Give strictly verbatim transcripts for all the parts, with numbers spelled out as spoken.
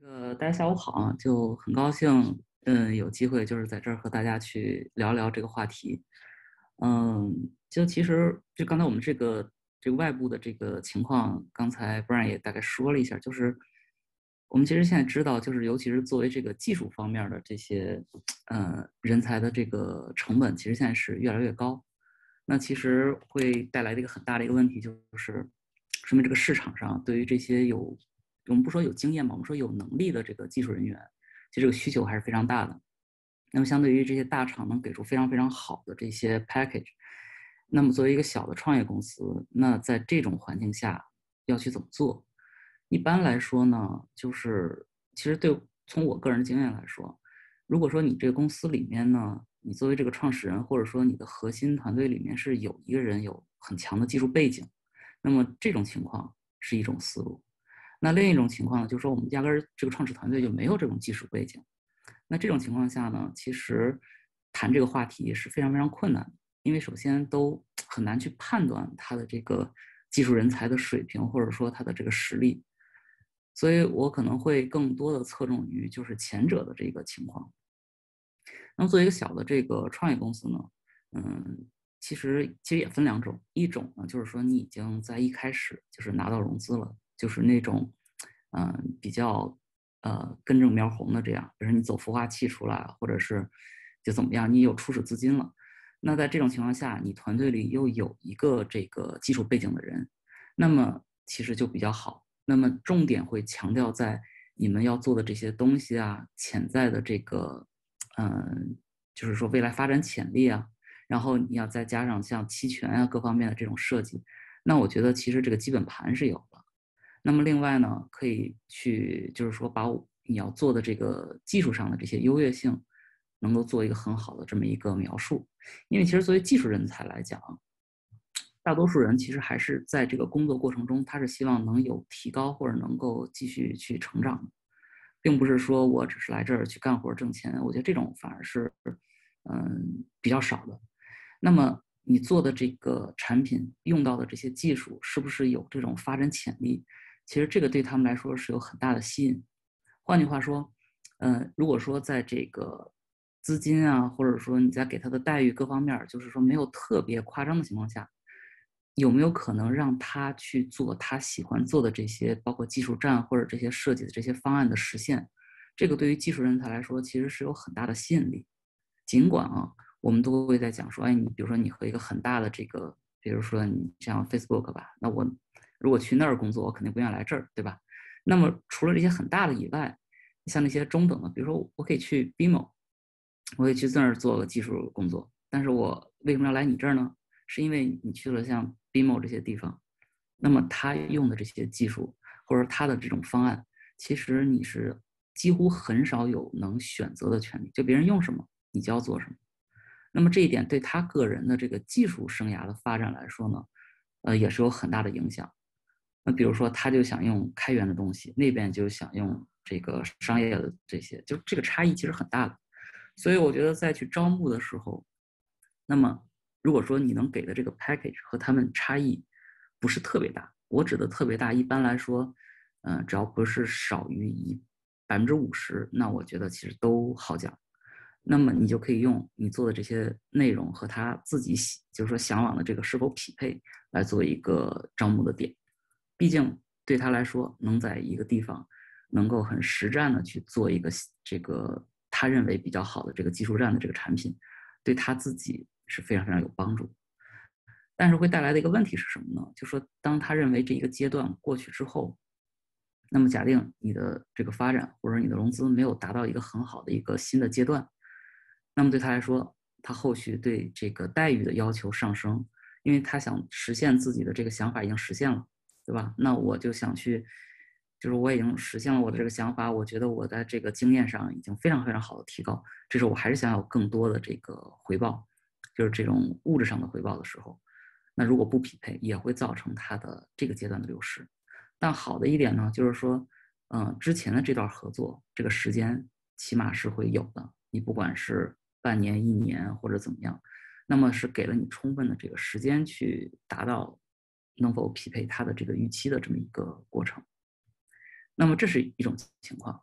呃，大家下午好啊，就很高兴，嗯，有机会就是在这儿和大家去聊聊这个话题。嗯，就其实就刚才我们这个这个外部的这个情况，刚才 Brian 也大概说了一下，就是我们其实现在知道，就是尤其是作为这个技术方面儿的这些呃人才的这个成本，其实现在是越来越高。那其实会带来的一个很大的一个问题，就是说明这个市场上对于这些有我们不说有经验吧，我们说有能力的这个技术人员，其实这个需求还是非常大的。那么相对于这些大厂能给出非常非常好的这些 package，那么作为一个小的创业公司，那在这种环境下要去怎么做？一般来说呢，就是其实对从我个人经验来说，如果说你这个公司里面呢，你作为这个创始人，或者说你的核心团队里面是有一个人有很强的技术背景，那么这种情况是一种思路。那另一种情况呢，就是说我们压根儿这个创始团队就没有这种技术背景。那这种情况下呢，其实谈这个话题是非常非常困难的，因为首先都很难去判断他的这个技术人才的水平，或者说他的这个实力。所以我可能会更多的侧重于就是前者的这个情况。那么作为一个小的这个创业公司呢，嗯，其实其实也分两种，一种呢就是说你已经在一开始就是拿到融资了，就是那种，嗯，比较呃根正苗红的这样，比如说你走孵化器出来，或者是就怎么样，你有初始资金了。那在这种情况下，你团队里又有一个这个技术背景的人，那么其实就比较好。那么重点会强调在你们要做的这些东西啊，潜在的这个嗯，就是说未来发展潜力啊，然后你要再加上像期权啊各方面的这种设计，那我觉得其实这个基本盘是有的。那么另外呢，可以去就是说把你要做的这个技术上的这些优越性，能够做一个很好的这么一个描述。因为其实作为技术人才来讲，大多数人其实还是在这个工作过程中，他是希望能有提高或者能够继续去成长的。并不是说我只是来这儿去干活挣钱，我觉得这种反而是，嗯，比较少的。那么你做的这个产品用到的这些技术，是不是有这种发展潜力？其实这个对他们来说是有很大的吸引。换句话说，嗯，如果说在这个资金啊，或者说你在给他的待遇各方面就是说没有特别夸张的情况下，有没有可能让他去做他喜欢做的这些，包括技术站或者这些设计的这些方案的实现？这个对于技术人才来说，其实是有很大的吸引力。尽管啊，我们都会在讲说，哎，你比如说你和一个很大的这个，比如说你像 Facebook 吧，那我如果去那儿工作，我肯定不愿意来这儿，对吧？那么除了这些很大的以外，像那些中等的，比如说我可以去 B M O，我可以去那儿做个技术工作，但是我为什么要来你这儿呢？是因为你去了像 B M O 这些地方，那么他用的这些技术或者他的这种方案，其实你是几乎很少有能选择的权利，就别人用什么你就要做什么。那么这一点对他个人的这个技术生涯的发展来说呢，呃，也是有很大的影响。那比如说，他就想用开源的东西，那边就想用这个商业的这些，就这个差异其实很大的。所以我觉得在去招募的时候，那么如果说你能给的这个 package 和他们差异不是特别大，我指的特别大，一般来说，嗯、呃，只要不是少于一百分之五十，那我觉得其实都好讲。那么你就可以用你做的这些内容和他自己喜，就是说向往的这个是否匹配，来做一个招募的点。毕竟对他来说，能在一个地方能够很实战的去做一个这个他认为比较好的这个技术站的这个产品，对他自己是非常非常有帮助。但是会带来的一个问题是什么呢？就说当他认为这一个阶段过去之后，那么假定你的这个发展或者你的融资没有达到一个很好的一个新的阶段，那么对他来说，他后续对这个待遇的要求上升，因为他想实现自己的这个想法已经实现了，对吧？那我就想去，就是我已经实现了我的这个想法，我觉得我在这个经验上已经非常非常好的提高，这时候我还是想要更多的这个回报，就是这种物质上的回报的时候，那如果不匹配，也会造成他的这个阶段的流失。但好的一点呢，就是说，嗯、呃，之前的这段合作，这个时间起码是会有的。你不管是半年、一年或者怎么样，那么是给了你充分的这个时间去达到能否匹配他的这个预期的这么一个过程。那么这是一种情况。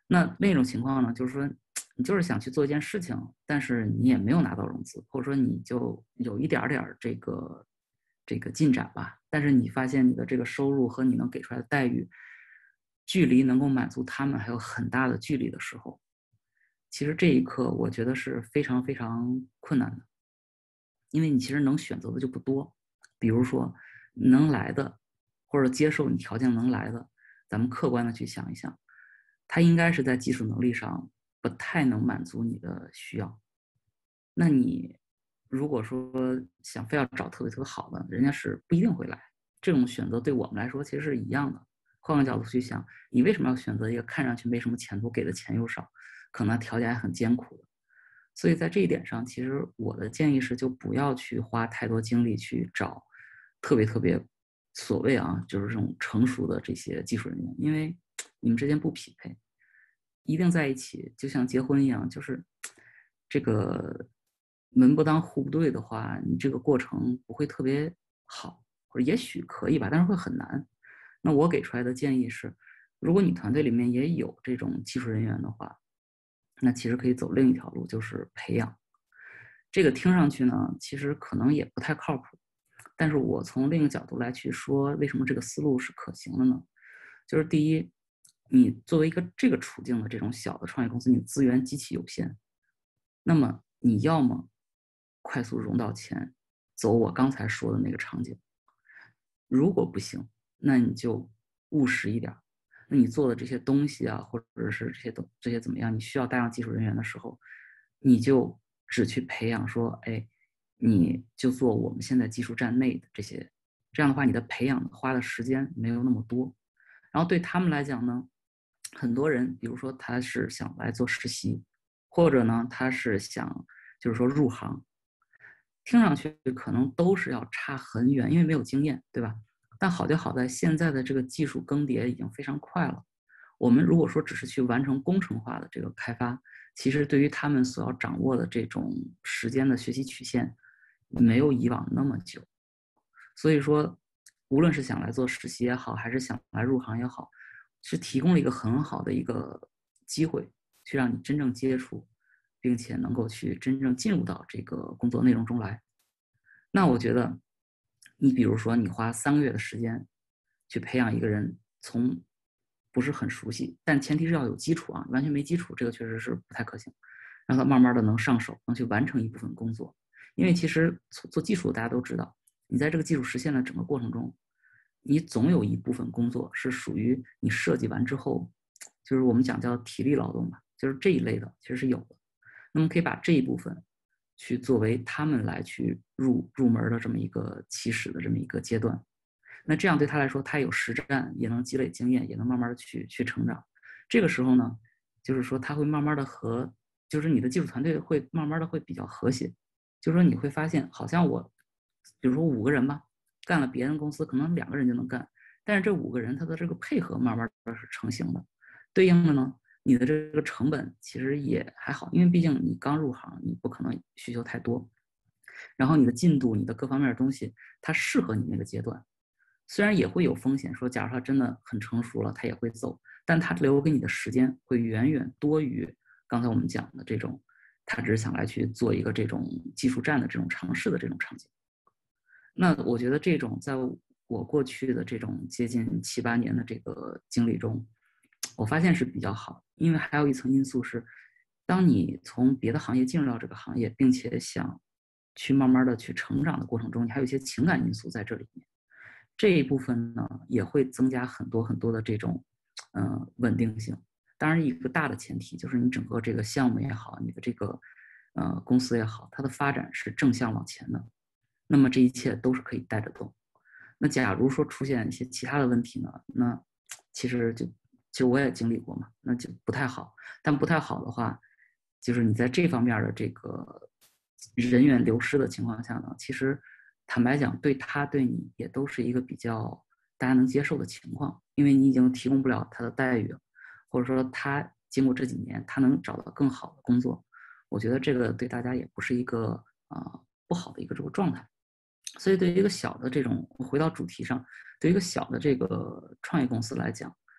那另一种情况呢，就是说你就是想去做一件事情，但是你也没有拿到融资，或者说你就有一点点这个这个进展吧，但是你发现你的这个收入和你能给出来的待遇，距离能够满足他们还有很大的距离的时候，其实这一刻我觉得是非常非常困难的，因为你其实能选择的就不多。比如说能来的，或者接受你条件能来的，咱们客观的去想一想，他应该是在技术能力上不太能满足你的需要。那你如果说想非要找特别特别好的，人家是不一定会来。这种选择对我们来说其实是一样的。换个角度去想，你为什么要选择一个看上去没什么前途、给的钱又少，可能条件还很艰苦的？所以在这一点上，其实我的建议是，就不要去花太多精力去找特别特别所谓啊，就是这种成熟的这些技术人员，因为你们之间不匹配，一定在一起就像结婚一样，就是这个门不当户不对的话，你这个过程不会特别好，或者也许可以吧，但是会很难。那我给出来的建议是，如果你团队里面也有这种技术人员的话，那其实可以走另一条路，就是培养。这个听上去呢，其实可能也不太靠谱，但是我从另一个角度来去说，为什么这个思路是可行的呢？就是第一，你作为一个这个处境的这种小的创业公司，你资源极其有限，那么你要么快速融到钱，走我刚才说的那个场景，如果不行，那你就务实一点。那你做的这些东西啊，或者是这些东这些怎么样，你需要大量技术人员的时候，你就只去培养说，哎，你就做我们现在技术站内的这些，这样的话，你的培养花的时间没有那么多。然后对他们来讲呢，很多人，比如说他是想来做实习，或者呢他是想就是说入行，听上去可能都是要差很远，因为没有经验，对吧？但好就好在现在的这个技术更迭已经非常快了。我们如果说只是去完成工程化的这个开发，其实对于他们所要掌握的这种时间的学习曲线，没有以往那么久。所以说，无论是想来做实习也好，还是想来入行也好，是提供了一个很好的一个机会，去让你真正接触，并且能够去真正进入到这个工作内容中来。那我觉得，你比如说，你花三个月的时间去培养一个人，从不是很熟悉，但前提是要有基础啊，完全没基础，这个确实是不太可行。让他慢慢的能上手，能去完成一部分工作。因为其实做做技术，大家都知道，你在这个技术实现的整个过程中，你总有一部分工作是属于你设计完之后，就是我们讲叫体力劳动吧，就是这一类的其实是有的。那么可以把这一部分去作为他们来去入入门的这么一个起始的这么一个阶段。那这样对他来说，他有实战，也能积累经验，也能慢慢的去去成长。这个时候呢，就是说他会慢慢的和，就是你的技术团队会慢慢的会比较和谐。就是说你会发现，好像我，比如说五个人吧，干了别人公司可能两个人就能干，但是这五个人他的这个配合慢慢的是成型的。对应的呢，你的这个成本其实也还好，因为毕竟你刚入行，你不可能需求太多。然后你的进度、你的各方面的东西，它适合你那个阶段。虽然也会有风险，说假如他真的很成熟了，他也会走，但他留给你的时间会远远多于刚才我们讲的这种，他只是想来去做一个这种技术站的这种尝试的这种场景。那我觉得这种在我过去的这种接近七八年的这个经历中，我发现是比较好，因为还有一层因素是，当你从别的行业进入到这个行业，并且想去慢慢的去成长的过程中，你还有一些情感因素在这里面。这一部分呢，也会增加很多很多的这种，呃，稳定性。当然，一个大的前提就是你整个这个项目也好，你的这个，呃，公司也好，它的发展是正向往前的。那么这一切都是可以带着动。那假如说出现一些其他的问题呢，那其实就其实我也经历过嘛，那就不太好。但不太好的话，就是你在这方面的这个人员流失的情况下呢，其实坦白讲，对他对你也都是一个比较大家能接受的情况，因为你已经提供不了他的待遇，或者说他经过这几年他能找到更好的工作，我觉得这个对大家也不是一个啊、呃、不好的一个这个状态。所以对于一个小的这种，回到主题上，对于一个小的这个创业公司来讲，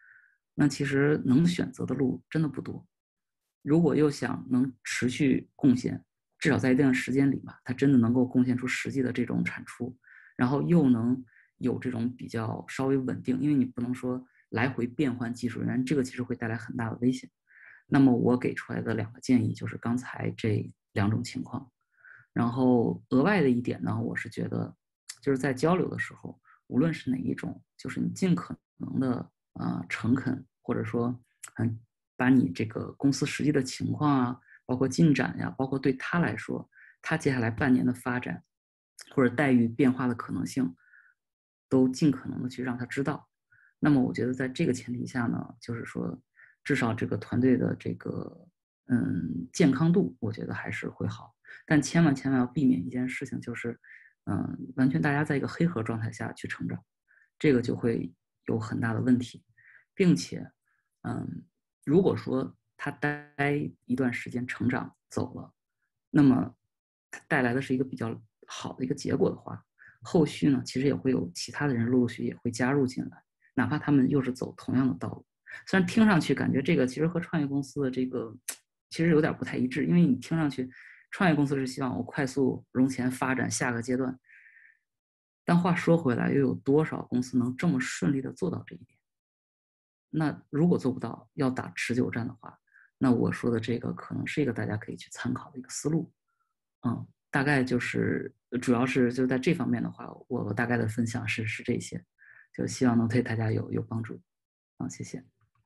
那其实能选择的路真的不多。如果又想能持续贡献，至少在一定的时间里吧，它真的能够贡献出实际的这种产出，然后又能有这种比较稍微稳定，因为你不能说来回变换技术人员，这个其实会带来很大的危险。那么我给出来的两个建议就是刚才这两种情况。然后额外的一点呢，我是觉得就是在交流的时候，无论是哪一种，就是你尽可能的啊、呃、诚恳，或者说嗯把你这个公司实际的情况啊，包括进展呀，包括对他来说，他接下来半年的发展或者待遇变化的可能性，都尽可能的去让他知道。那么我觉得在这个前提下呢，就是说至少这个团队的这个嗯健康度，我觉得还是会好。但千万千万要避免一件事情，就是嗯完全大家在一个黑盒状态下去成长，这个就会有很大的问题，并且嗯如果说他待一段时间成长走了，那么带来的是一个比较好的一个结果的话，后续呢其实也会有其他的人陆陆续也会加入进来，哪怕他们又是走同样的道路。虽然听上去感觉这个其实和创业公司的这个其实有点不太一致，因为你听上去创业公司是希望我快速融钱发展下个阶段，但话说回来，又有多少公司能这么顺利的做到这一点？那如果做不到，要打持久战的话，那我说的这个可能是一个大家可以去参考的一个思路。嗯，大概就是主要是就在这方面的话，我大概的分享是是这些，就希望能对大家有有帮助。啊，谢谢。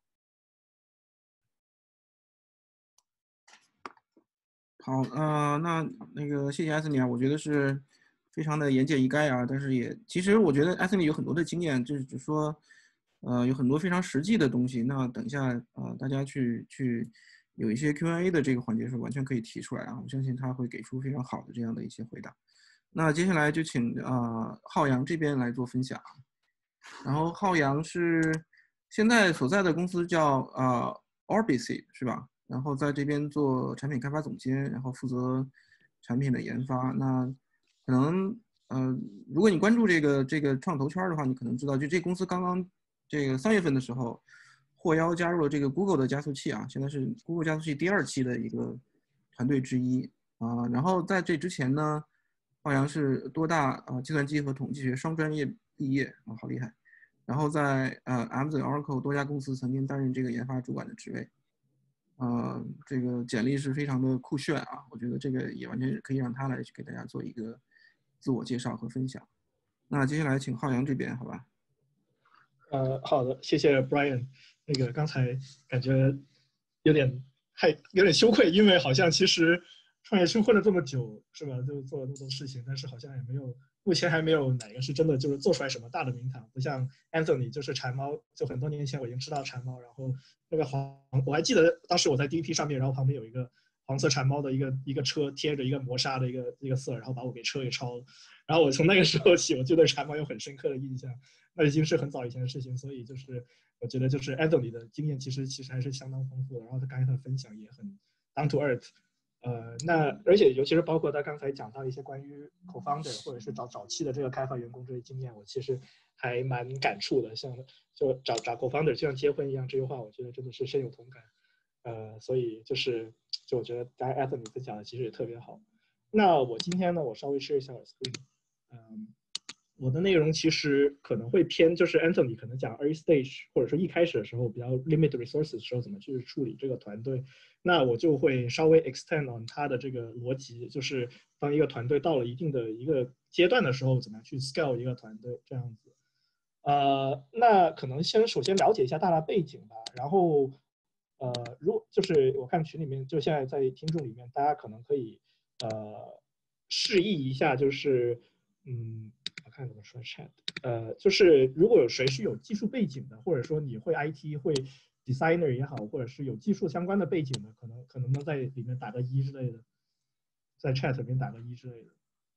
好，呃，那那个谢谢艾森尼啊，我觉得是非常的言简意赅啊，但是也其实我觉得艾森尼有很多的经验，就是就说，呃，有很多非常实际的东西。那等一下呃，大家去去有一些 Q and A 的这个环节是完全可以提出来啊，我相信他会给出非常好的这样的一些回答。那接下来就请呃浩洋这边来做分享。然后浩洋是现在所在的公司叫呃 Orbit 是吧？然后在这边做产品开发总监，然后负责产品的研发。那可能呃，如果你关注这个这个创投圈的话，你可能知道，就这公司刚刚这个三月份的时候，获邀加入了这个 Google 的加速器啊，现在是 Google 加速器第二期的一个团队之一啊。然后在这之前呢，浩洋是多大啊计算机和统计学双专业毕业啊，好厉害。然后在呃 Amazon、Oracle 多家公司曾经担任这个研发主管的职位。呃，这个简历是非常的酷炫啊，我觉得这个也完全可以让他来给大家做一个自我介绍和分享。那接下来请浩洋这边，好吧？ 呃，好的，谢谢 Brian。那个刚才感觉有点害，有点羞愧，因为好像其实创业生混了这么久，是吧？就做了那么多事情，但是好像也没有，目前还没有哪个是真的就是做出来什么大的名堂。不像 Anthony，就是馋猫，就很多年前我已经知道馋猫，然后那个黄，我还记得当时我在第一批上面，然后旁边有一个黄色馋猫的一个一个车，贴着一个磨砂的一个一个色，然后把我给车给超了。然后我从那个时候起，我就对馋猫有很深刻的印象。那已经是很早以前的事情，所以就是我觉得就是 Anthony 的经验其实其实还是相当丰富的，然后他刚才他的分享也很 down to earth。呃，那而且尤其是包括他刚才讲到一些关于 co-founder 或者是早早期的这个开发员工这些经验，我其实还蛮感触的。像就找找 co-founder 就像结婚一样，这句话我觉得真的是深有同感。呃，所以就是就我觉得刚才 Anthony 分享的其实也特别好。那我今天呢，我稍微 share 一下我 screen。嗯，我的内容其实可能会偏，就是 Anthony 可能讲 early stage 或者说一开始的时候比较 limited resources 的时候怎么去处理这个团队，那我就会稍微 extend on 他的这个逻辑，就是当一个团队到了一定的一个阶段的时候，怎么样去 scale 一个团队这样子。呃，那可能先首先了解一下大的背景吧，然后呃，如果就是我看群里面，就现在在听众里面，大家可能可以呃示意一下，就是嗯。看怎么说 chat， 呃，就是如果有谁是有技术背景的，或者说你会 I T 会 designer 也好，或者是有技术相关的背景的，可能可能能在里面打个一之类的，在 chat 里面打个一之类的。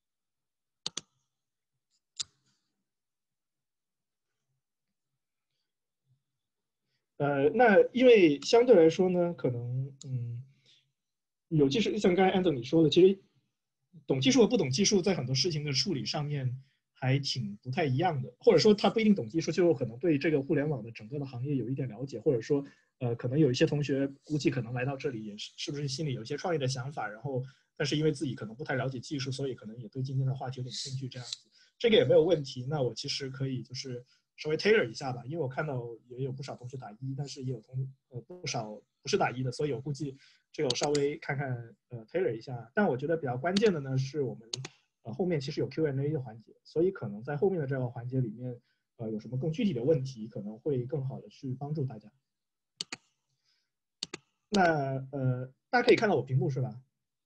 呃，那因为相对来说呢，可能嗯，有技术，像刚才安东你说的，其实懂技术和不懂技术，在很多事情的处理上面。 还挺不太一样的，或者说他不一定懂技术，就可能对这个互联网的整个的行业有一点了解，或者说呃，可能有一些同学估计可能来到这里也是是不是心里有一些创业的想法，然后但是因为自己可能不太了解技术，所以可能也对今天的话题有点兴趣这样子，这个也没有问题。那我其实可以就是稍微 tailor 一下吧，因为我看到也有不少同学打一，但是也有同呃不少不是打一的，所以我估计这个我稍微看看呃 tailor 一下。但我觉得比较关键的呢是我们呃后面其实有 Q and A 的环节，所以可能在后面的这个环节里面，呃有什么更具体的问题，可能会更好的去帮助大家。那呃大家可以看到我屏幕是吧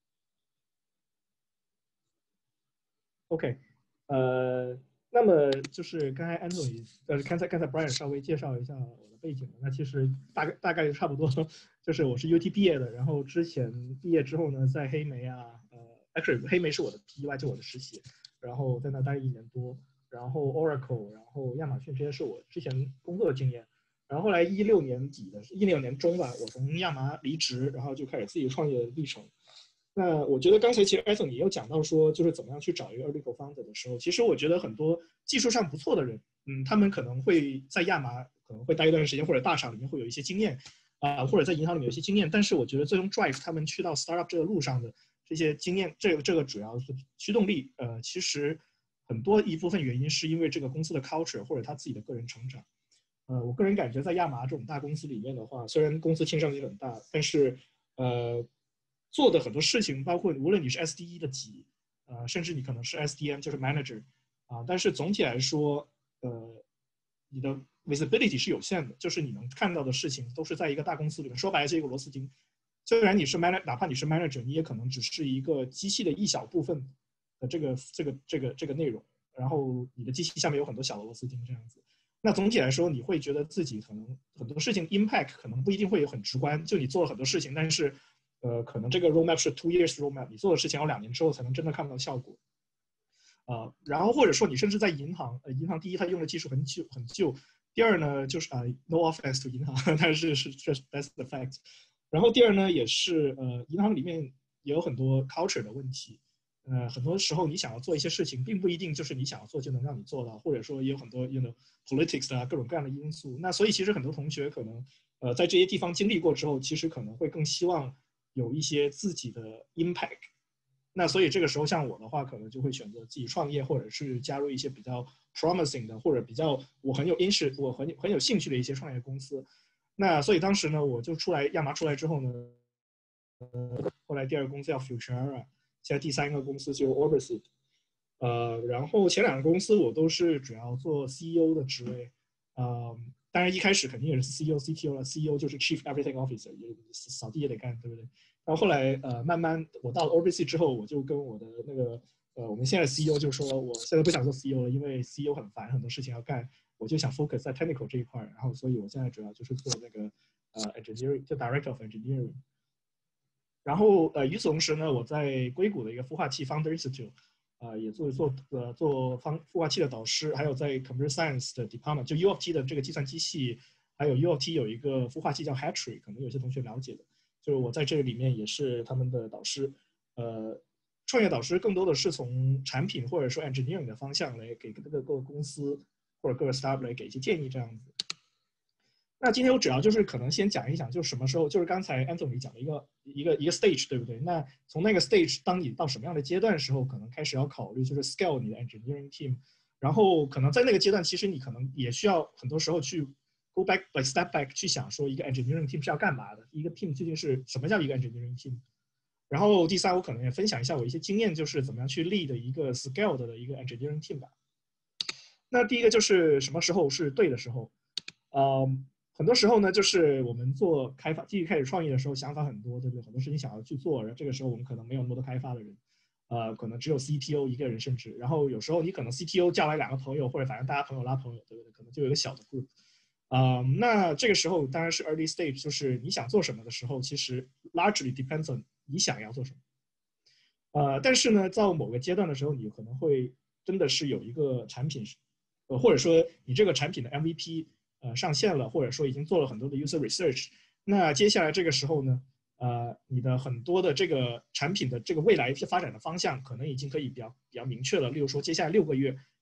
？OK， 呃。那么就是刚才 Anthony， 呃，刚才刚才 Brian 稍微介绍一下我的背景了。那其实大概大概差不多，就是我是 U T 毕业的，然后之前毕业之后呢，在黑莓啊，呃 ，actually 黑莓是我的 P Y， 就我的实习，然后在那待一年多，然后 Oracle， 然后亚马逊这些是我之前工作的经验。然后后来一六年底的，一六年中吧，我从亚麻离职，然后就开始自己创业的历程。那我觉得刚才其实 Anthony 也有讲到说，就是怎么样去找一个 early co-founder 的时候，其实我觉得很多技术上不错的人，嗯，他们可能会在亚麻可能会待一段时间，或者大厂里面会有一些经验，啊、呃，或者在银行里面有一些经验，但是我觉得最终 drive 他们去到 startup 这个路上的这些经验，这个这个主要是驱动力，呃，其实很多一部分原因是因为这个公司的 culture 或者他自己的个人成长。呃，我个人感觉在亚麻这种大公司里面的话，虽然公司听上去很大，但是呃。做的很多事情，包括无论你是 S D E 的级，呃，甚至你可能是 S D M， 就是 manager， 啊，但是总体来说，呃，你的 visibility 是有限的，就是你能看到的事情都是在一个大公司里面，说白了是一个螺丝钉。虽然你是 manager， 哪怕你是 manager， 你也可能只是一个机器的一小部分的这个这个这个这个内容，然后你的机器下面有很多小的螺丝钉这样子。那总体来说，你会觉得自己可能很多事情 impact 可能不一定会很直观，就你做了很多事情，但是呃，可能这个 roadmap 是 two years roadmap， 你做的事情要两年之后才能真的看到效果。呃，然后或者说你甚至在银行，呃，银行第一它用的技术很旧很旧，第二呢就是啊、呃、，no offense to 银行，但是是确实 that's the fact。然后第二呢也是呃，银行里面也有很多 culture 的问题。呃，很多时候你想要做一些事情，并不一定就是你想要做就能让你做到，或者说也有很多 you know politics 啊各种各样的因素。那所以其实很多同学可能呃在这些地方经历过之后，其实可能会更希望有一些自己的 impact。那所以这个时候像我的话，可能就会选择自己创业，或者是加入一些比较 promising 的，或者比较我很有 interest 我很很有兴趣的一些创业公司。那所以当时呢，我就出来亚麻出来之后呢，呃，后来第二个公司叫 Futura， 现在第三个公司就 Orbis。呃，然后前两个公司我都是主要做 C E O 的职位，呃，当然一开始肯定也是 C E O、C T O 了 ，C E O 就是 Chief Everything Officer， 也扫地也得干，对不对？然后后来呃，慢慢我到了 Orbis 之后，我就跟我的那个呃，我们现在 C E O 就说，我现在不想做 C E O 了，因为 C E O 很烦，很多事情要干，我就想 focus 在 technical 这一块，然后所以我现在主要就是做那个呃 engineering， 就 Director of Engineering。然后呃，与此同时呢，我在硅谷的一个孵化器 Founder Institute。呃，也做做呃做方孵化器的导师，还有在 Computer Science 的 Department， 就 U of T 的这个计算机系，还有 U of T 有一个孵化器叫 Hatchery， 可能有些同学了解的，就是我在这个里面也是他们的导师。呃，创业导师更多的是从产品或者说 engineering 的方向来给各个各个公司或者各个 startup 来给一些建议这样子。那今天我主要就是可能先讲一讲，就什么时候，就是刚才 Anthony 讲的一个一个一个 stage， 对不对？那从那个 stage， 当你到什么样的阶段的时候，可能开始要考虑就是 scale 你的 engineering team， 然后可能在那个阶段，其实你可能也需要很多时候去 go back by step back 去想说一个 engineering team 是要干嘛的，一个 team 究竟是什么叫一个 engineering team。然后第三，我可能也分享一下我一些经验，就是怎么样去 lead 一个 scaled 的一个 engineering team 吧。那第一个就是什么时候是对的时候，嗯。很多时候呢，就是我们做开发，继续开始创业的时候，想法很多，对不对？很多事情想要去做，然后这个时候我们可能没有那么多开发的人，呃，可能只有 C T O 一个人，甚至，然后有时候你可能 C T O 叫来两个朋友，或者反正大家朋友拉朋友，对不对？可能就有一个小的 group， 啊、呃，那这个时候当然是 early stage， 就是你想做什么的时候，其实 largely depends on 你想要做什么，呃，但是呢，到某个阶段的时候，你可能会真的是有一个产品，呃，或者说你这个产品的 M V P。呃，上线了，或者说已经做了很多的 user research， 那接下来这个时候呢，呃，你的很多的这个产品的这个未来发展的方向，可能已经可以比较比较明确了。例如说，接下来六个月，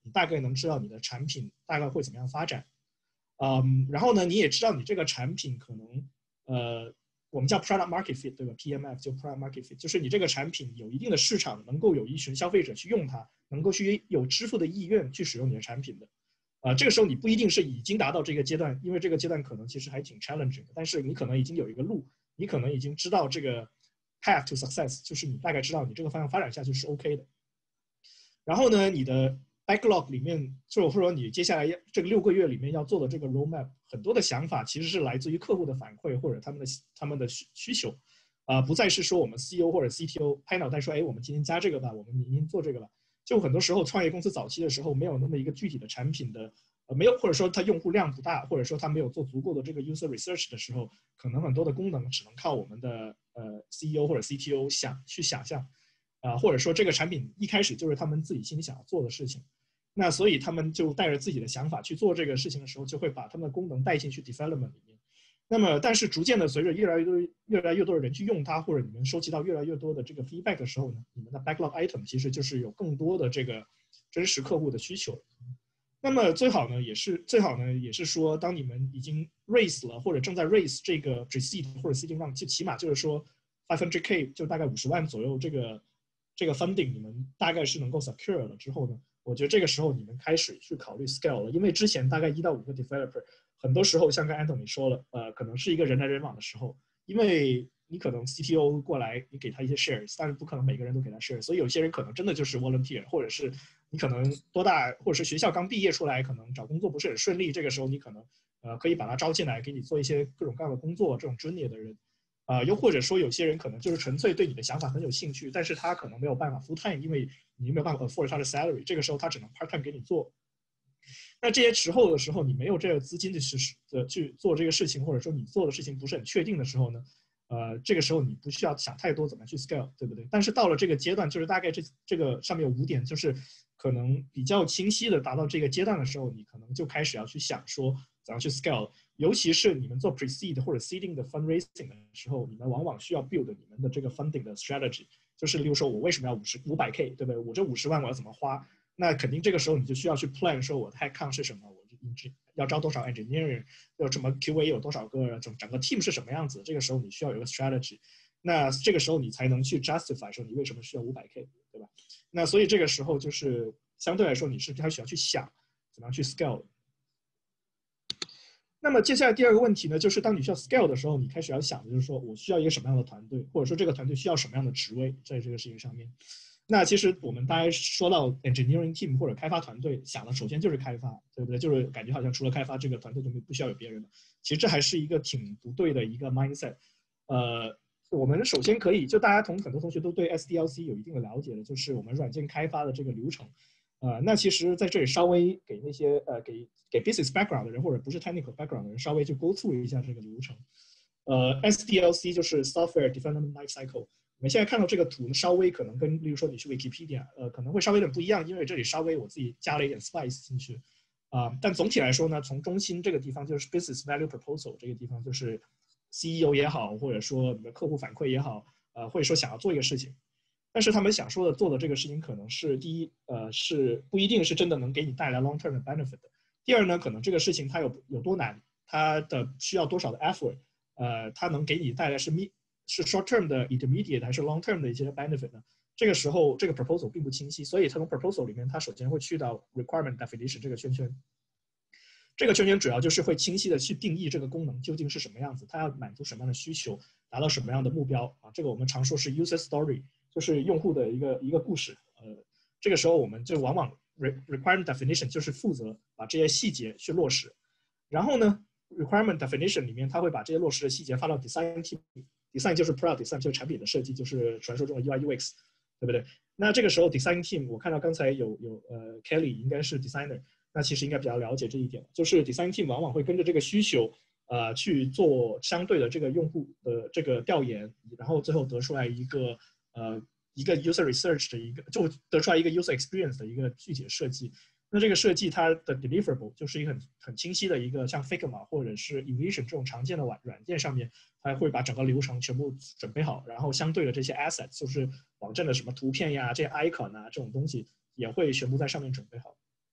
你大概能知道你的产品大概会怎么样发展。嗯，然后呢，你也知道你这个产品可能，呃，我们叫 product market fit， 对吧 ？P M F 就 product market fit， 就是你这个产品有一定的市场，能够有一群消费者去用它，能够去有支付的意愿去使用你的产品的。啊、呃，这个时候你不一定是已经达到这个阶段，因为这个阶段可能其实还挺 challenging 的，但是你可能已经有一个路，你可能已经知道这个 path to success， 就是你大概知道你这个方向发展下去是 OK 的。然后呢，你的backlog 里面，就或者说你接下来这个六个月里面要做的这个 roadmap， 很多的想法其实是来自于客户的反馈或者他们的他们的需求，啊、呃，不再是说我们 C E O 或者 C T O 拍脑袋说，哎，我们今天加这个吧，我们明天做这个吧。就很多时候创业公司早期的时候没有那么一个具体的产品的，呃，没有或者说它用户量不大，或者说它没有做足够的这个 user research 的时候，可能很多的功能只能靠我们的呃 C E O 或者 C T O 想去想象，啊、呃，或者说这个产品一开始就是他们自己心里想要做的事情。那所以他们就带着自己的想法去做这个事情的时候，就会把他们的功能带进去 development 里面。那么，但是逐渐的随着越来越多、越来越多的人去用它，或者你们收集到越来越多的这个 feedback 的时候呢，你们的 backlog item 其实就是有更多的这个真实客户的需求。那么最好呢，也是最好呢，也是说，当你们已经 raise 了，或者正在 raise 这个 pre-seed 或者 seed round，就起码就是说 five hundred K 就大概五十万左右这个这个 funding 你们大概是能够 secure 了之后呢，我觉得这个时候你们开始去考虑 scale 了，因为之前大概一到五个 developer， 很多时候像刚 Anthony 说了，呃，可能是一个人来人往的时候，因为你可能 C T O 过来，你给他一些 shares， 但是不可能每个人都给他 share， 所以有些人可能真的就是 volunteer， 或者是你可能多大，或者是学校刚毕业出来，可能找工作不是很顺利，这个时候你可能呃可以把他招进来，给你做一些各种各样的工作，这种 junior 的人。啊、呃，又或者说有些人可能就是纯粹对你的想法很有兴趣，但是他可能没有办法 full time， 因为你没有办法 afford 他的 salary， 这个时候他只能 part time 给你做。那这些时候的时候，你没有这个资金的去的去做这个事情，或者说你做的事情不是很确定的时候呢，呃，这个时候你不需要想太多怎么去 scale， 对不对？但是到了这个阶段，就是大概这这个上面有五点，就是可能比较清晰的达到这个阶段的时候，你可能就开始要去想说怎样去 scale。尤其是你们做 pre-seed 或者 seeding 的 fundraising 的时候，你们往往需要 build 你们的这个 funding 的 strategy， 就是例如说我为什么要五十五百 K， 对不对？我这五十万我要怎么花？那肯定这个时候你就需要去 plan 说我的 headcount 是什么，我要招多少 engineer， 要什么 Q A 有多少个，整整个 team 是什么样子？这个时候你需要有个 strategy， 那这个时候你才能去 justify 说你为什么需要五百 K， 对吧？那所以这个时候就是相对来说你是开始要去想怎么样去 scale。那么接下来第二个问题呢，就是当你需要 scale 的时候，你开始要想的就是说我需要一个什么样的团队，或者说这个团队需要什么样的职位在这个事情上面。那其实我们大概说到 engineering team 或者开发团队，想的首先就是开发，对不对？就是感觉好像除了开发这个团队就不需要有别人了。其实这还是一个挺不对的一个 mindset。呃，我们首先可以就大家同很多同学都对 S D L C 有一定的了解的，就是我们软件开发的这个流程。呃，那其实在这里稍微给那些呃给给 business background 的人或者不是 technical background 的人稍微就 go through 一下这个流程。呃 ，S D L C 就是 software development life cycle。我们现在看到这个图稍微可能跟，例如说你去 Wikipedia， 呃，可能会稍微有点不一样，因为这里稍微我自己加了一点 spice 进去。啊、呃，但总体来说呢，从中心这个地方就是 business value proposal 这个地方，就是 C E O 也好，或者说你的客户反馈也好，呃，或者说想要做一个事情。但是他们想说的做的这个事情，可能是第一，呃，是不一定是真的能给你带来 long term 的 benefit 的。第二呢，可能这个事情它有有多难，它的需要多少的 effort， 呃，它能给你带来是 me 是 short term 的 intermediate 还是 long term 的一些 benefit 呢？这个时候这个 proposal 并不清晰，所以它从 proposal 里面，它首先会去到 requirement definition 这个圈圈。这个圈圈主要就是会清晰的去定义这个功能究竟是什么样子，它要满足什么样的需求，达到什么样的目标啊？这个我们常说是 user story。就是用户的一个一个故事，呃，这个时候我们就往往 requirement definition 就是负责把这些细节去落实，然后呢 requirement definition 里面它会把这些落实的细节发到 design team，design 就是 product design 就是产品的设计，就是传说中的 U I U X， 对不对？那这个时候 design team 我看到刚才有有呃 Kelly 应该是 designer， 那其实应该比较了解这一点，就是 design team 往往会跟着这个需求。呃，去做相对的这个用户的这个调研，然后最后得出来一个呃一个 user research 的一个，就得出来一个 user experience 的一个具体的设计。那这个设计它的 deliverable 就是一个很很清晰的一个像 Figma 或者是 Envision 这种常见的软软件上面，它会把整个流程全部准备好，然后相对的这些 assets 就是网站的什么图片呀、这些 icon 啊这种东西也会全部在上面准备好。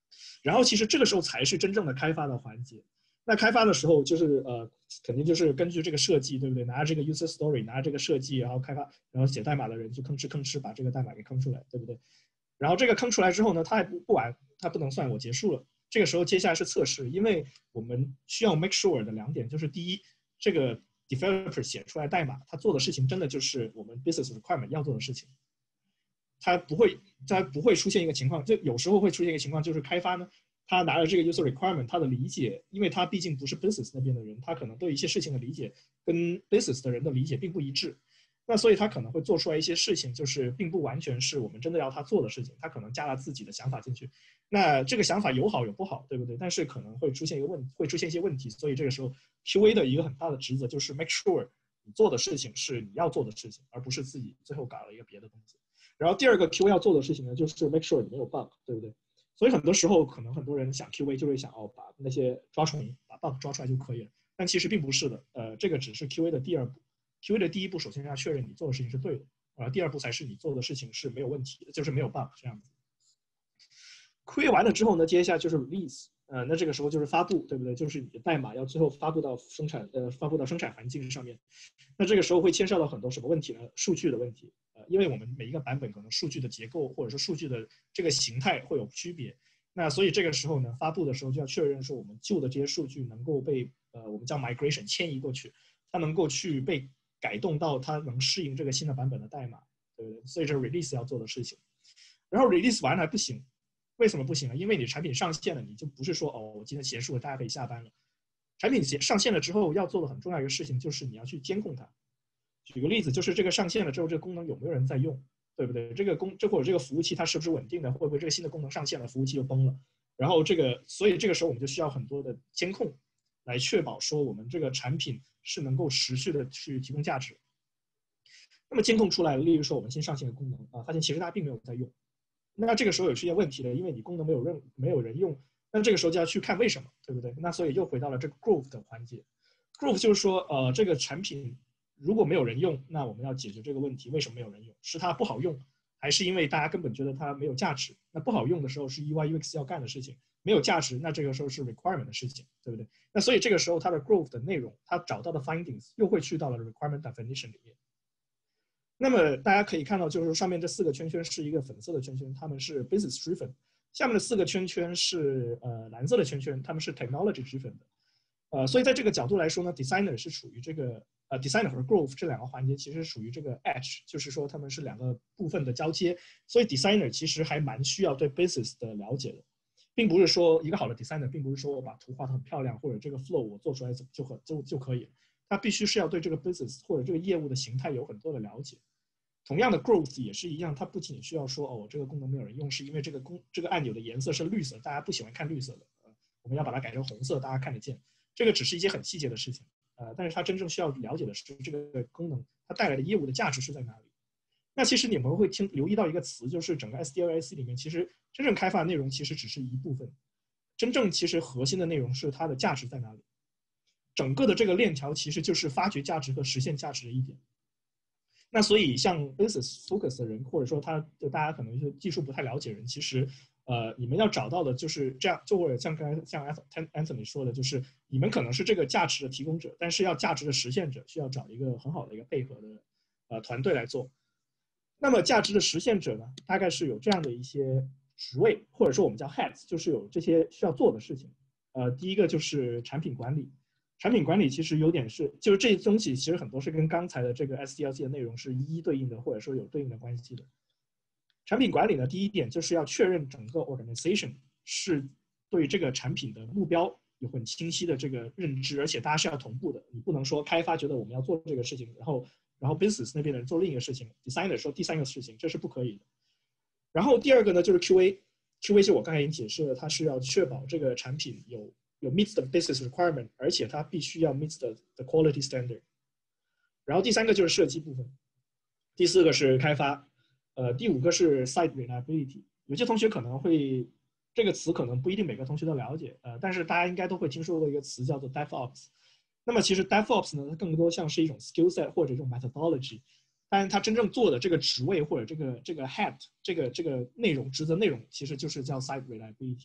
然后其实这个时候才是真正的开发的环节。那开发的时候就是呃，肯定就是根据这个设计，对不对？拿着这个 user story， 拿着这个设计，然后开发，然后写代码的人就吭哧吭哧把这个代码给吭出来，对不对？然后这个吭出来之后呢，它还不不完，它不能算我结束了。这个时候接下来是测试，因为我们需要 make sure 的两点，就是第一，这个 developer 写出来代码，他做的事情真的就是我们 business requirement 要做的事情。它不会，它不会出现一个情况，就有时候会出现一个情况，就是开发呢。他拿着这个 user requirement， 他的理解，因为他毕竟不是 business 那边的人，他可能对一些事情的理解跟 business 的人的理解并不一致，那所以他可能会做出来一些事情，就是并不完全是我们真的要他做的事情，他可能加了自己的想法进去。那这个想法有好有不好，对不对？但是可能会出现一个问，会出现一些问题，所以这个时候 Q A 的一个很大的职责就是 make sure 你做的事情是你要做的事情，而不是自己最后搞了一个别的东西。然后第二个 Q A 要做的事情呢，就是 make sure 你没有 bug， 对不对？所以很多时候，可能很多人想 Q A 就会想哦，把那些抓虫、把 bug 抓出来就可以了。但其实并不是的，呃，这个只是 Q A 的第二步。Q A 的第一步，首先要确认你做的事情是对的，而第二步才是你做的事情是没有问题的，就是没有 bug 这样子。Q A 完了之后呢，接下来就是 release， 呃，那这个时候就是发布，对不对？就是你的代码要最后发布到生产，呃，发布到生产环境上面。那这个时候会牵涉到很多什么问题呢？数据的问题。因为我们每一个版本可能数据的结构或者说数据的这个形态会有区别，那所以这个时候呢，发布的时候就要确认说我们旧的这些数据能够被呃我们叫 migration 迁移过去，它能够去被改动到它能适应这个新的版本的代码，对不对？所以这是 release 要做的事情。然后 release 完了还不行，为什么不行呢？因为你产品上线了，你就不是说哦我今天结束了，大家可以下班了。产品上线了之后要做的很重要一个事情就是你要去监控它。举个例子，就是这个上线了之后，这个功能有没有人在用，对不对？这个功，这或者这个服务器它是不是稳定的？会不会这个新的功能上线了，服务器就崩了？然后这个，所以这个时候我们就需要很多的监控，来确保说我们这个产品是能够持续的去提供价值。那么监控出来了，例如说我们新上线的功能啊，发现其实大家并没有在用，那这个时候有出现问题了，因为你功能没有任没有人用，那这个时候就要去看为什么，对不对？那所以又回到了这个 growth 的环节。growth 就是说，呃，这个产品如果没有人用，那我们要解决这个问题，为什么没有人用？是它不好用，还是因为大家根本觉得它没有价值？那不好用的时候是 U I U X 要干的事情，没有价值，那这个时候是 requirement 的事情，对不对？那所以这个时候它的 growth 的内容，它找到的 findings 又会去到了 requirement definition 里面。那么大家可以看到，就是上面这四个圈圈是一个粉色的圈圈，它们是 business driven； 下面的四个圈圈是呃蓝色的圈圈，它们是 technology driven 的。呃，所以在这个角度来说呢 ，designer 是属于这个呃 designer 和 growth 这两个环节其实属于这个 edge， 就是说他们是两个部分的交接。所以 designer 其实还蛮需要对 business 的了解的，并不是说一个好的 designer， 并不是说我把图画得很漂亮，或者这个 flow 我做出来就很就就可以了。他必须是要对这个 business 或者这个业务的形态有很多的了解。同样的 growth 也是一样，它不仅需要说哦，这个功能没有人用，是因为这个功这个按钮的颜色是绿色，大家不喜欢看绿色的，呃，我们要把它改成红色，大家看得见。这个只是一些很细节的事情，呃，但是它真正需要了解的是这个功能它带来的业务的价值是在哪里。那其实你们会听留意到一个词，就是整个 S D L C 里面，其实真正开发内容其实只是一部分，真正其实核心的内容是它的价值在哪里。整个的这个链条其实就是发掘价值和实现价值的一点。那所以像 business focus 的人，或者说他就大家可能就技术不太了解的人，其实呃你们要找到的就是这样，就或者像刚才像 Anthony 说的，就是你们可能是这个价值的提供者，但是要价值的实现者，需要找一个很好的一个配合的呃团队来做。那么价值的实现者呢，大概是有这样的一些职位，或者说我们叫 heads， 就是有这些需要做的事情。呃，第一个就是产品管理。产品管理其实有点是，就是这些东西其实很多是跟刚才的这个 S D L C 的内容是一一对应的，或者说有对应的关系的。产品管理呢，第一点就是要确认整个 organization 是对这个产品的目标有很清晰的这个认知，而且大家是要同步的。你不能说开发觉得我们要做这个事情，然后然后 business 那边的人做另一个事情 ，designer 说第三个事情，这是不可以的。然后第二个呢就是 Q A，Q A 就我刚才已经解释了，它是要确保这个产品有有 meets the business requirement， 而且它必须要 meets the the quality standard。然后第三个就是设计部分，第四个是开发，呃，第五个是 site reliability。有些同学可能会这个词可能不一定每个同学都了解，呃，但是大家应该都会听说过一个词叫做 DevOps。那么其实 DevOps 呢，它更多像是一种 skill set 或者一种 methodology， 但是它真正做的这个职位或者这个这个 head 这个这个内容职责内容，其实就是叫 site reliability。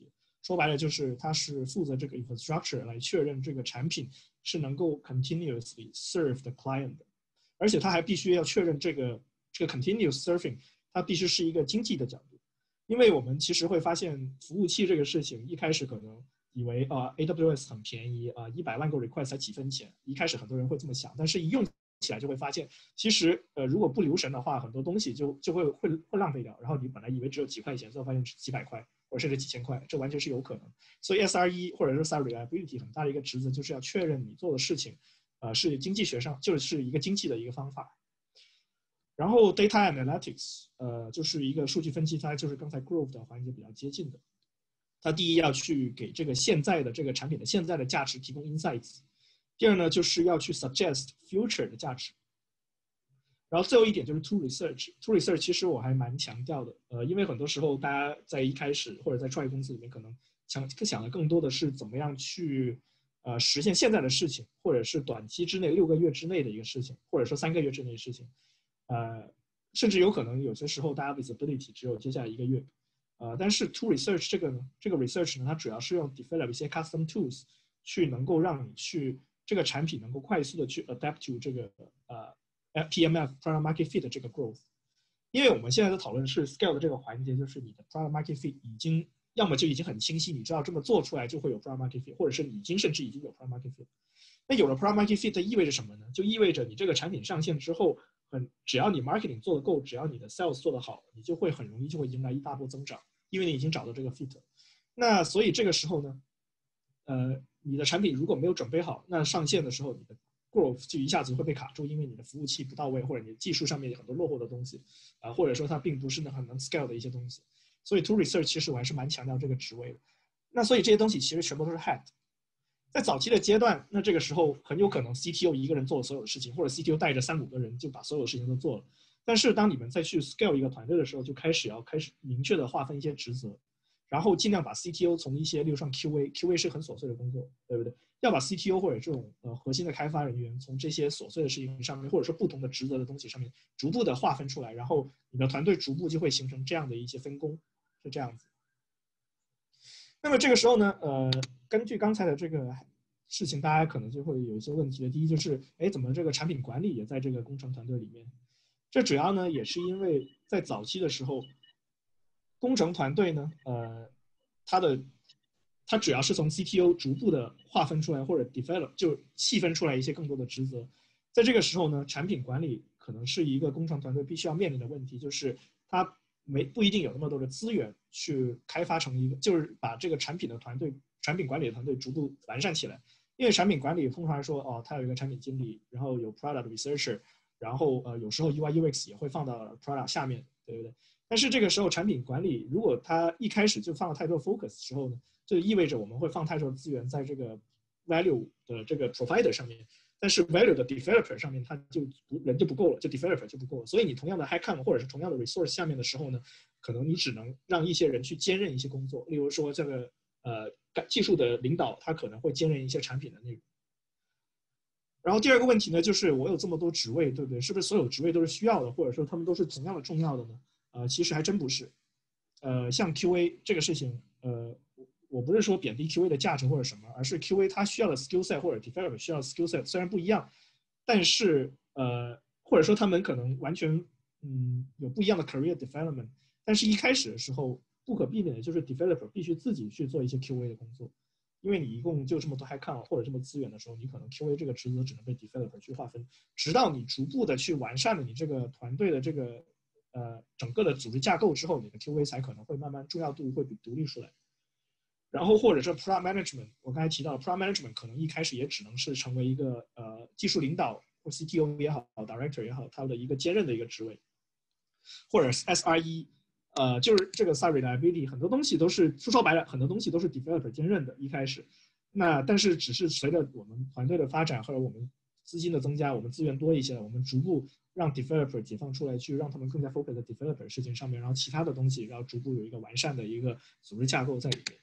说白了就是它是负责这个 infrastructure 来确认这个产品是能够 continuously serve the client 的，而且它还必须要确认这个这个 continuous serving 它必须是一个经济的角度，因为我们其实会发现服务器这个事情一开始可能以为啊、呃、A W S 很便宜啊，一百万个 request 才几分钱，一开始很多人会这么想，但是一用起来就会发现，其实呃如果不留神的话，很多东西就就会会会浪费掉，然后你本来以为只有几块钱，最后发现是几百块或者甚至几千块，这完全是有可能。所以 S R E 或者是 Site Reliability 很大的一个职责就是要确认你做的事情，呃是经济学上就是一个经济的一个方法。然后 Data Analytics 呃就是一个数据分析，它就是刚才 Growth 的环节比较接近的。它第一要去给这个现在的这个产品的现在的价值提供 insights， 第二呢就是要去 suggest future 的价值，然后最后一点就是 to research。to research 其实我还蛮强调的，呃，因为很多时候大家在一开始或者在创业公司里面可能想想的更多的是怎么样去呃实现现在的事情，或者是短期之内六个月之内的一个事情，或者说三个月之内的事情，呃，甚至有可能有些时候大家 visibility 只有接下来一个月。呃，但是 to research 这个呢，这个 research 呢，它主要是用 develop 一些 custom tools 去能够让你去这个产品能够快速的去 adapt to 这个呃 P M F product market fit 这个 growth。因为我们现在的讨论是 scale 的这个环节，就是你的 product market fit 已经要么就已经很清晰，你知道这么做出来就会有 product market fit， 或者是你已经甚至已经有 product market fit。那有了 product market fit 意味着什么呢？就意味着你这个产品上线之后，很只要你 marketing 做得够，只要你的 sales 做得好，你就会很容易就会迎来一大波增长。因为你已经找到这个 fit， 那所以这个时候呢，呃，你的产品如果没有准备好，那上线的时候你的 growth 就一下子会被卡住，因为你的服务器不到位，或者你的技术上面有很多落后的东西，啊、呃，或者说它并不是很能 scale 的一些东西。所以 to research 其实我还是蛮强调这个职位的。那所以这些东西其实全部都是 head。在早期的阶段，那这个时候很有可能 C T O 一个人做了所有的事情，或者 C T O 带着三五个人就把所有的事情都做了。但是当你们再去 scale 一个团队的时候，就开始要开始明确的划分一些职责，然后尽量把 C T O 从一些，例如像 Q A，Q A 是很琐碎的工作，对不对？要把 C T O 或者这种呃核心的开发人员从这些琐碎的事情上面，或者说不同的职责的东西上面，逐步的划分出来，然后你的团队逐步就会形成这样的一些分工，是这样子。那么这个时候呢，呃，根据刚才的这个事情，大家可能就会有一些问题的。第一就是，哎，怎么这个产品管理也在这个工程团队里面？这主要呢也是因为在早期的时候，工程团队呢，呃，它的它主要是从 C T O 逐步的划分出来，或者 develop 就细分出来一些更多的职责。在这个时候呢，产品管理可能是一个工程团队必须要面临的问题，就是它没不一定有那么多的资源去开发成一个，就是把这个产品的团队、产品管理的团队逐步完善起来。因为产品管理通常说，哦，它有一个产品经理，然后有 product researcher。然后呃，有时候 U I U X 也会放到 product 下面，对不对？但是这个时候产品管理如果它一开始就放了太多 focus 的时候呢，就意味着我们会放太多资源在这个 value 的这个 provider 上面，但是 value 的 developer 上面它就不人就不够了，就 developer 就不够了。所以你同样的 headcount 或者是同样的 resource 下面的时候呢，可能你只能让一些人去兼任一些工作，例如说这个呃技术的领导他可能会兼任一些产品的内容。然后第二个问题呢，就是我有这么多职位，对不对？是不是所有职位都是需要的，或者说他们都是同样的重要的呢？呃，其实还真不是。呃，像 Q A 这个事情，呃，我不是说贬低 Q A 的价值或者什么，而是 Q A 它需要的 skill set 或者 developer 需要的 skill set 虽然不一样，但是呃，或者说他们可能完全嗯有不一样的 career development， 但是一开始的时候不可避免的就是 developer 必须自己去做一些 Q A 的工作。因为你一共就这么多 headcount 或者这么资源的时候，你可能 Q A 这个职责只能被 developer 去划分，直到你逐步的去完善了你这个团队的这个呃整个的组织架构之后，你的 Q A 才可能会慢慢重要度会比独立出来。然后或者是 product management， 我刚才提到 product management 可能一开始也只能是成为一个呃技术领导或 C T O 也好 ，director 也好，他的一个兼任的一个职位，或者是 S R E。呃，就是这个 site reliability 很多东西都是说白了，很多东西都是 developer 兼任的，一开始。那但是只是随着我们团队的发展或者我们资金的增加，我们资源多一些，我们逐步让 developer 解放出来，去让他们更加 focus 在 developer 事情上面，然后其他的东西，然后逐步有一个完善的一个组织架构在里面。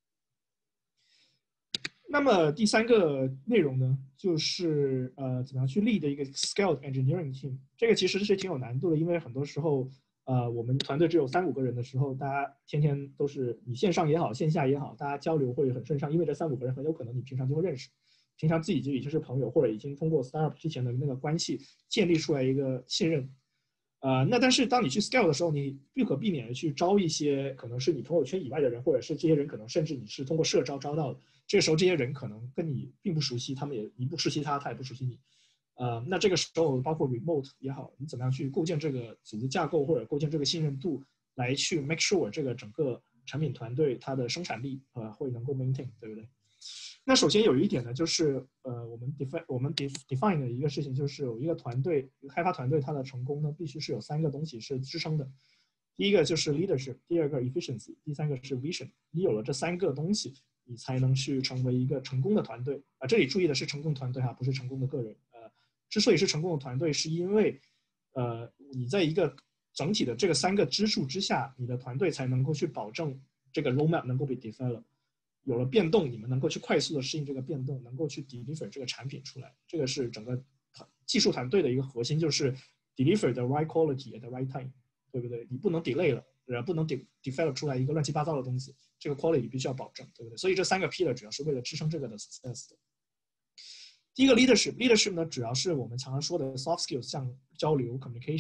那么第三个内容呢，就是呃怎么样去 lead 一个 scaled engineering team。这个其实是挺有难度的，因为很多时候。 呃，我们团队只有三五个人的时候，大家天天都是你线上也好，线下也好，大家交流会很顺畅，因为这三五个人很有可能你平常就会认识，平常自己就已经是朋友，或者已经通过 startup 之前的那个关系建立出来一个信任。呃，那但是当你去 scale 的时候，你不可避免的去招一些可能是你朋友圈以外的人，或者是这些人可能甚至你是通过社招招到的。这个时候，这些人可能跟你并不熟悉，他们也你不熟悉他，他也不熟悉你。呃，那这个时候包括 remote 也好，你怎么样去构建这个组织架构，或者构建这个信任度，来去 make sure 这个整个产品团队它的生产力呃会能够 maintain， 对不对？那首先有一点呢，就是呃，我们 define 我们 define 的一个事情，就是有一个团队开发团队它的成功呢，必须是有三个东西是支撑的。第一个就是 leadership， 第二个 efficiency， 第三个是 vision。你有了这三个东西，你才能去成为一个成功的团队啊。这里注意的是成功团队哈，不是成功的个人。呃，之所以是成功的团队，是因为呃你在一个整体的这个三个支柱之下，你的团队才能够去保证这个 roadmap 能够被 develop。有了变动，你们能够去快速的适应这个变动，能够去 deliver 这个产品出来。这个是整个技术团队的一个核心，就是 deliver the right quality at the right time， 对不对？你不能 delay 了，不能 develop 出来一个乱七八糟的东西，这个 quality 必须要保证，对不对？所以这三个 pillar 主要是为了支撑这个的 success 的。第一个 leadership， leadership 呢，主要是我们常常说的 soft skills， 像交流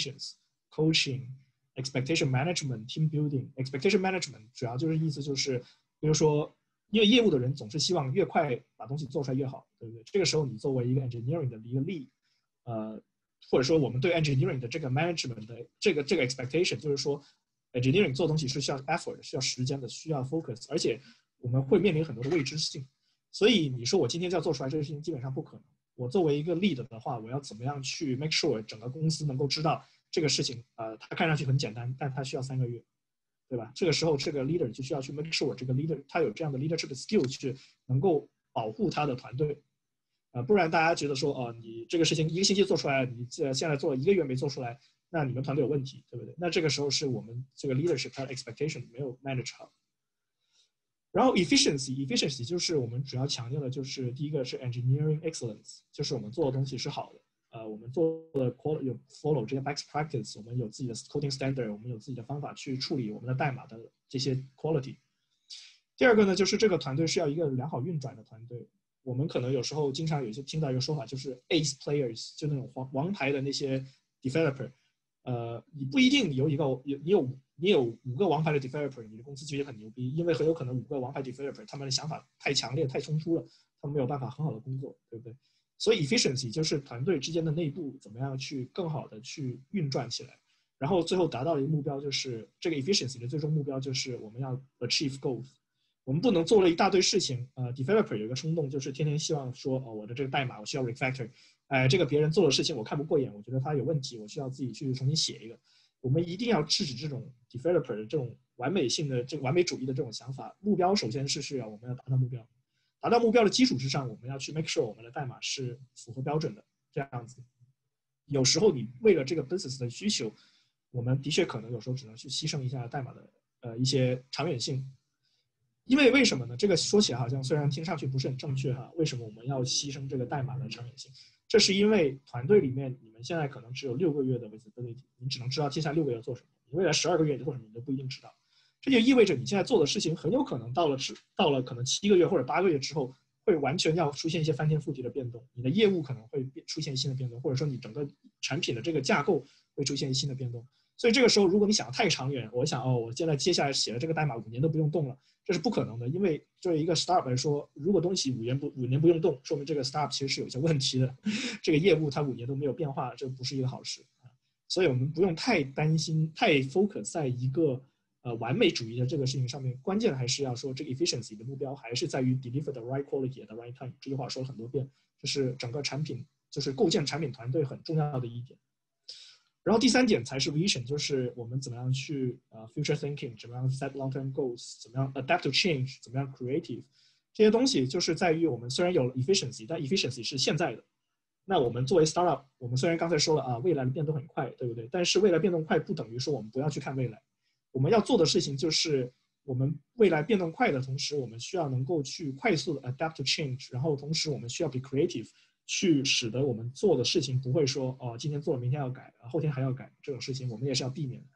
communications、coaching、expectation management、team building。expectation management 主要就是意思就是，比如说，因为业务的人总是希望越快把东西做出来越好，对不对？这个时候你作为一个 engineering 的一个 lead， 呃，或者说我们对 engineering 的这个 management 的这个这个 expectation， 就是说 engineering 做东西是需要 effort， 需要时间的，需要 focus， 而且我们会面临很多的未知性。所以你说我今天就要做出来这个事情，基本上不可能。我作为一个 lead 的话，我要怎么样去 make sure 整个公司能够知道这个事情？呃，它看上去很简单，但它需要三个月，对吧？这个时候，这个 leader 就需要去 make sure 这个 leader 他有这样的 leadership skill 去能够保护他的团队。呃，不然大家觉得说，哦、呃，你这个事情一个星期做出来，你现在做了一个月没做出来，那你们团队有问题，对不对？那这个时候是我们这个 leadership 它的 expectation 没有 manage 好。然后 efficiency efficiency 就是我们主要强调的，就是第一个是 engineering excellence， 就是我们做的东西是好的，呃，我们做的 有 follow 这些 best practice， 我们有自己的 coding standard， 我们有自己的方法去处理我们的代码的这些 quality。第二个呢，就是这个团队是要一个良好运转的团队。我们可能有时候经常有些听到一个说法，就是 ace players， 就那种王王牌的那些 developer， 呃，你不一定有一个有你有。你有五个王牌的 developer， 你的公司其实很牛逼，因为很有可能五个王牌 developer 他们的想法太强烈、太冲突了，他们没有办法很好的工作，对不对？所以 efficiency 就是团队之间的内部怎么样去更好的去运转起来，然后最后达到一个目标，就是这个 efficiency 的最终目标就是我们要 achieve goals。我们不能做了一大堆事情，呃 ，developer 有一个冲动，就是天天希望说，哦，我的这个代码我需要 refactor， 哎、呃，这个别人做的事情我看不过眼，我觉得他有问题，我需要自己去重新写一个。我们一定要制止这种 developer 的这种完美性的、这个完美主义的这种想法。目标首先是是要我们要达到目标，达到目标的基础之上，我们要去 make sure 我们的代码是符合标准的。这样子，有时候你为了这个 business 的需求，我们的确可能有时候只能去牺牲一下代码的呃一些长远性。因为为什么呢？这个说起来好像虽然听上去不是很正确哈，为什么我们要牺牲这个代码的长远性？这是因为团队里面你们现在可能只有六个月的 visibility， 你只能知道接下来六个月要做什么，你未来十二个月做什么你都不一定知道。这就意味着你现在做的事情很有可能到了到了可能七个月或者八个月之后，会完全要出现一些翻天覆地的变动，你的业务可能会出现新的变动，或者说你整个产品的这个架构会出现新的变动。所以这个时候，如果你想太长远，我想哦，我现在接下来写的这个代码五年都不用动了，这是不可能的。因为作为一个 startup 来说，如果东西五年不五年不用动，说明这个 startup 其实是有一些问题的，这个业务它五年都没有变化，这不是一个好事。所以我们不用太担心，太 focus 在一个呃完美主义的这个事情上面。关键还是要说，这个 efficiency 的目标还是在于 deliver the right quality at the right time。这句话说了很多遍，这是整个产品就是构建产品团队很重要的一点。然后第三点才是 vision， 就是我们怎么样去呃 future thinking， 怎么样 set long term goals， 怎么样 adapt to change， 怎么样 creative， 这些东西就是在于我们虽然有了 efficiency， 但 efficiency 是现在的。那我们作为 startup， 我们虽然刚才说了啊，未来的变动很快，对不对？但是未来变动快不等于说我们不要去看未来。我们要做的事情就是我们未来变动快的同时，我们需要能够去快速的 adapt to change， 然后同时我们需要 be creative。去使得我们做的事情不会说哦，今天做了明天要改，后天还要改，这种事情我们也是要避免的。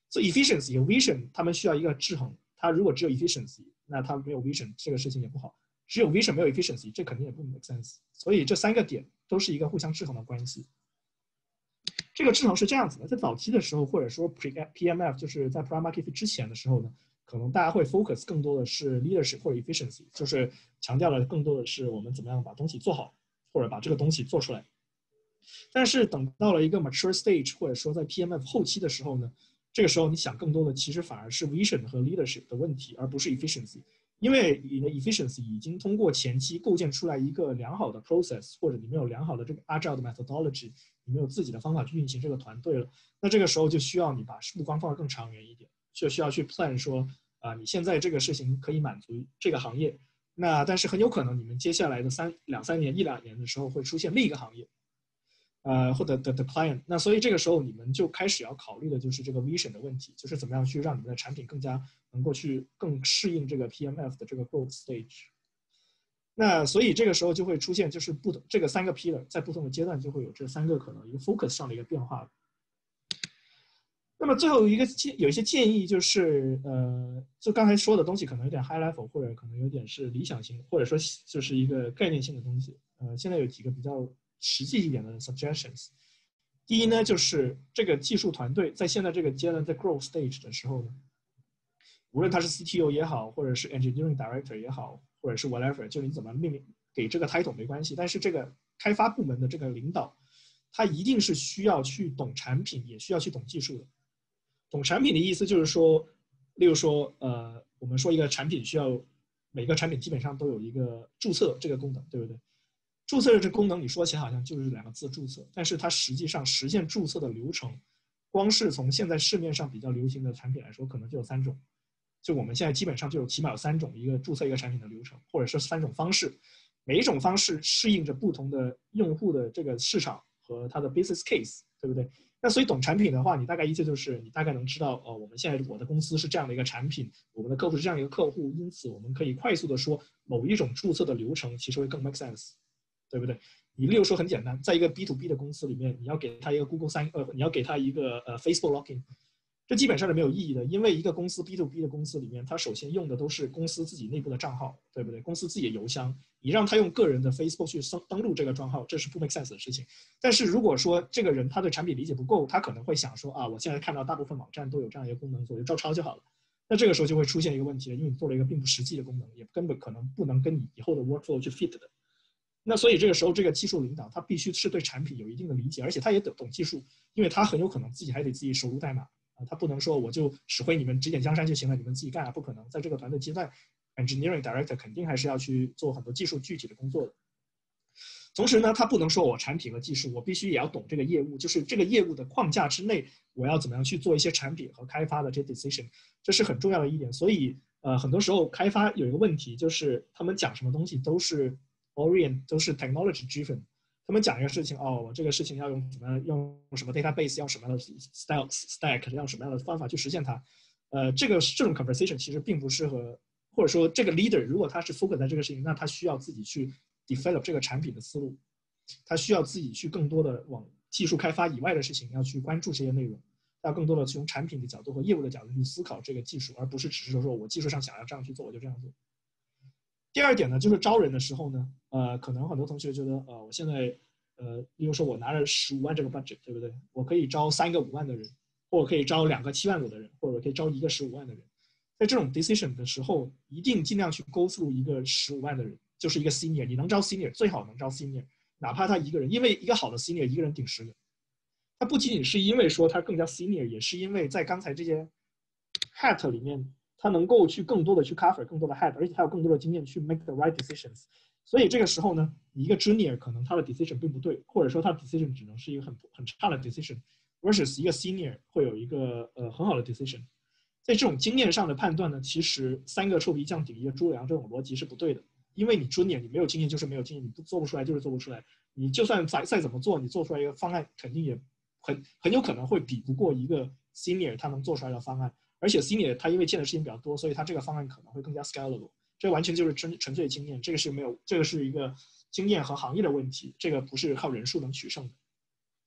所以 efficiency 和 vision 他们需要一个制衡。它如果只有 efficiency， 那它没有 vision， 这个事情也不好。只有 vision 没有 efficiency， 这肯定也不 make sense。所以这三个点都是一个互相制衡的关系。这个制衡是这样子的，在早期的时候，或者说 P M F 就是在 Product Market Fit 之前的时候呢，可能大家会 focus 更多的是 leadership 或者 efficiency， 就是强调的更多的是我们怎么样把东西做好，或者把这个东西做出来。但是等到了一个 mature stage， 或者说在 P M F 后期的时候呢，这个时候你想更多的其实反而是 vision 和 leadership 的问题，而不是 efficiency。因为你的 efficiency 已经通过前期构建出来一个良好的 process， 或者你没有良好的这个 agile 的 methodology， 你没有自己的方法去运行这个团队了。那这个时候就需要你把目光放得更长远一点，就需要去 plan 说啊、呃，你现在这个事情可以满足这个行业，那但是很有可能你们接下来的三两三年一两年的时候会出现另一个行业。呃，或者 the the client， 那所以这个时候你们就开始要考虑的就是这个 vision 的问题，就是怎么样去让你们的产品更加能够去更适应这个 P M F 的这个 growth stage。那所以这个时候就会出现就是不同这个三个 pillar 在不同的阶段就会有这三个可能一个 focus 上的一个变化。那么最后一个有一些建议就是，呃，就刚才说的东西可能有点 high level， 或者可能有点是理想型，或者说就是一个概念性的东西。呃，现在有几个比较实际一点的 suggestions。第一呢，就是这个技术团队在现在这个阶段在 growth stage 的时候呢，无论他是 C T O 也好，或者是 engineering director 也好，或者是 whatever， 就你怎么命令给这个 title 没关系，但是这个开发部门的这个领导，他一定是需要去懂产品，也需要去懂技术的。懂产品的意思就是说，例如说，呃，我们说一个产品需要每个产品基本上都有一个注册这个功能，对不对？注册的这功能你说起来好像就是两个字注册，但是它实际上实现注册的流程，光是从现在市面上比较流行的产品来说，可能就有三种。就我们现在基本上就有起码有三种一个注册一个产品的流程，或者是三种方式，每一种方式适应着不同的用户的这个市场和它的 business case， 对不对？那所以懂产品的话，你大概意思就是你大概能知道，哦，我们现在我的公司是这样的一个产品，我们的客户是这样一个客户，因此我们可以快速的说某一种注册的流程其实会更 make sense。对不对？你例如说很简单，在一个 B to B 的公司里面，你要给他一个 Google Sign， 呃，你要给他一个呃 Facebook Login， 这基本上是没有意义的，因为一个公司 B to B 的公司里面，它首先用的都是公司自己内部的账号，对不对？公司自己的邮箱，你让他用个人的 Facebook 去登录这个账号，这是不 make sense 的事情。但是如果说这个人他对产品理解不够，他可能会想说啊，我现在看到大部分网站都有这样一个功能，我就照抄就好了。那这个时候就会出现一个问题了，因为你做了一个并不实际的功能，也根本可能不能跟你以后的 workflow 去 fit 的。那所以这个时候，这个技术领导他必须是对产品有一定的理解，而且他也懂懂技术，因为他很有可能自己还得自己手录代码啊，他不能说我就指挥你们指点江山就行了，你们自己干啊，不可能。在这个团队阶段 ，engineering director 肯定还是要去做很多技术具体的工作的。同时呢，他不能说我产品和技术，我必须也要懂这个业务，就是这个业务的框架之内，我要怎么样去做一些产品和开发的这些 decision， 这是很重要的一点。所以呃，很多时候开发有一个问题，就是他们讲什么东西都是。Orient 都是 technology driven， 他们讲一个事情，哦，我这个事情要用什么，用什么 database， 要什么样的 style stack， 要什么样的方法去实现它。呃，这个这种 conversation 其实并不适合，或者说这个 leader 如果他是 focus 在这个事情，那他需要自己去 develop 这个产品的思路，他需要自己去更多的往技术开发以外的事情要去关注这些内容，要更多的从产品的角度和业务的角度去思考这个技术，而不是只是说我技术上想要这样去做，我就这样做。第二点呢，就是招人的时候呢，呃，可能很多同学觉得，呃，我现在，呃，比如说我拿着十五万这个 budget， 对不对？我可以招三个五万的人，或者可以招两个七万五的人，或者可以招一个十五万的人。在这种 decision 的时候，一定尽量去 go through 一个十五万的人，就是一个 senior， 你能招 senior 最好能招 senior， 哪怕他一个人，因为一个好的 senior 一个人顶十个，他不仅仅是因为说他更加 senior， 也是因为在刚才这些 hat 里面。他能够去更多的去 cover 更多的 head， 而且他有更多的经验去 make the right decisions。所以这个时候呢，一个 junior 可能他的 decision 并不对，或者说他的 decision 只能是一个很很差的 decision， versus 一个 senior 会有一个呃很好的 decision。在这种经验上的判断呢，其实三个臭皮匠顶一个猪粮这种逻辑是不对的，因为你 junior 你没有经验就是没有经验，你不做不出来就是做不出来，你就算再再怎么做，你做出来一个方案肯定也很很有可能会比不过一个 senior 他能做出来的方案。而且 senior 他因为见的事情比较多，所以他这个方案可能会更加 scalable。这完全就是纯纯粹经验，这个是没有，这个是一个经验和行业的问题，这个不是靠人数能取胜的。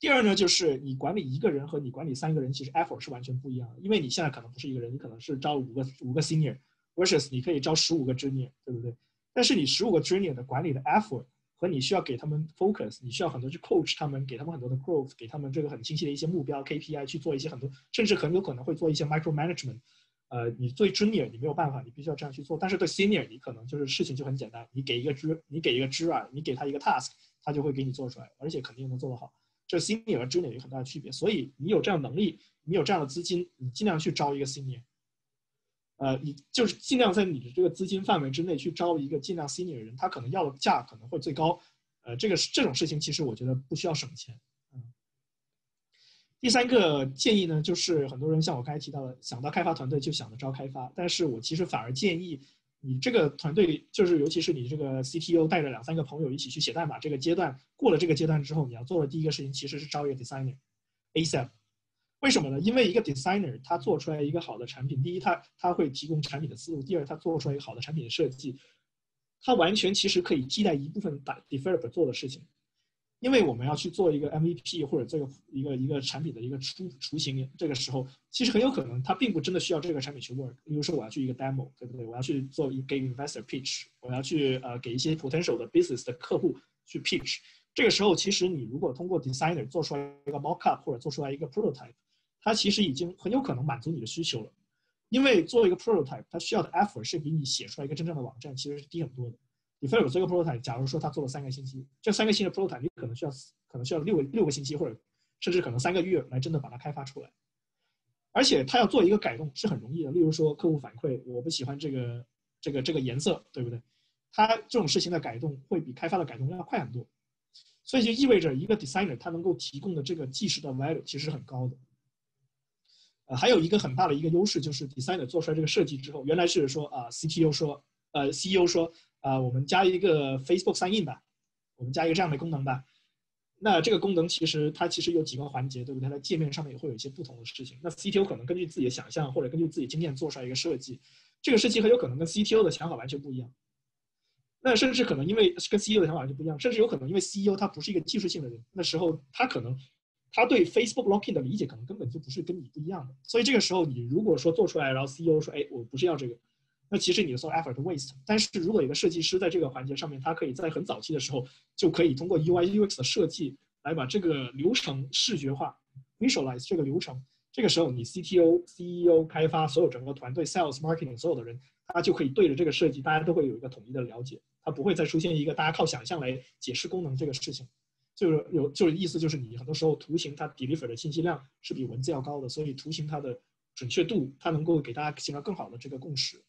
第二呢，就是你管理一个人和你管理三个人，其实 effort 是完全不一样的，因为你现在可能不是一个人，你可能是招五个五个 senior versus 你可以招十五个 junior， 对不对？但是你十五个 junior 的管理的 effort 和你需要给他们 focus， 你需要很多去 coach 他们，给他们很多的 growth， 给他们这个很清晰的一些目标 K P I 去做一些很多，甚至很有可能会做一些 micro management。呃，你作为 junior 你没有办法，你必须要这样去做。但是对 senior 你可能就是事情就很简单，你给一个 J， 你给一个 Jira， 你给他一个 task， 他就会给你做出来，而且肯定能做得好。这 senior 和 junior 有很大的区别，所以你有这样的能力，你有这样的资金，你尽量去招一个 senior。呃，你就是尽量在你的这个资金范围之内去招一个尽量 senior 的人，他可能要的价可能会最高。呃，这个这种事情其实我觉得不需要省钱。嗯。第三个建议呢，就是很多人像我刚才提到的，想到开发团队就想着招开发，但是我其实反而建议你这个团队，就是尤其是你这个 C T O 带着两三个朋友一起去写代码这个阶段，过了这个阶段之后，你要做的第一个事情其实是招一个 designer A S A P。为什么呢？因为一个 designer 他做出来一个好的产品，第一他他会提供产品的思路，第二他做出来一个好的产品的设计，他完全其实可以替代一部分 developer 做的事情。因为我们要去做一个 M V P 或者这个一个一个产品的一个雏雏形，这个时候其实很有可能它并不真的需要这个产品去 work。比如说我要去一个 demo， 对不对？我要去做一个 investor pitch， 我要去呃给一些 potential 的 business 的客户去 pitch。这个时候其实你如果通过 designer 做出来一个 mock-up 或者做出来一个 prototype， 它其实已经很有可能满足你的需求了。因为做一个 prototype， 它需要的 effort 是比你写出来一个真正的网站其实是低很多的。developer 做一个 prototype， 假如说他做了三个星期，这三个星期的 prototype 你可能需要可能需要六个六个星期，或者甚至可能三个月来真的把它开发出来。而且他要做一个改动是很容易的，例如说客户反馈我不喜欢这个这个这个颜色，对不对？他这种事情的改动会比开发的改动要快很多，所以就意味着一个 designer 他能够提供的这个即时的 value 其实是很高的。呃，还有一个很大的一个优势就是 designer 做出来这个设计之后，原来是说啊、呃、C T O 说呃 C E O 说啊、呃，我们加一个 Facebook sign in 吧，我们加一个这样的功能吧。那这个功能其实它其实有几个环节，对不对？它在界面上面也会有一些不同的事情。那 C T O 可能根据自己的想象或者根据自己经验做出来一个设计，这个设计很有可能跟 C T O 的想法完全不一样。那甚至可能因为跟 C E O 的想法完全不一样，甚至有可能因为 C E O 他不是一个技术性的人，那时候他可能他对 Facebook locking 的理解可能根本就不是跟你不一样的。所以这个时候你如果说做出来，然后 C E O 说，哎，我不是要这个。那其实你的 so effort waste。但是如果有个设计师在这个环节上面，他可以在很早期的时候就可以通过 U I U X 的设计来把这个流程视觉化 ，visualize 这个流程。这个时候你 C T O、C E O、开发所有整个团队、sales、marketing 所有的人，他就可以对着这个设计，大家都会有一个统一的了解，他不会再出现一个大家靠想象来解释功能这个事情。就是有就是意思就是你很多时候图形它 deliver 的信息量是比文字要高的，所以图形它的准确度，它能够给大家形成更好的这个共识。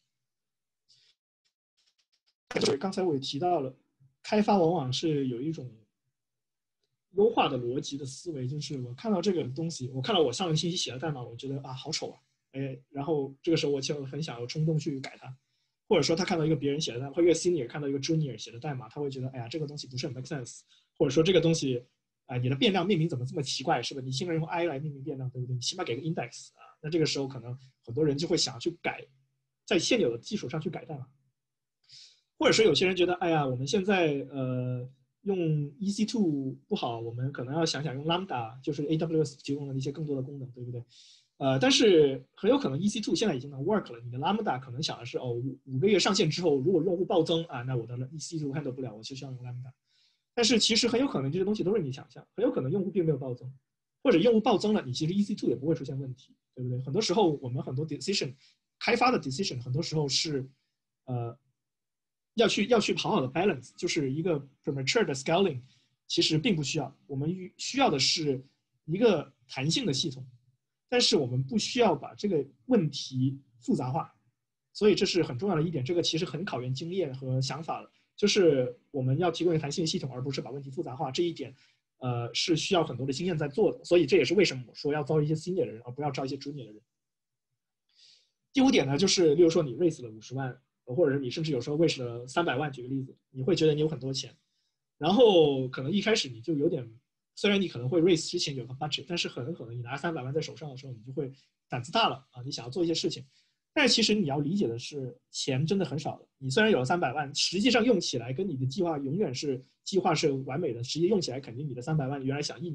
就是刚才我也提到了，开发往往是有一种优化的逻辑的思维，就是我看到这个东西，我看到我上个星期写的代码，我觉得啊好丑啊，哎，然后这个时候我就很想有冲动去改它，或者说他看到一个别人写的代码，或一个 senior 看到一个 junior 写的代码，他会觉得哎呀这个东西不是很 make sense， 或者说这个东西啊、呃、你的变量命名怎么这么奇怪，是吧？你新人用 i 来命名变量，对不对？你起码给个 index 啊，那这个时候可能很多人就会想去改，在现有的基础上去改代码。或者说有些人觉得，哎呀，我们现在呃用 E C 二 不好，我们可能要想想用 Lambda， 就是 A W S 提供的一些更多的功能，对不对？呃，但是很有可能 E C 二 现在已经能 work 了，你的 Lambda 可能想的是，哦，五个月上线之后，如果用户暴增啊，那我的 E C 二 handle不了，我就需要用 Lambda。但是其实很有可能这些东西都是你想象，很有可能用户并没有暴增，或者用户暴增了，你其实 E C 二 也不会出现问题，对不对？很多时候我们很多 decision 开发的 decision 很多时候是呃。要去要去好好的 balance， 就是一个 premature 的 scaling， 其实并不需要，我们需要的是一个弹性的系统，但是我们不需要把这个问题复杂化，所以这是很重要的一点，这个其实很考验经验和想法的，就是我们要提供一个弹性的系统，而不是把问题复杂化，这一点呃是需要很多的经验在做的，所以这也是为什么我说要招一些 senior 的人，而不要招一些 junior 的人。第五点呢，就是例如说你 raise 了五十万。或者是你甚至有时候 raise 了三百万，举个例子，你会觉得你有很多钱，然后可能一开始你就有点，虽然你可能会 raise 之前有个 budget， 但是很可能你拿三百万在手上的时候，你就会胆子大了啊，你想要做一些事情，但是其实你要理解的是，钱真的很少的，你虽然有了三百万，实际上用起来跟你的计划永远是计划是完美的，实际用起来肯定你的三百万原来想一年，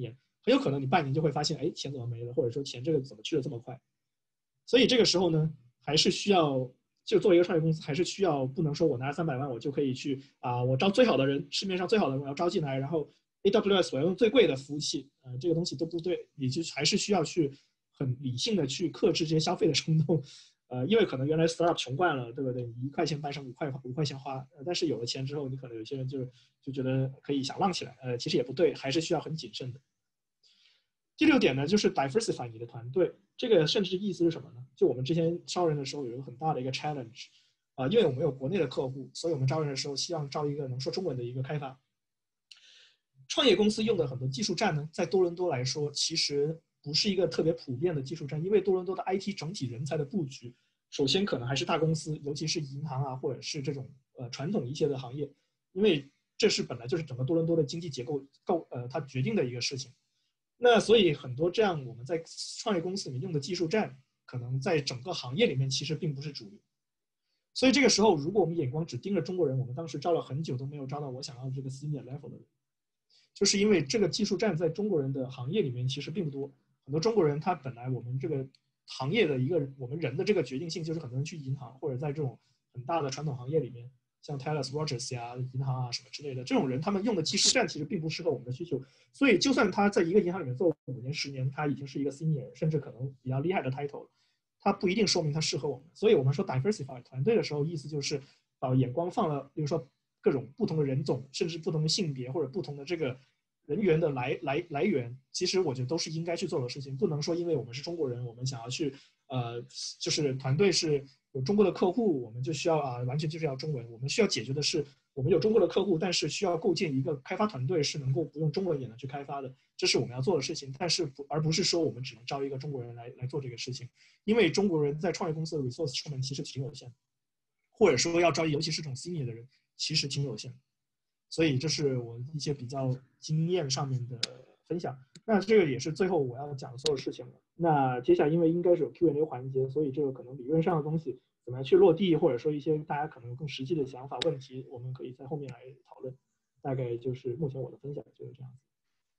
很有可能你半年就会发现，哎，钱怎么没了，或者说钱这个怎么去的这么快。所以这个时候呢，还是需要，就作为一个创业公司，还是需要不能说我拿三百万我就可以去啊、呃，我招最好的人，市面上最好的人我要招进来，然后 A W S 我要用最贵的服务器，呃，这个东西都不对，你就还是需要去很理性的去克制这些消费的冲动。呃，因为可能原来 startup 穷惯了，对不对？你一块钱办成五块五块钱花，呃，但是有了钱之后，你可能有些人就就觉得可以想浪起来，呃，其实也不对，还是需要很谨慎的。第六点呢，就是 diversify 你的团队，这个甚至意思是什么呢？就我们之前招人的时候有一个很大的一个 challenge，啊、呃，因为我们有国内的客户，所以我们招人的时候希望招一个能说中文的一个开发。创业公司用的很多技术栈呢，在多伦多来说，其实不是一个特别普遍的技术栈，因为多伦多的 I T 整体人才的布局，首先可能还是大公司，尤其是银行啊，或者是这种呃传统一些的行业，因为这是本来就是整个多伦多的经济结构构呃它决定的一个事情。那所以很多这样我们在创业公司里面用的技术栈，可能在整个行业里面其实并不是主流。所以这个时候，如果我们眼光只盯着中国人，我们当时招了很久都没有招到我想要的这个 senior level 的人。就是因为这个技术栈在中国人的行业里面其实并不多，很多中国人他本来我们这个行业的一个我们人的这个决定性就是很多人去银行或者在这种很大的传统行业里面，像 Thales Rogers 呀、银行啊什么之类的，这种人他们用的技术栈其实并不适合我们的需求，所以就算他在一个银行里面做五年十年，他已经是一个 senior， 甚至可能比较厉害的 title 了，他不一定说明他适合我们。所以我们说 diversify 团队的时候，意思就是把眼光放了，比如说各种不同的人种，甚至不同的性别或者不同的这个人员的来来来源，其实我觉得都是应该去做的事情，不能说因为我们是中国人，我们想要去呃，就是团队是有中国的客户，我们就需要啊、呃，完全就是要中文。我们需要解决的是，我们有中国的客户，但是需要构建一个开发团队是能够不用中文也能去开发的，这是我们要做的事情。但是不，而不是说我们只能招一个中国人来来做这个事情，因为中国人在创业公司的 resource 成本其实挺有限的，或者说要招，尤其是这种 senior 的人，其实挺有限的。所以这是我一些比较经验上面的分享。那这个也是最后我要讲的所有事情了。那接下来因为应该是有 Q and A 环节，所以这个可能理论上的东西怎么样去落地，或者说一些大家可能有更实际的想法问题，我们可以在后面来讨论。大概就是目前我的分享就是这样子。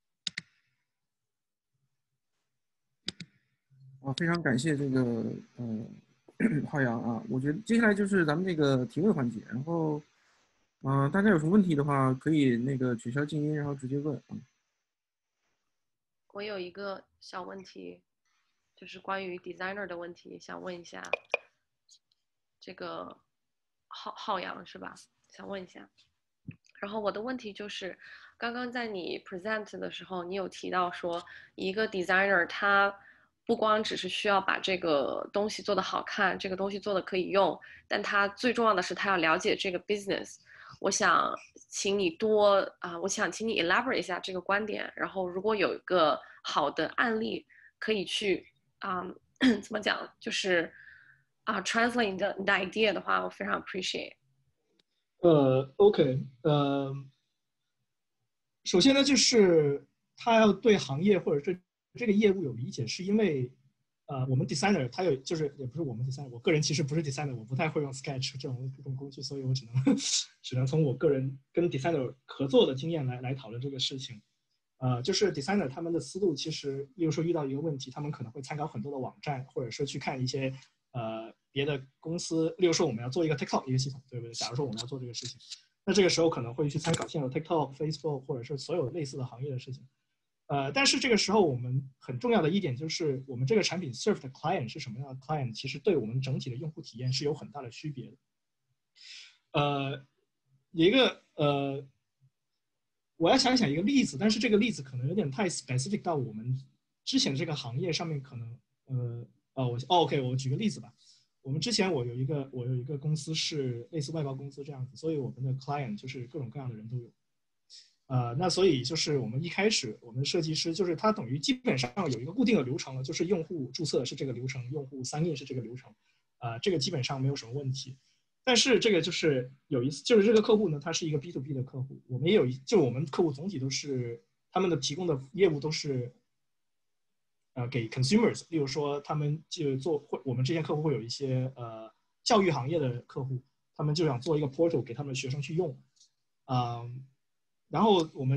啊，非常感谢这个呃浩洋啊，我觉得接下来就是咱们这个提问环节，然后嗯、呃，大家有什么问题的话，可以那个取消静音，然后直接问啊。 我有一个小问题，就是关于 designer 的问题，想问一下这个浩浩洋是吧？想问一下。然后我的问题就是，刚刚在你 present 的时候，你有提到说，一个 designer 他不光只是需要把这个东西做得好看，这个东西做得可以用，但他最重要的是他要了解这个 business。我想请你多啊、呃，我想请你 elaborate 一下这个观点。然后，如果有一个好的案例可以去啊、呃，怎么讲，就是啊、呃、translate 你的你的 idea 的话，我非常 appreciate。 呃 ，OK， 呃，首先呢，就是他要对行业或者这这个业务有理解，是因为呃，我们 designer 他有就是也不是我们 designer， 我个人其实不是 designer， 我不太会用 Sketch 这种这种工具，所以我只能只能从我个人跟 designer 合作的经验来来讨论这个事情。呃，就是 designer 他们的思路其实，例如说遇到一个问题，他们可能会参考很多的网站，或者说去看一些呃别的公司，例如说我们要做一个 TikTok 一个系统，对不对？假如说我们要做这个事情，那这个时候可能会去参考现有 TikTok、Facebook 或者是所有类似的行业的事情。呃，但是这个时候我们很重要的一点就是，我们这个产品 serve 的 client 是什么样的 client， 其实对我们整体的用户体验是有很大的区别的。呃，一个呃。我要想想一个例子，但是这个例子可能有点太 specific 到我们之前这个行业上面，可能呃哦我哦 OK， 我举个例子吧。我们之前我有一个我有一个公司是类似外包公司这样子，所以我们的 client 就是各种各样的人都有。呃，那所以就是我们一开始我们的设计师就是他等于基本上有一个固定的流程了，就是用户注册是这个流程，用户sign in是这个流程，啊、呃，这个基本上没有什么问题。但是这个就是有一次，就是这个客户呢，他是一个 B to B 的客户，我们也有一，就我们客户总体都是他们的提供的业务都是，呃，给 consumers， 例如说他们就做，我们这些客户会有一些呃教育行业的客户，他们就想做一个 portal 给他们的学生去用，嗯、呃，然后我们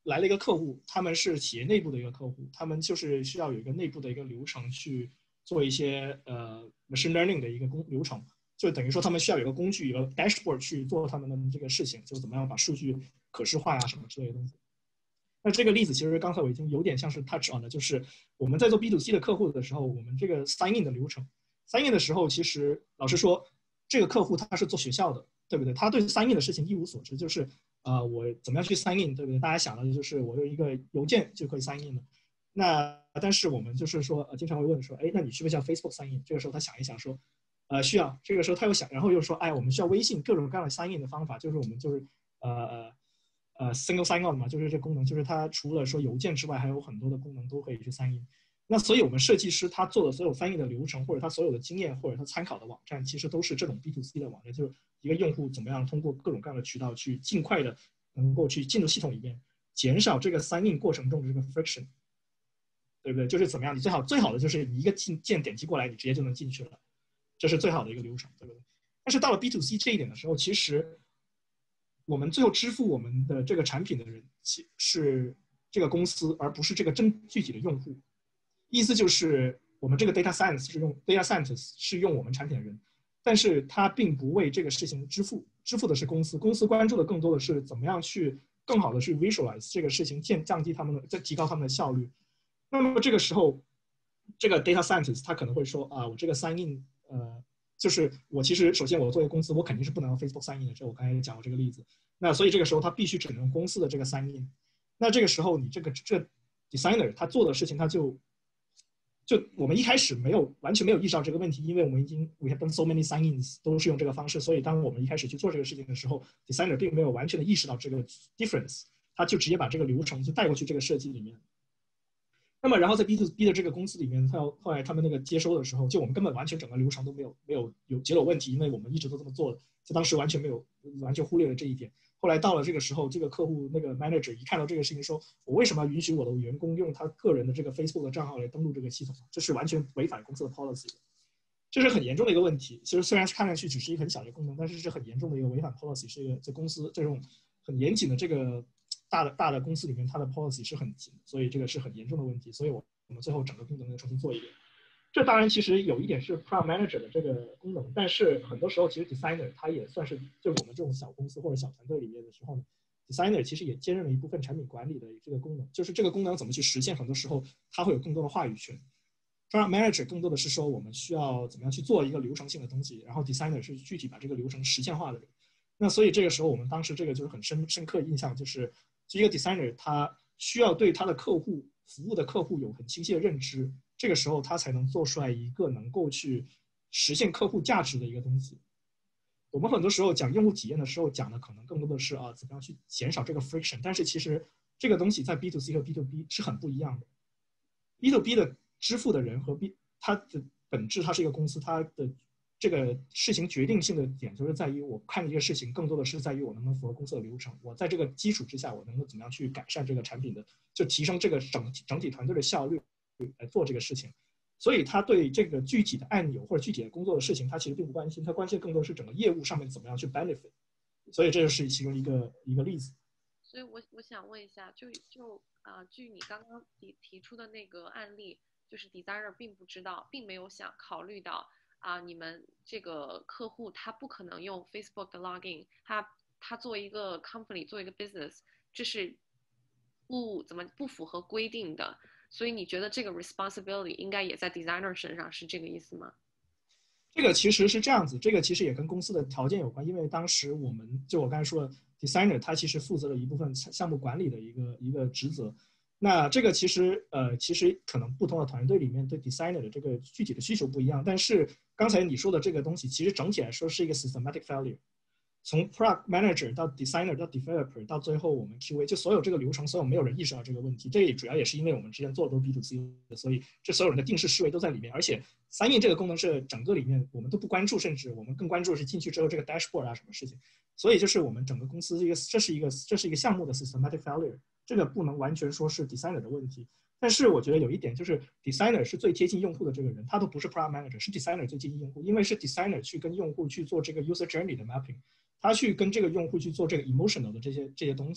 来了一个客户，他们是企业内部的一个客户，他们就是需要有一个内部的一个流程去做一些呃 machine learning 的一个工流程，就等于说他们需要有一个工具，有个 dashboard 去做他们的这个事情，就怎么样把数据可视化呀什么之类的东西。那这个例子其实刚才我已经有点像是 touch on 的，就是我们在做 B to C 的客户的时候，我们这个 sign in 的流程 ，sign in 的时候，其实老实说，这个客户他是做学校的，对不对？他对 sign in 的事情一无所知，就是啊、呃，我怎么样去 sign in， 对不对？大家想的就是我有一个邮件就可以 sign in 了。那但是我们就是说，呃，经常会问说，哎，那你需不需要 Facebook sign in？ 这个时候他想一想说，呃，需要。这个时候他又想，然后又说，哎，我们需要微信各种各样的 sign in 的方法，就是我们就是呃呃。呃 ，single sign on 嘛，就是这功能，就是它除了说邮件之外，还有很多的功能都可以去 sign in。那所以我们设计师他做的所有翻译的流程，或者他所有的经验，或者他参考的网站，其实都是这种 B to C 的网站，就是一个用户怎么样通过各种各样的渠道去尽快的能够去进入系统里面，减少这个 sign in 过程中的这个 friction， 对不对？就是怎么样，你最好最好的就是你一个键点击过来，你直接就能进去了，这是最好的一个流程，对不对？但是到了 B to C 这一点的时候，其实我们最后支付我们的这个产品的人是这个公司，而不是这个真具体的用户。意思就是我们这个 data science 是用 data scientist 是用我们产品的人，但是他并不为这个事情支付，支付的是公司。公司关注的更多的是怎么样去更好的去 visualize 这个事情，降降低他们的，再提高他们的效率。那么这个时候，这个 data scientist 他可能会说啊，我这个 sign in， 呃。就是我其实首先我作为公司，我肯定是不能用 Facebook sign in 的，这我刚才也讲过这个例子。那所以这个时候他必须只能用公司的这个 sign in。那这个时候你这个这个 designer 他做的事情，他就就我们一开始没有完全没有意识到这个问题，因为我们已经 we have done so many sign ins 都是用这个方式，所以当我们一开始去做这个事情的时候 ，designer 并没有完全的意识到这个 difference， 他就直接把这个流程就带过去这个设计里面。那么，然后在 B to B 的这个公司里面，他后来他们那个接收的时候，就我们根本完全整个流程都没有没有有解有问题，因为我们一直都这么做的，就当时完全没有完全忽略了这一点。后来到了这个时候，这个客户那个 manager 一看到这个事情说，我为什么要允许我的员工用他个人的这个 Facebook 的账号来登录这个系统？这是完全违反公司的 policy 的，这是很严重的一个问题。其实虽然看上去只是一个很小的功能，但是是很严重的一个违反 policy， 是一个在公司这种很严谨的这个。大的大的公司里面，它的 policy 是很紧，所以这个是很严重的问题。所以我们最后整个功能要重新做一遍。这当然其实有一点是 product manager 的这个功能，但是很多时候其实 designer 他也算是就是我们这种小公司或者小团队里面的时候呢 ，designer 其实也兼任了一部分产品管理的这个功能。就是这个功能怎么去实现，很多时候它会有更多的话语权。product manager 更多的是说我们需要怎么样去做一个流程性的东西，然后 designer 是具体把这个流程实现化的人。那所以这个时候我们当时这个就是很深深刻印象就是。一个 designer 他需要对他的客户服务的客户有很清晰的认知，这个时候他才能做出来一个能够去实现客户价值的一个东西。我们很多时候讲用户体验的时候，讲的可能更多的是啊怎么样去减少这个 friction， 但是其实这个东西在 B to C 和 B to B 是很不一样的。B to B 的支付的人和 B 它的本质，它是一个公司，它的这个事情决定性的点就是在于，我看这个事情更多的是在于我能不能符合公司的流程。我在这个基础之下，我能够怎么样去改善这个产品的，就提升这个整整体团队的效率来做这个事情。所以他对这个具体的按钮或者具体的工作的事情，他其实并不关心，他关心更多是整个业务上面怎么样去 benefit。所以这就是其中一个一个例子。 所以我我想问一下，就就啊、呃，据你刚刚提提出的那个案例，就是 designer 并不知道，并没有想考虑到。啊，你们这个客户他不可能用 Facebook 的 login， 他他作为一个 company， 做一个 business， 这是不怎么不符合规定的，所以你觉得这个 responsibility 应该也在 designer 身上，是这个意思吗？ 这个其实是这样子，这个其实也跟公司的条件有关，因为当时我们就我刚才说的 designer， 他其实负责了一部分项目管理的一个一个职责。那这个其实呃，其实可能不同的团队里面对 designer 的这个具体的需求不一样，但是刚才你说的这个东西，其实整体来说是一个 systematic failure。从 product manager 到 designer 到 developer 到最后我们 Q A， 就所有这个流程，所有没有人意识到这个问题。这也主要也是因为我们之前做的都是 B to C 的，所以这所有人的定式思维都在里面。而且sign in这个功能是整个里面我们都不关注，甚至我们更关注的是进去之后这个 dashboard 啊什么事情。所以就是我们整个公司一个这是一个这是一个项目的 systematic failure。这个不能完全说是 designer 的问题，但是我觉得有一点就是 designer 是最贴近用户的这个人，他都不是 product manager， 是 designer 最接近用户，因为是 designer 去跟用户去做这个 user journey 的 mapping， 他去跟这个用户去做这个 emotional 的这些这些东西。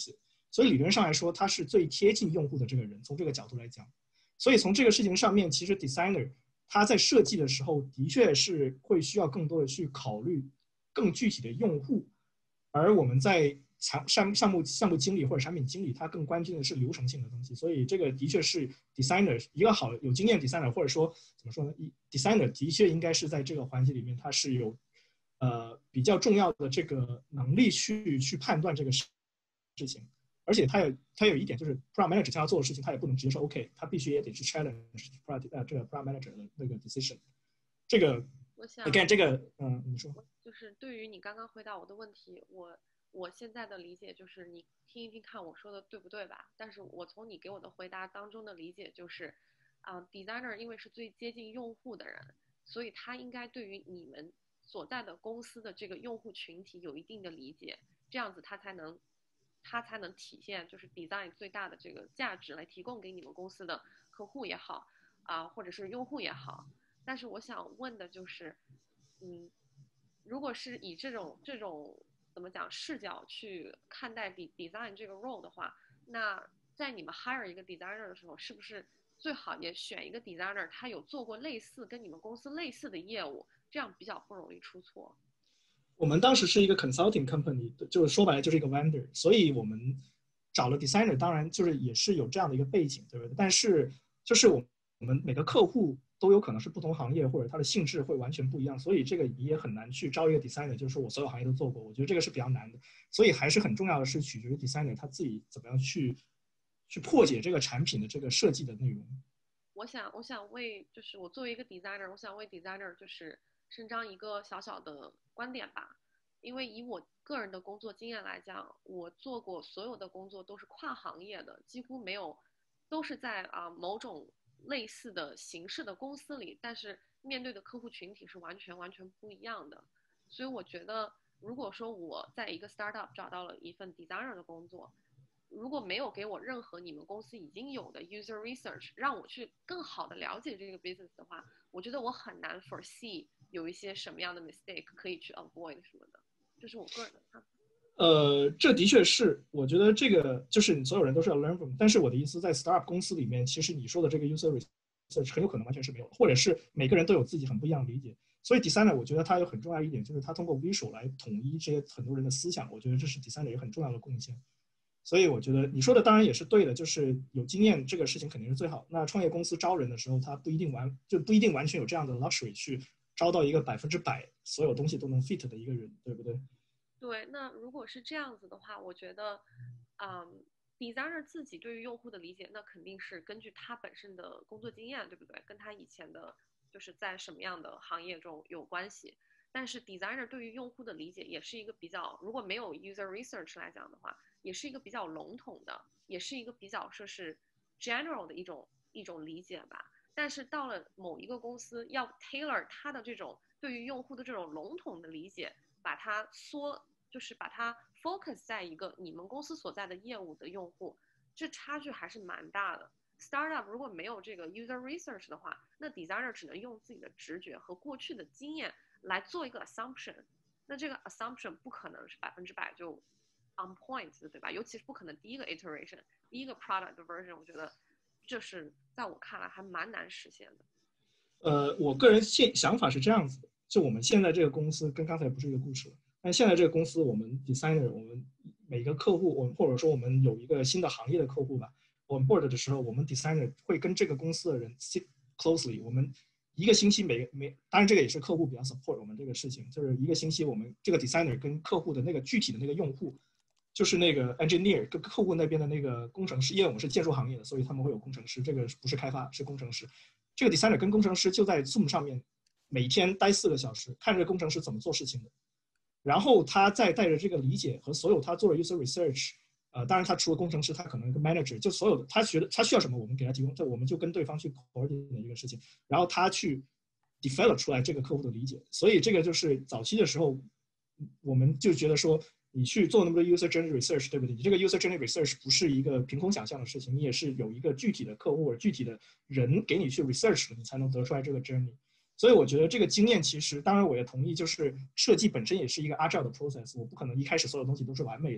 所以理论上来说，他是最贴近用户的这个人。从这个角度来讲，所以从这个事情上面，其实 designer 他在设计的时候，的确是会需要更多的去考虑更具体的用户，而我们在项项目项目经理或者产品经理，他更关心的是流程性的东西。所以这个的确是 designer 一个好有经验 designer， 或者说怎么说呢 ，designer 的确应该是在这个环节里面，他是有呃比较重要的这个能力去去判断这个事情。而且他有他有一点就是 product manager 他要做的事情，他也不能直接说 OK， 他必须也得去 challenge product 呃这个 product manager 的那个 decision。这个我想 again 这个嗯，你说。 就是对于你刚刚回答我的问题，我我现在的理解就是你听一听看我说的对不对吧？但是我从你给我的回答当中的理解就是，啊、呃、，designer 因为是最接近用户的人，所以他应该对于你们所在的公司的这个用户群体有一定的理解，这样子他才能他才能体现就是 design 最大的这个价值来提供给你们公司的客户也好啊、呃，或者是用户也好。但是我想问的就是，嗯。如果是以这种这种怎么讲视角去看待 design 这个 role 的话，那在你们 hire 一个 designer 的时候，是不是最好也选一个 designer， 他有做过类似跟你们公司类似的业务，这样比较不容易出错？ 我们当时是一个 consulting company， 就是说白了就是一个 vendor， 所以我们找了 designer， 当然就是也是有这样的一个背景，对不对？但是就是我们每个客户都有可能是不同行业，或者它的性质会完全不一样，所以这个你也很难去招一个 designer， 就是说我所有行业都做过，我觉得这个是比较难的。所以还是很重要的是取决于 designer 他自己怎么样去去破解这个产品的这个设计的内容。 我想，我想为就是我作为一个 designer， 我想为 designer 就是伸张一个小小的观点吧。因为以我个人的工作经验来讲，我做过所有的工作都是跨行业的，几乎没有，都是在啊、呃、某种类似的形式的公司里，但是面对的客户群体是完全完全不一样的。所以我觉得，如果说我在一个 startup 找到了一份 designer 的工作，如果没有给我任何你们公司已经有的 user research， 让我去更好的了解这个 business 的话，我觉得我很难 foresee 有一些什么样的 mistake 可以去 avoid 什么的。这是我个人的看法。 呃，这的确是，我觉得这个就是你所有人都是要 learn from。但是我的意思，在 startup 公司里面，其实你说的这个 user research 很有可能完全是没有的，或者是每个人都有自己很不一样的理解。所以 designer 我觉得他有很重要一点，就是他通过 visual 来统一这些很多人的思想，我觉得这是 designer 也很重要的贡献。所以我觉得你说的当然也是对的，就是有经验这个事情肯定是最好。那创业公司招人的时候，他不一定完就不一定完全有这样的 luxury 去招到一个百分之百所有东西都能 fit 的一个人，对不对？ 对，那如果是这样子的话，我觉得，嗯 ，designer 自己对于用户的理解，那肯定是根据他本身的工作经验，对不对？跟他以前的，就是在什么样的行业中有关系。但是 designer 对于用户的理解也是一个比较，如果没有 user research 来讲的话，也是一个比较笼统的，也是一个比较说是 general 的一种一种理解吧。但是到了某一个公司，要 tailor 他的这种对于用户的这种笼统的理解，把它缩。就是把它 focus 在一个你们公司所在的业务的用户，这差距还是蛮大的。Startup 如果没有这个 user research 的话，那 designer 只能用自己的直觉和过去的经验来做一个 assumption， 那这个 assumption 不可能是百分之百就 on point 的，对吧？尤其是不可能第一个 iteration， 第一个 product version， 我觉得这是在我看来还蛮难实现的。 呃，我个人现想法是这样子的，就我们现在这个公司跟刚才不是一个故事了。但现在这个公司，我们 designer， 我们每个客户，我们或者说我们有一个新的行业的客户吧，我们 board 的时候，我们 designer 会跟这个公司的人 sit closely。我们一个星期每每，当然这个也是客户比较 support 我们这个事情，就是一个星期我们这个 designer 跟客户的那个具体的那个用户，就是那个 engineer 跟客户那边的那个工程师，因为我们是建筑行业的，所以他们会有工程师，这个不是开发，是工程师。这个 designer 跟工程师就在 Zoom 上面每天待四个小时，看这个工程师怎么做事情的。然后他再带着这个理解和所有他做的 user research， 呃，当然他除了工程师，他可能一个 manager， 就所有的他学的他需要什么，我们给他提供，这我们就跟对方去 coordinate 一个事情，然后他去 develop 出来这个客户的理解。所以这个就是早期的时候，我们就觉得说，你去做那么多 user journey research， 对不对？你这个 user journey research 不是一个凭空想象的事情，你也是有一个具体的客户或者具体的人给你去 research， 你才能得出来这个 journey。所以我觉得这个经验其实，当然我也同意，就是设计本身也是一个 agile 的 process， 我不可能一开始所有东西都是完美的。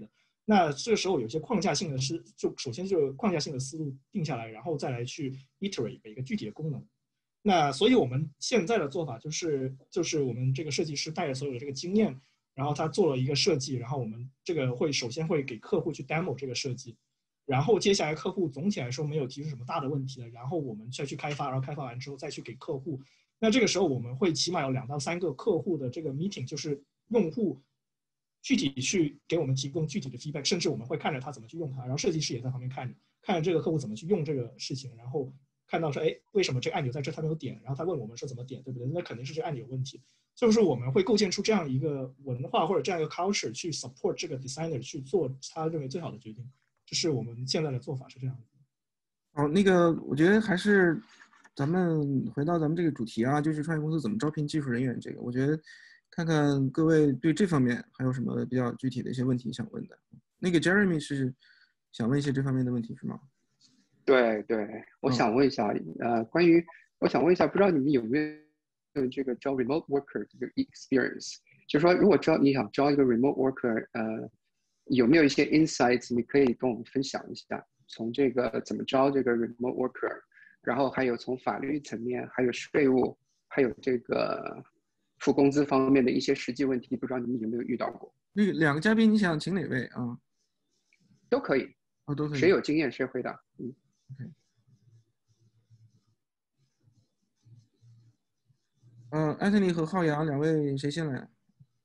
那这个时候有些框架性的是，就首先就框架性的思路定下来，然后再来去 iterate 每个具体的功能。那所以我们现在的做法就是，就是我们这个设计师带着所有的这个经验，然后他做了一个设计，然后我们这个会首先会给客户去 demo 这个设计，然后接下来客户总体来说没有提出什么大的问题了，然后我们再去开发，然后开发完之后再去给客户。那这个时候我们会起码有两到三个客户的这个 meeting， 就是用户具体去给我们提供具体的 feedback， 甚至我们会看着他怎么去用它，然后设计师也在旁边看着，看着这个客户怎么去用这个事情，然后看到说，哎，为什么这个按钮在这他没有点？然后他问我们说怎么点，对不对？那肯定是这个按钮有问题。就是我们会构建出这样一个文化或者这样一个 culture 去 support 这个 designer 去做他认为最好的决定。这是我们现在的做法是这样的。 好，那个我觉得还是咱们回到咱们这个主题啊，就是创业公司怎么招聘技术人员这个，我觉得。看看各位对这方面还有什么比较具体的一些问题想问的。那个 Jeremy 是想问一些这方面的问题是吗？ 对对，我想问一下，嗯、呃，关于我想问一下，不知道你们有没有这个招 remote worker 这个 experience？ 就是说，如果招你想招一个 remote worker， 呃，有没有一些 insights 你可以跟我们分享一下？从这个怎么招这个 remote worker， 然后还有从法律层面，还有税务，还有这个。付工资方面的一些实际问题，不知道你们有没有遇到过？ 那个两个嘉宾，你想请哪位啊？ 都可以， 哦，都可以。 谁有经验谁回答。嗯 ，OK。嗯 ，Anthony 和浩洋两位谁先来？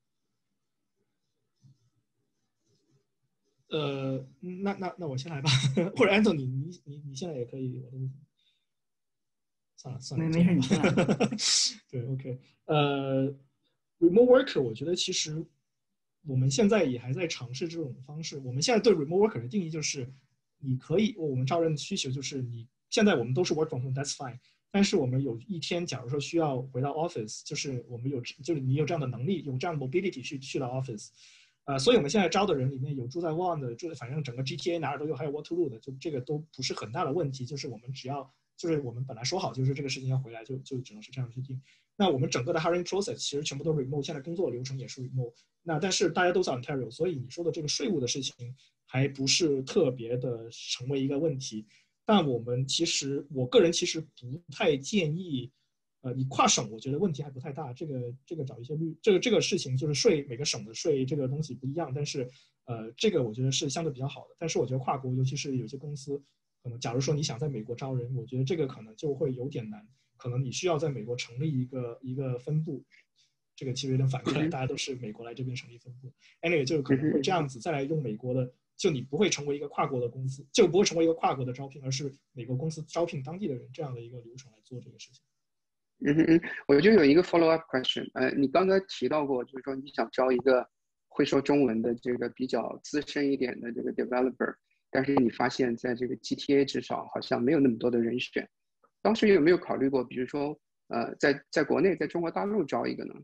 呃，那那那我先来吧，或者 Anthony 你你你现在也可以，我都算了算了， 没没事，你先来。 对 ，OK， 呃 ，remote worker， 我觉得其实我们现在也还在尝试这种方式。我们现在对 remote worker 的定义就是，你可以，我们招人的需求就是你现在我们都是 work from home，that's fine。但是我们有一天，假如说需要回到 office， 就是我们有，就是你有这样的能力，有这样的 mobility 去去到 office。呃，所以我们现在招的人里面有住在 Vaughan 的，住在反正整个 G T A 哪儿都有，还有 Waterloo 的，就这个都不是很大的问题。就是我们只要，就是我们本来说好，就是这个事情要回来，就就只能是这样去定。那我们整个的 hiring process 其实全部都 remote， 现在工作流程也是 remote。那但是大家都在 Ontario， 所以你说的这个税务的事情还不是特别的成为一个问题。但我们其实，我个人其实不太建议。呃，你跨省，我觉得问题还不太大。这个这个找一些律，这个这个事情就是税，每个省的税这个东西不一样，但是呃，这个我觉得是相对比较好的。但是我觉得跨国，尤其是有些公司，可能假如说你想在美国招人，我觉得这个可能就会有点难，可能你需要在美国成立一个一个分部。这个其实有点反过来，大家都是美国来这边成立分部 ，anyway 就可能会这样子，再来用美国的，就你不会成为一个跨国的公司，就不会成为一个跨国的招聘，而是美国公司招聘当地的人这样的一个流程来做这个事情。 嗯嗯，我就有一个 follow up question， 呃，你刚才提到过，就是说你想招一个会说中文的这个比较资深一点的这个 developer， 但是你发现在这个 G T A 至少好像没有那么多的人选，当时有没有考虑过，比如说呃，在在国内，在中国大陆招一个呢？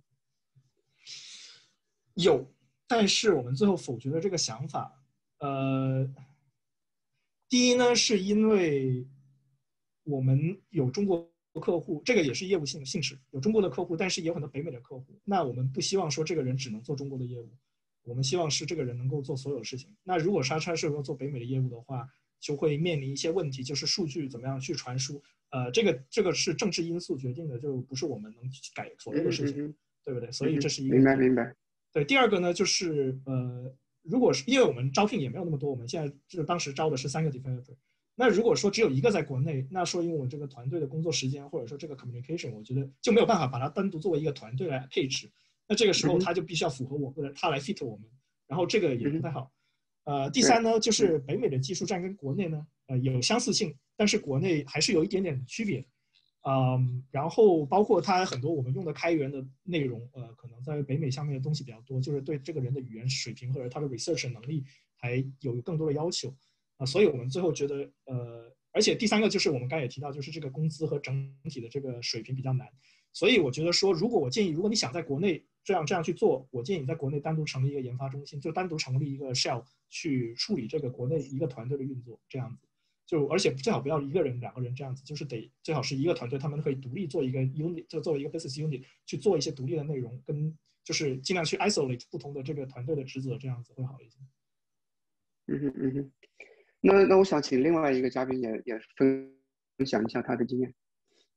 有，但是我们最后否决了这个想法。呃，第一呢，是因为我们有中国客户，这个也是业务性的性质，有中国的客户，但是也有很多北美的客户。那我们不希望说这个人只能做中国的业务，我们希望是这个人能够做所有事情。那如果他他是要做北美的业务的话，就会面临一些问题，就是数据怎么样去传输。呃，这个这个是政治因素决定的，就不是我们能改所有的事情， 嗯嗯嗯对不对？所以这是一个。 明白明白。 对，第二个呢，就是呃，如果是因为我们招聘也没有那么多，我们现在就是当时招的是三个 developer。那如果说只有一个在国内，那说因为我这个团队的工作时间或者说这个 communication， 我觉得就没有办法把它单独作为一个团队来配置。那这个时候他就必须要符合我，或者他来 fit 我们，然后这个也不太好。呃，第三呢，就是北美的技术站跟国内呢，呃，有相似性，但是国内还是有一点点区别。嗯，然后包括它很多我们用的开源的内容，呃，可能在北美上面的东西比较多，就是对这个人的语言水平或者他的 research 能力还有更多的要求啊、呃，所以我们最后觉得，呃，而且第三个就是我们刚才也提到，就是这个工资和整体的这个水平比较难，所以我觉得说，如果我建议，如果你想在国内这样这样去做，我建议你在国内单独成立一个研发中心，就单独成立一个 shell 去处理这个国内一个团队的运作，这样子。就而且最好不要一个人、两个人这样子，就是得最好是一个团队，他们可以独立做一个 unit， 就作为一个 business unit 去做一些独立的内容，跟就是尽量去 isolate 不同的这个团队的职责，这样子会好一些。 嗯哼嗯哼，那那我想请另外一个嘉宾也也分分享一下他的经验。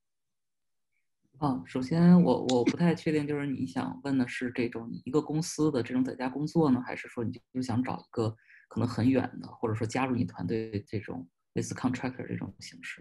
啊，首先我我不太确定，就是你想问的是这种一个公司的这种在家工作呢，还是说你就想找一个可能很远的，或者说加入你团队这种类似 contractor 这种形式？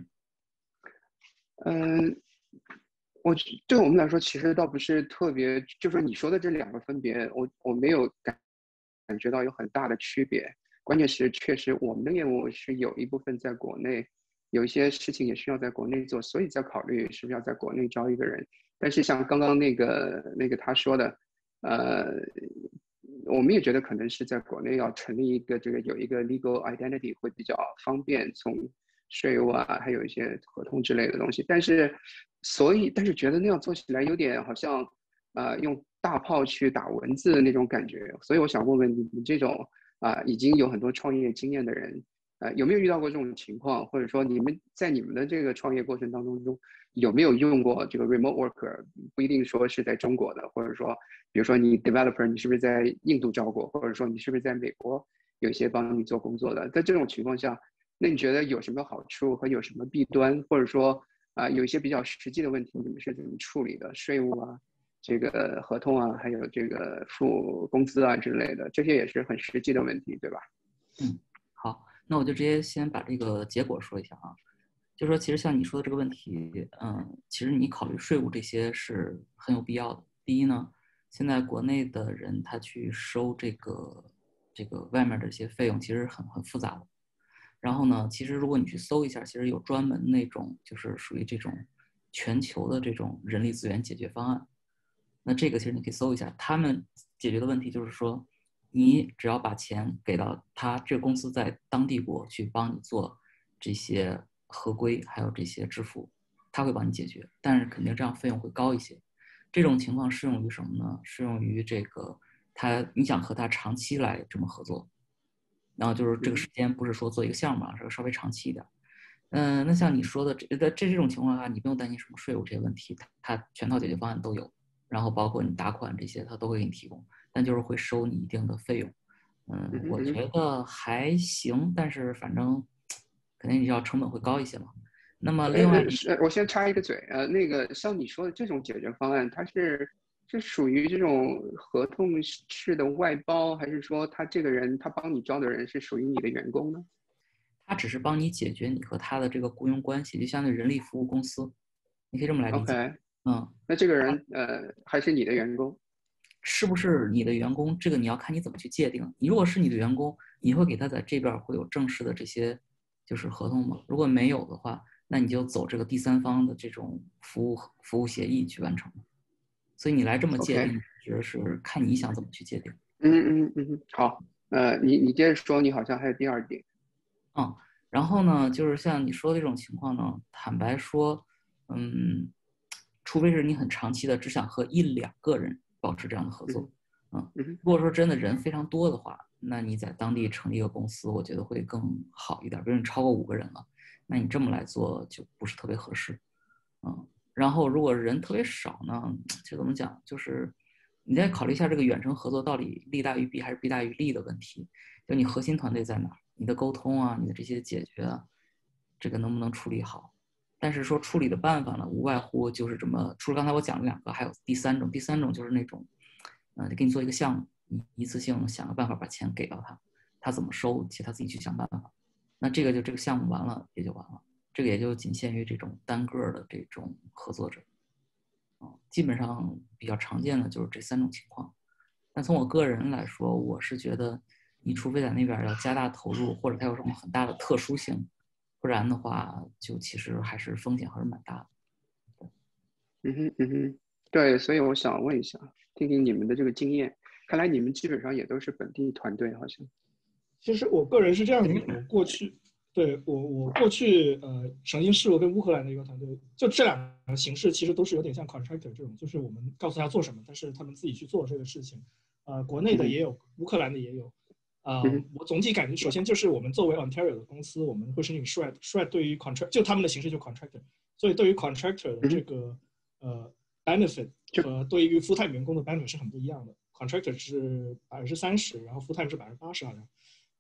嗯，我对我们来说其实倒不是特别，就是你说的这两个分别，我我没有感感觉到有很大的区别。关键是确实我们的业务是有一部分在国内，有一些事情也需要在国内做，所以在考虑是不是要在国内招一个人。但是像刚刚那个那个他说的，呃，我们也觉得可能是在国内要成立一个这个有一个 legal identity 会比较方便，从税务啊，还有一些合同之类的东西。但是，所以但是觉得那样做起来有点好像，呃，用大炮去打蚊子的那种感觉。所以我想问问你们这种啊、呃、已经有很多创业经验的人，呃，有没有遇到过这种情况？或者说你们在你们的这个创业过程当中中有没有用过这个 remote worker？不一定说是在中国的，或者说，比如说你 developer 你是不是在印度招过，或者说你是不是在美国有一些帮你做工作的？在这种情况下，那你觉得有什么好处和有什么弊端，或者说啊、呃、有一些比较实际的问题，你们是怎么处理的？税务啊，这个合同啊，还有这个付工资啊之类的，这些也是很实际的问题，对吧？ 嗯，好，那我就直接先把这个结果说一下啊，就说其实像你说的这个问题，嗯，其实你考虑税务这些是很有必要的。第一呢，现在国内的人他去收这个这个外面的这些费用，其实很很复杂的。然后呢，其实如果你去搜一下，其实有专门那种就是属于这种全球的这种人力资源解决方案。那这个其实你可以搜一下，他们解决的问题就是说，你只要把钱给到他这个公司在当地国去帮你做这些合规，还有这些支付，他会帮你解决，但是肯定这样费用会高一些。这种情况适用于什么呢？适用于这个他你想和他长期来这么合作。然后就是这个时间不是说做一个项目啊，是稍微长期一点。嗯，那像你说的这在这这种情况下，你不用担心什么税务这些问题，它全套解决方案都有，然后包括你打款这些，它都会给你提供，但就是会收你一定的费用。嗯，我觉得还行，但是反正肯定你知道成本会高一些嘛。那么另外， 是我先插一个嘴，呃，那个像你说的这种解决方案，它是是属于这种合同式的外包，还是说他这个人他帮你招的人是属于你的员工呢？ 他只是帮你解决你和他的这个雇佣关系，就相当于人力服务公司，你可以这么来理解。 OK， 嗯， 那这个人呃还是你的员工？ 是不是你的员工？这个你要看你怎么去界定。你如果是你的员工，你会给他在这边会有正式的这些就是合同吗？如果没有的话，那你就走这个第三方的这种服务服务协议去完成。所以你来这么界 OK， 定，只是是看你想怎么去界定。 嗯嗯嗯，好，呃，你你接着说，你好像还有第二点。 嗯，然后呢，就是像你说的这种情况呢，坦白说，嗯，除非是你很长期的只想和一两个人保持这样的合作，嗯， 嗯如果说真的人非常多的话，那你在当地成立一个公司，我觉得会更好一点。比如你超过五个人了，那你这么来做就不是特别合适，嗯。然后如果人特别少呢，这怎么讲？就是你再考虑一下这个远程合作到底利大于弊还是弊大于利的问题。就你核心团队在哪儿，你的沟通啊，你的这些解决啊，这个能不能处理好？但是说处理的办法呢，无外乎就是这么，除了刚才我讲的两个，还有第三种，第三种就是那种，呃，给你做一个项目，你一次性想个办法把钱给到他，他怎么收，其实他自己去想办法。那这个就这个项目完了也就完了，这个也就仅限于这种单个的这种合作者，啊、呃，基本上比较常见的就是这三种情况。但从我个人来说，我是觉得，你除非在那边要加大投入，或者它有什么很大的特殊性，不然的话，就其实还是风险还是蛮大的。 嗯哼嗯哼，对，所以我想问一下，听听你们的这个经验。看来你们基本上也都是本地团队，好像。 其实我个人是这样子的，我过去对我我过去呃曾经试过跟乌克兰的一个团队，就这两个形式其实都是有点像 contractor 这种，就是我们告诉他做什么，但是他们自己去做这个事情。呃，国内的也有，乌克兰的也有。啊、呃，我总体感觉，首先就是我们作为 Ontario 的公司，我们会申请 Shred，Shred 对于 contract 就他们的形式就 contractor， 所以对于 contractor 的这个呃 benefit 和对于 full time 员工的 benefit 是很不一样的。contractor 是百分之三十，然后 full time 是百分之八十好像。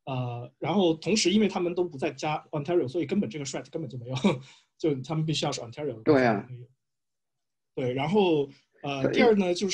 呃，然后同时因为他们都不在加 Ontario， 所以根本这个 threat 根本就没有，就他们必须要是 Ontario 的。 对啊， 对，然后呃，第二呢就是，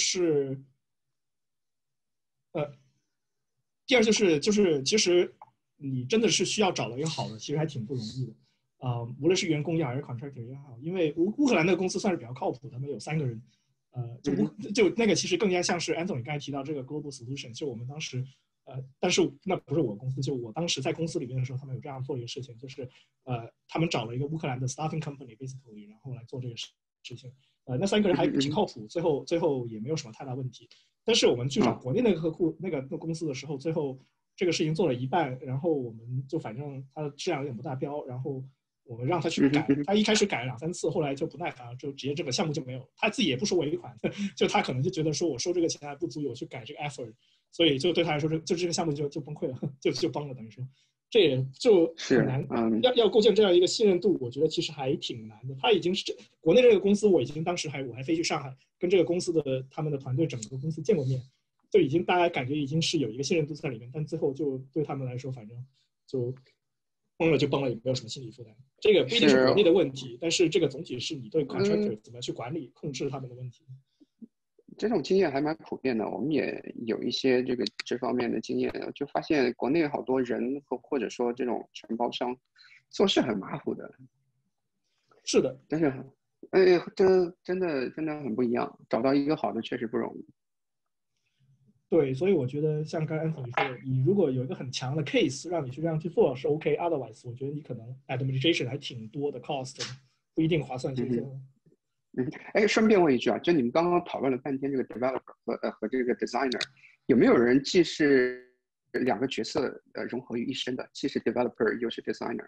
呃，第二就是就是其实你真的是需要找到一个好的，其实还挺不容易的。啊、呃，无论是员工也好，还是 contractor 也好，因为乌乌克兰的公司算是比较靠谱，他们有三个人，呃，就乌就那个其实更加像是 Anthony 刚才提到这个 global solution， 就我们当时，呃，但是那不是我公司，就我当时在公司里面的时候，他们有这样做一个事情，就是呃，他们找了一个乌克兰的 staffing company basically， 然后来做这个事情，呃，那三个人还挺靠谱，最后最后也没有什么太大问题。但是我们去找国内那个客户那个那个公司的时候，最后这个事情做了一半，然后我们就反正它的质量有点不达标，然后我们让他去改，他一开始改了两三次，后来就不耐烦了，就直接这个项目就没有。他自己也不收尾款，就他可能就觉得说我收这个钱还不足以我去改这个 effort， 所以就对他来说，就就这个项目就就崩溃了，就就崩了，等于说，这也就很难， 嗯、 要要构建这样一个信任度，我觉得其实还挺难的。他已经是这国内这个公司，我已经当时还我还飞去上海，跟这个公司的他们的团队整个公司见过面，就已经大家感觉已经是有一个信任度在里面，但最后就对他们来说，反正就。崩了就崩了，也没有什么心理负担。这个不一定是国内的问题，但是这个总体是你对 contractor 怎么去管理、控制他们的问题。 这种经验还蛮普遍的，我们也有一些这个这方面的经验，就发现国内好多人或或者说这种承包商做事很马虎的。 是的， 但是，哎，这真的真的很不一样，找到一个好的确实不容易。 对，所以我觉得像刚才 Anthony 说的，你如果有一个很强的 case 让你去这样去做是 OK，otherwise 我觉得你可能 administration 还挺多的 cost， 不一定划算去做。 嗯，哎，顺便问一句啊，就你们刚刚讨论了半天这个 developer 和呃和这个 designer， 有没有人既是两个角色呃融合于一身的，既是 developer 又是 designer？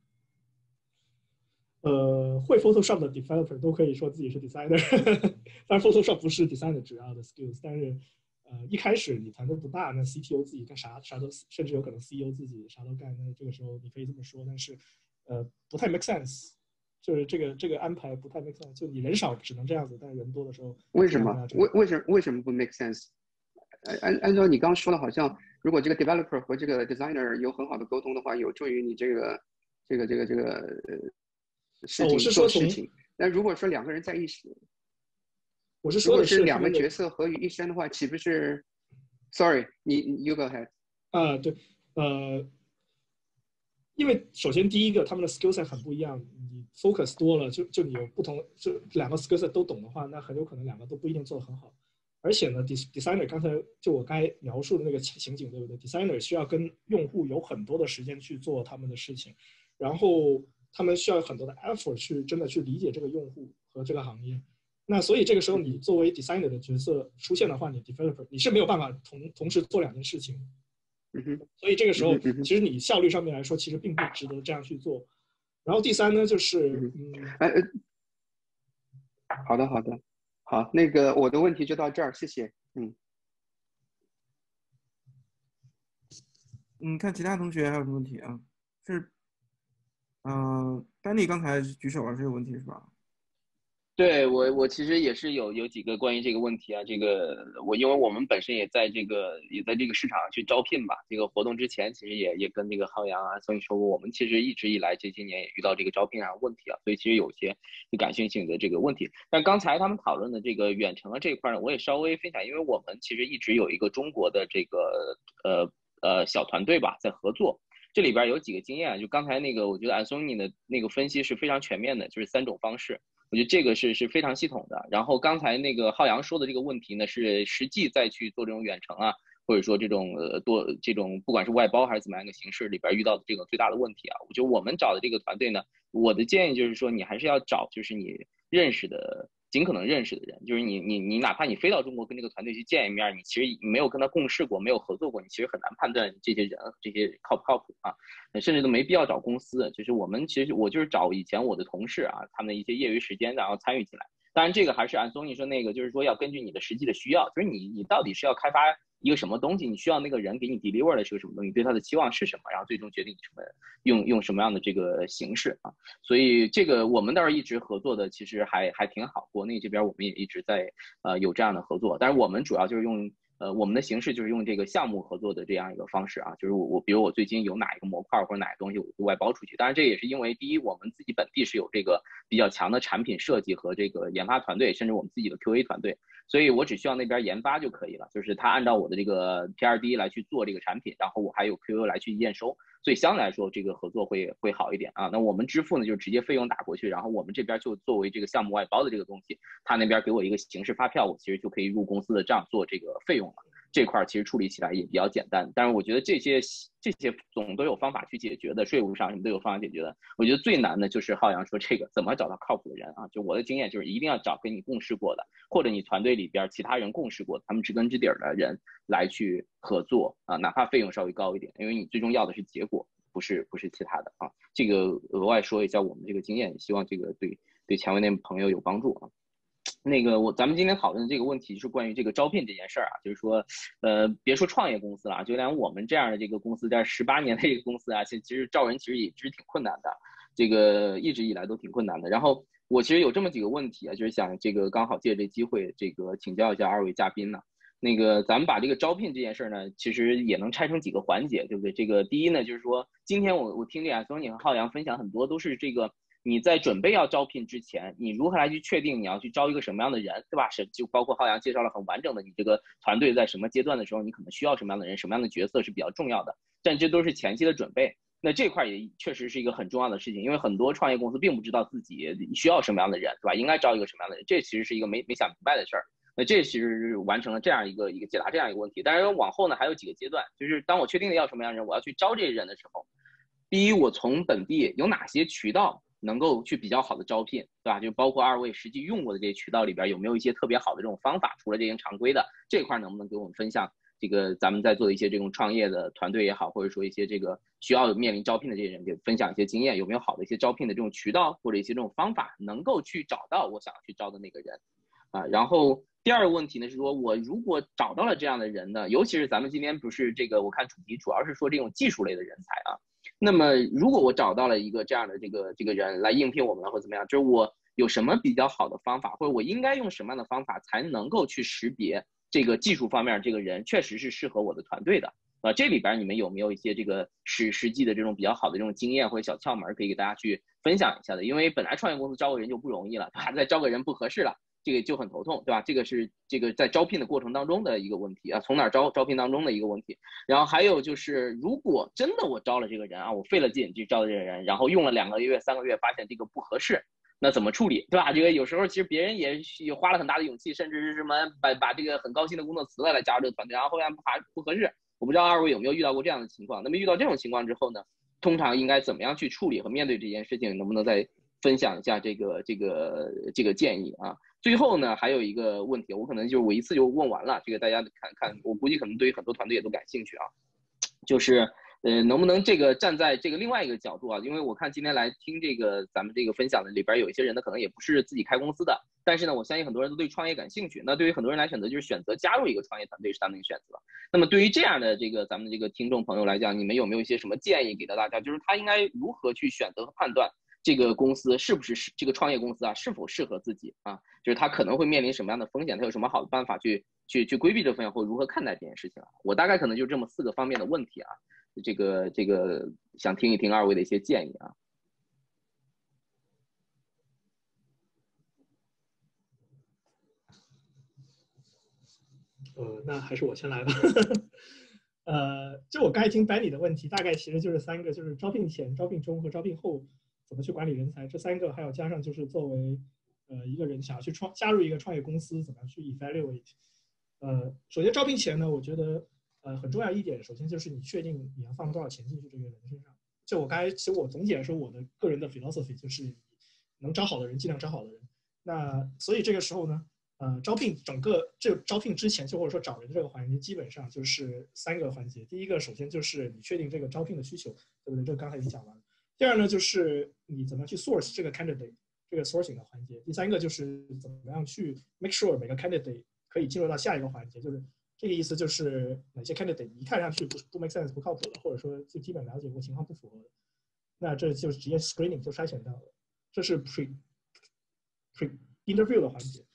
呃，会 Photoshop 的 developer 都可以说自己是 designer， 当然 Photoshop 不是 designer 主要的 skills， 但是呃一开始你团队不大，那 C T O 自己干啥啥都，甚至有可能 C E O 自己啥都干，那这个时候你可以这么说，但是呃不太 make sense。就是这个这个安排不太 make sense，就你人少只能这样子，但是人多的时候为什么？为为什么为什么不 make sense？ 按按照你刚刚说的，好像如果这个 developer 和这个 designer 有很好的沟通的话，有助于你这个这个这个这个呃事情做事情。那如果说两个人在一起， 我是说的是两个角色合于一身的话，岂不是 ？Sorry， 你你 you go ahead。 啊，对，呃。因为首先第一个，他们的 skill set 很不一样，你 focus 多了，就就你有不同，就两个 skill set 都懂的话，那很有可能两个都不一定做得很好。而且呢 ，designer 刚才就我刚才描述的那个情景，对不对 ？designer 需要跟用户有很多的时间去做他们的事情，然后他们需要很多的 effort 去真的去理解这个用户和这个行业。那所以这个时候，你作为 designer 的角色出现的话，你 developer 你是没有办法同同时做两件事情。所以这个时候，其实你效率上面来说，其实并不值得这样去做。然后第三呢，就是，嗯， 哎，好的，好的，好，那个我的问题就到这儿，谢谢。嗯， 嗯，看其他同学还有什么问题啊？是，嗯、呃，丹尼刚才举手了，这个问题是吧？ 对我，我其实也是有有几个关于这个问题啊，这个我因为我们本身也在这个也在这个市场上去招聘吧，这个活动之前其实也也跟这个浩洋啊，所以说我们其实一直以来这些年也遇到这个招聘上的问题啊，所以其实有些就感兴趣的这个问题。但刚才他们讨论的这个远程啊这一块呢，我也稍微分享，因为我们其实一直有一个中国的这个呃呃小团队吧，在合作。这里边有几个经验，就刚才那个，我觉得安松尼的那个分析是非常全面的，就是三种方式，我觉得这个是是非常系统的。然后刚才那个浩洋说的这个问题呢，是实际再去做这种远程啊，或者说这种呃多这种不管是外包还是怎么样一个形式里边遇到的这个最大的问题啊。我觉得我们找的这个团队呢，我的建议就是说，你还是要找就是你认识的。尽可能认识的人，就是你你你哪怕你飞到中国跟这个团队去见一面，你其实没有跟他共事过，没有合作过，你其实很难判断这些人这些靠不靠谱啊，甚至都没必要找公司。就是我们其实我就是找以前我的同事啊，他们的一些业余时间然后参与进来。当然这个还是按松尼说那个，就是说要根据你的实际的需要，就是你你到底是要开发一个什么东西，你需要那个人给你 deliver 的是个什么东西，对他的期望是什么，然后最终决定什么用用什么样的这个形式啊。所以这个我们倒是一直合作的，其实还还挺好。国内这边我们也一直在呃有这样的合作，但是我们主要就是用呃，我们的形式就是用这个项目合作的这样一个方式啊，就是我我比如我最近有哪一个模块或者哪个东西我就外包出去，当然这也是因为第一我们自己本地是有这个比较强的产品设计和这个研发团队，甚至我们自己的 Q A 团队，所以我只需要那边研发就可以了，就是他按照我的这个 P R D 来去做这个产品，然后我还有 Q A 来去验收，所以相对来说这个合作会会好一点啊。那我们支付呢就直接费用打过去，然后我们这边就作为这个项目外包的这个东西，他那边给我一个形式发票，我其实就可以入公司的账做这个费用了。这块其实处理起来也比较简单，但是我觉得这些这些总都有方法去解决的，税务上什么都有方法解决的。我觉得最难的就是浩洋说这个怎么找到靠谱的人啊？就我的经验就是一定要找跟你共事过的，或者你团队里边其他人共事过的，他们知根知底的人来去合作啊，哪怕费用稍微高一点，因为你最终要的是结果，不是不是其他的啊。这个额外说一下我们这个经验，希望这个对对前位那朋友有帮助啊。那个我咱们今天讨论的这个问题是关于这个招聘这件事儿啊，就是说，呃，别说创业公司了，就连我们这样的这个公司，在十八年的这个公司啊，其实招人其实也是挺困难的，这个一直以来都挺困难的。然后我其实有这么几个问题啊，就是想这个刚好借这机会，这个请教一下二位嘉宾呢。那个咱们把这个招聘这件事呢，其实也能拆成几个环节，对不对？这个第一呢，就是说今天我我听李亚松你和浩洋分享很多都是这个。你在准备要招聘之前，你如何来去确定你要去招一个什么样的人，对吧？是就包括浩洋介绍了很完整的，你这个团队在什么阶段的时候，你可能需要什么样的人，什么样的角色是比较重要的，但这都是前期的准备。那这块也确实是一个很重要的事情，因为很多创业公司并不知道自己需要什么样的人，对吧？应该招一个什么样的人，这其实是一个没没想明白的事儿。那这其实完成了这样一个一个解答这样一个问题。当然往后呢还有几个阶段，就是当我确定了要什么样的人，我要去招这些人的时候，第一，我从本地有哪些渠道能够去比较好的招聘，对吧？就包括二位实际用过的这些渠道里边有没有一些特别好的这种方法，除了这些常规的这块，能不能给我们分享？这个咱们在做一些这种创业的团队也好，或者说一些这个需要面临招聘的这些人，给分享一些经验，有没有好的一些招聘的这种渠道或者一些这种方法，能够去找到我想要去招的那个人啊？然后第二个问题呢是说，我如果找到了这样的人呢，尤其是咱们今天不是这个，我看主题主要是说这种技术类的人才啊。那么如果我找到了一个这样的这个这个人来应聘我们了，或怎么样，就是我有什么比较好的方法，或者我应该用什么样的方法才能够去识别这个技术方面这个人确实是适合我的团队的啊？这里边你们有没有一些这个实实际的这种比较好的这种经验或者小窍门可以给大家去分享一下的？因为本来创业公司招个人就不容易了，对吧？再招个人不合适了，这个就很头痛，对吧？这个是这个在招聘的过程当中的一个问题啊，从哪招招聘当中的一个问题。然后还有就是，如果真的我招了这个人啊，我费了劲去招的这个人，然后用了两个月、三个月，发现这个不合适，那怎么处理，对吧？这个有时候其实别人也也花了很大的勇气，甚至是什么把把这个很高薪的工作辞了来加入这个团队，然后后面不合不合适。我不知道二位有没有遇到过这样的情况？那么遇到这种情况之后呢，通常应该怎么样去处理和面对这件事情？能不能再分享一下这个这个这个建议啊？最后呢，还有一个问题，我可能就是我一次就问完了，这个大家看看，我估计可能对于很多团队也都感兴趣啊，就是呃，能不能这个站在这个另外一个角度啊？因为我看今天来听这个咱们这个分享的里边有一些人呢，可能也不是自己开公司的，但是呢，我相信很多人都对创业感兴趣。那对于很多人来选择，就是选择加入一个创业团队是他们的选择。那么对于这样的这个咱们这个听众朋友来讲，你们有没有一些什么建议给到大家？就是他应该如何去选择和判断？这个公司是不是这个创业公司啊，是否适合自己啊？就是他可能会面临什么样的风险，他有什么好的办法去去去规避这个风险，或如何看待这件事情啊？我大概可能就这么四个方面的问题啊，这个这个想听一听二位的一些建议啊。 呃，那还是我先来吧。呃，就我刚才听 Benny 的问题，大概其实就是三个，就是招聘前、招聘中和招聘后怎么去管理人才，这三个，还有加上就是作为呃一个人想要去创加入一个创业公司，怎么样去 evaluate。呃，首先招聘前呢，我觉得呃很重要一点，首先就是你确定你要放多少钱进去这个人身上。就我刚才其实我总结说，我的个人的 philosophy 就是能招好的人尽量招好的人。那所以这个时候呢，呃，招聘整个这招聘之前，就或者说找人这个环节，基本上就是三个环节。第一个，首先就是你确定这个招聘的需求，对不对？这个刚才已经讲完了。第二呢，就是你怎么去 source 这个 candidate， 这个 sourcing 的环节。第三个就是怎么样去 make sure 每个 candidate 可以进入到下一个环节，就是这个意思，就是哪些 candidate 一看上去不不 make sense 不靠谱的，或者说最基本了解过情况不符合的，那这就直接 screening 就筛选掉了。这是 pre pre interview 的环节。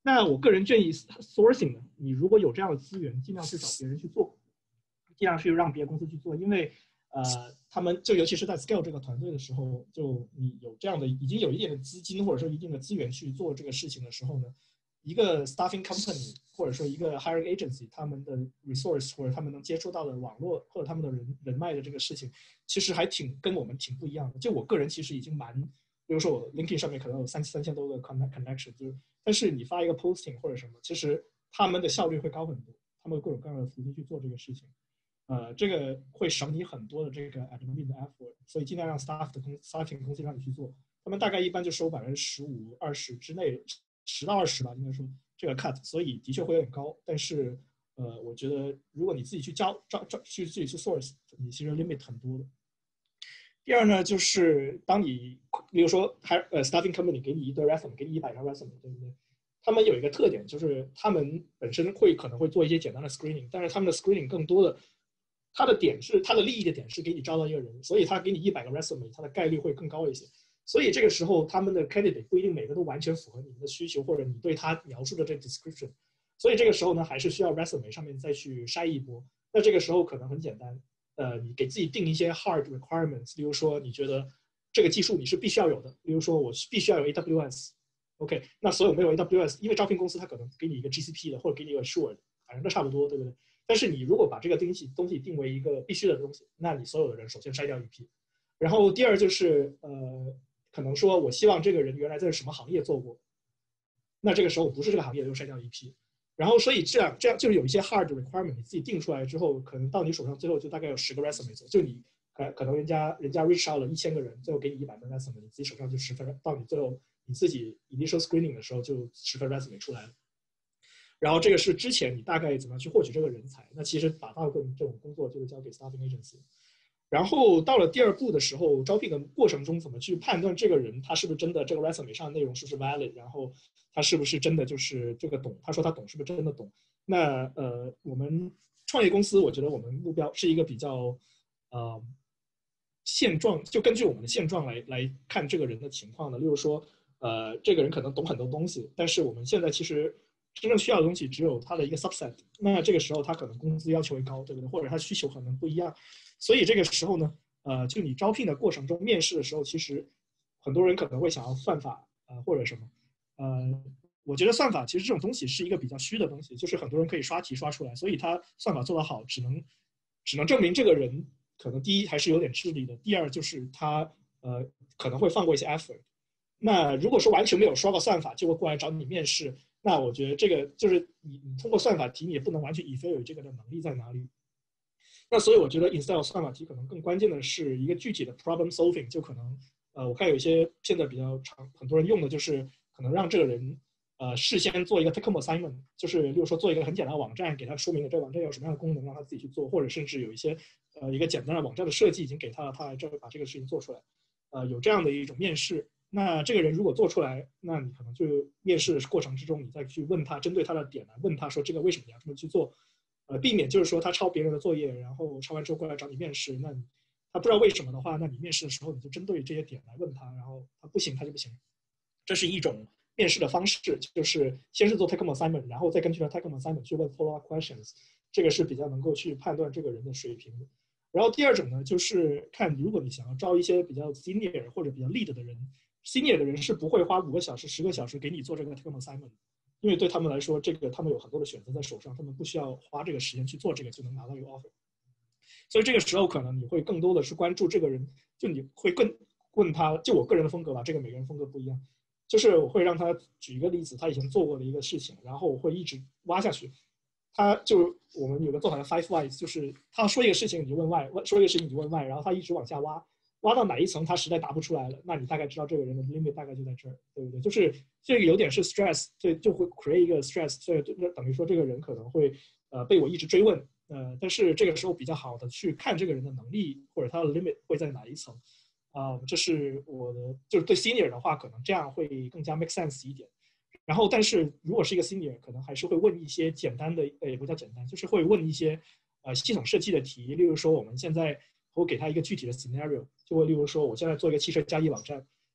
那我个人建议 sourcing 呢，你如果有这样的资源，尽量去找别人去做，尽量去让别的公司去做，因为呃，他们就尤其是在 scale 这个团队的时候，就你有这样的已经有一定的资金或者说一定的资源去做这个事情的时候呢，一个 staffing company 或者说一个 hiring agency， 他们的 resource 或者他们能接触到的网络或者他们的人人脉的这个事情，其实还挺跟我们挺不一样的。就我个人其实已经蛮，比如说我 LinkedIn 上面可能有三三千多个 connection， 就是，但是你发一个 posting 或者什么，其实他们的效率会高很多，他们有各种各样的途径去做这个事情。呃，这个会省你很多的这个 admin 的 effort， 所以尽量让 staff 的公 staffing 公司让你去做，他们大概一般就收百分之十五、二十之内，十到二十吧，应该说这个 cut， 所以的确会有点高。但是，呃，我觉得如果你自己去交招招去自己去 source， 你其实 limit 很多的。第二呢，就是当你比如说还呃 staffing company 给你一堆 resume， 给你一百张 resume， 对不对？他们有一个特点，就是他们本身会可能会做一些简单的 screening， 但是他们的 screening 更多的。他的点是，他的利益的点是给你招到一个人，所以他给你一百个 resume， 他的概率会更高一些。所以这个时候，他们的 candidate 不一定每个都完全符合你们的需求，或者你对他描述的这个 description。所以这个时候呢，还是需要 resume 上面再去筛一波。那这个时候可能很简单，呃，你给自己定一些 hard requirements， 例如说你觉得这个技术你是必须要有的，例如说我必须要有 A W S。OK， 那所有没有 A W S， 因为招聘公司他可能给你一个 G C P 的，或者给你一个 Azure 的，反正都差不多，对不对？但是你如果把这个东西东西定为一个必须的东西，那你所有的人首先筛掉一批，然后第二就是呃，可能说我希望这个人原来在什么行业做过，那这个时候不是这个行业又筛掉一批，然后所以这样这样就是有一些 hard requirement 你自己定出来之后，可能到你手上最后就大概有十个 resume 做，就你可可能人家人家 reach out 了一千个人，最后给你一百份 resume， 你自己手上就十份，到你最后你自己 initial screening 的时候就十份 resume 出来了。然后这个是之前你大概怎么样去获取这个人才，那其实把大部分这种工作就是交给 staffing agency。然后到了第二步的时候，招聘的过程中怎么去判断这个人他是不是真的这个 resume 上的内容是不是 valid， 然后他是不是真的就是这个懂，他说他懂是不是真的懂。那呃，我们创业公司我觉得我们目标是一个比较呃现状，就根据我们的现状来来看这个人的情况的。例如说呃，这个人可能懂很多东西，但是我们现在其实真正需要的东西只有他的一个 subset， 那这个时候他可能工资要求会高，对不对？或者他需求可能不一样，所以这个时候呢，呃，就你招聘的过程中，面试的时候，其实很多人可能会想要算法，呃，或者什么，呃，我觉得算法其实这种东西是一个比较虚的东西，就是很多人可以刷题刷出来，所以他算法做得好，只能只能证明这个人可能第一还是有点智力的，第二就是他呃可能会放过一些 effort。那如果说完全没有刷过算法就会过来找你面试，那我觉得这个就是你你通过算法题你也不能完全evaluate这个的能力在哪里。那所以我觉得 instead of 算法题可能更关键的是一个具体的 problem solving， 就可能呃我看有一些现在比较常很多人用的就是可能让这个人呃事先做一个 take home assignment， 就是例如说做一个很简单的网站，给他说明了这个网站有什么样的功能让他自己去做，或者甚至有一些呃一个简单的网站的设计已经给他了，他来这把这个事情做出来，呃有这样的一种面试。那这个人如果做出来，那你可能就面试过程之中，你再去问他，针对他的点来问他说这个为什么你要这么去做，呃，避免就是说他抄别人的作业，然后抄完之后过来找你面试，那你他不知道为什么的话，那你面试的时候你就针对这些点来问他，然后他不行他就不行。这是一种面试的方式，就是先是做 take home assignment， 然后再根据他 take home assignment 去问 follow up questions， 这个是比较能够去判断这个人的水平的。然后第二种呢，就是看如果你想要招一些比较 senior 或者比较 lead 的人。Senior 的人是不会花五个小时、十个小时给你做这个 take home assignment， 因为对他们来说，这个他们有很多的选择在手上，他们不需要花这个时间去做这个就能拿到一个 offer。所以这个时候可能你会更多的是关注这个人，就你会更问他，就我个人的风格吧，这个每个人风格不一样，就是我会让他举一个例子，他以前做过的一个事情，然后我会一直挖下去。他就我们有个做法叫 five whys， 就是他说一个事情你就问 why， 说一个事情你就问 why， 然后他一直往下挖。挖到哪一层他实在答不出来了，那你大概知道这个人的 limit 大概就在这儿，对不对？就是这个有点是 stress， 所以就会 create 一个 stress， 所以等于说这个人可能会呃被我一直追问，呃，但是这个时候比较好的去看这个人的能力或者他的 limit 会在哪一层，啊、呃，这是我的就是对 senior 的话，可能这样会更加 make sense 一点。然后，但是如果是一个 senior， 可能还是会问一些简单的，呃，也不叫简单，就是会问一些呃系统设计的题，例如说我们现在。我给他一个具体的 scenario， 就会例如说，我现在做一个汽车交易网站，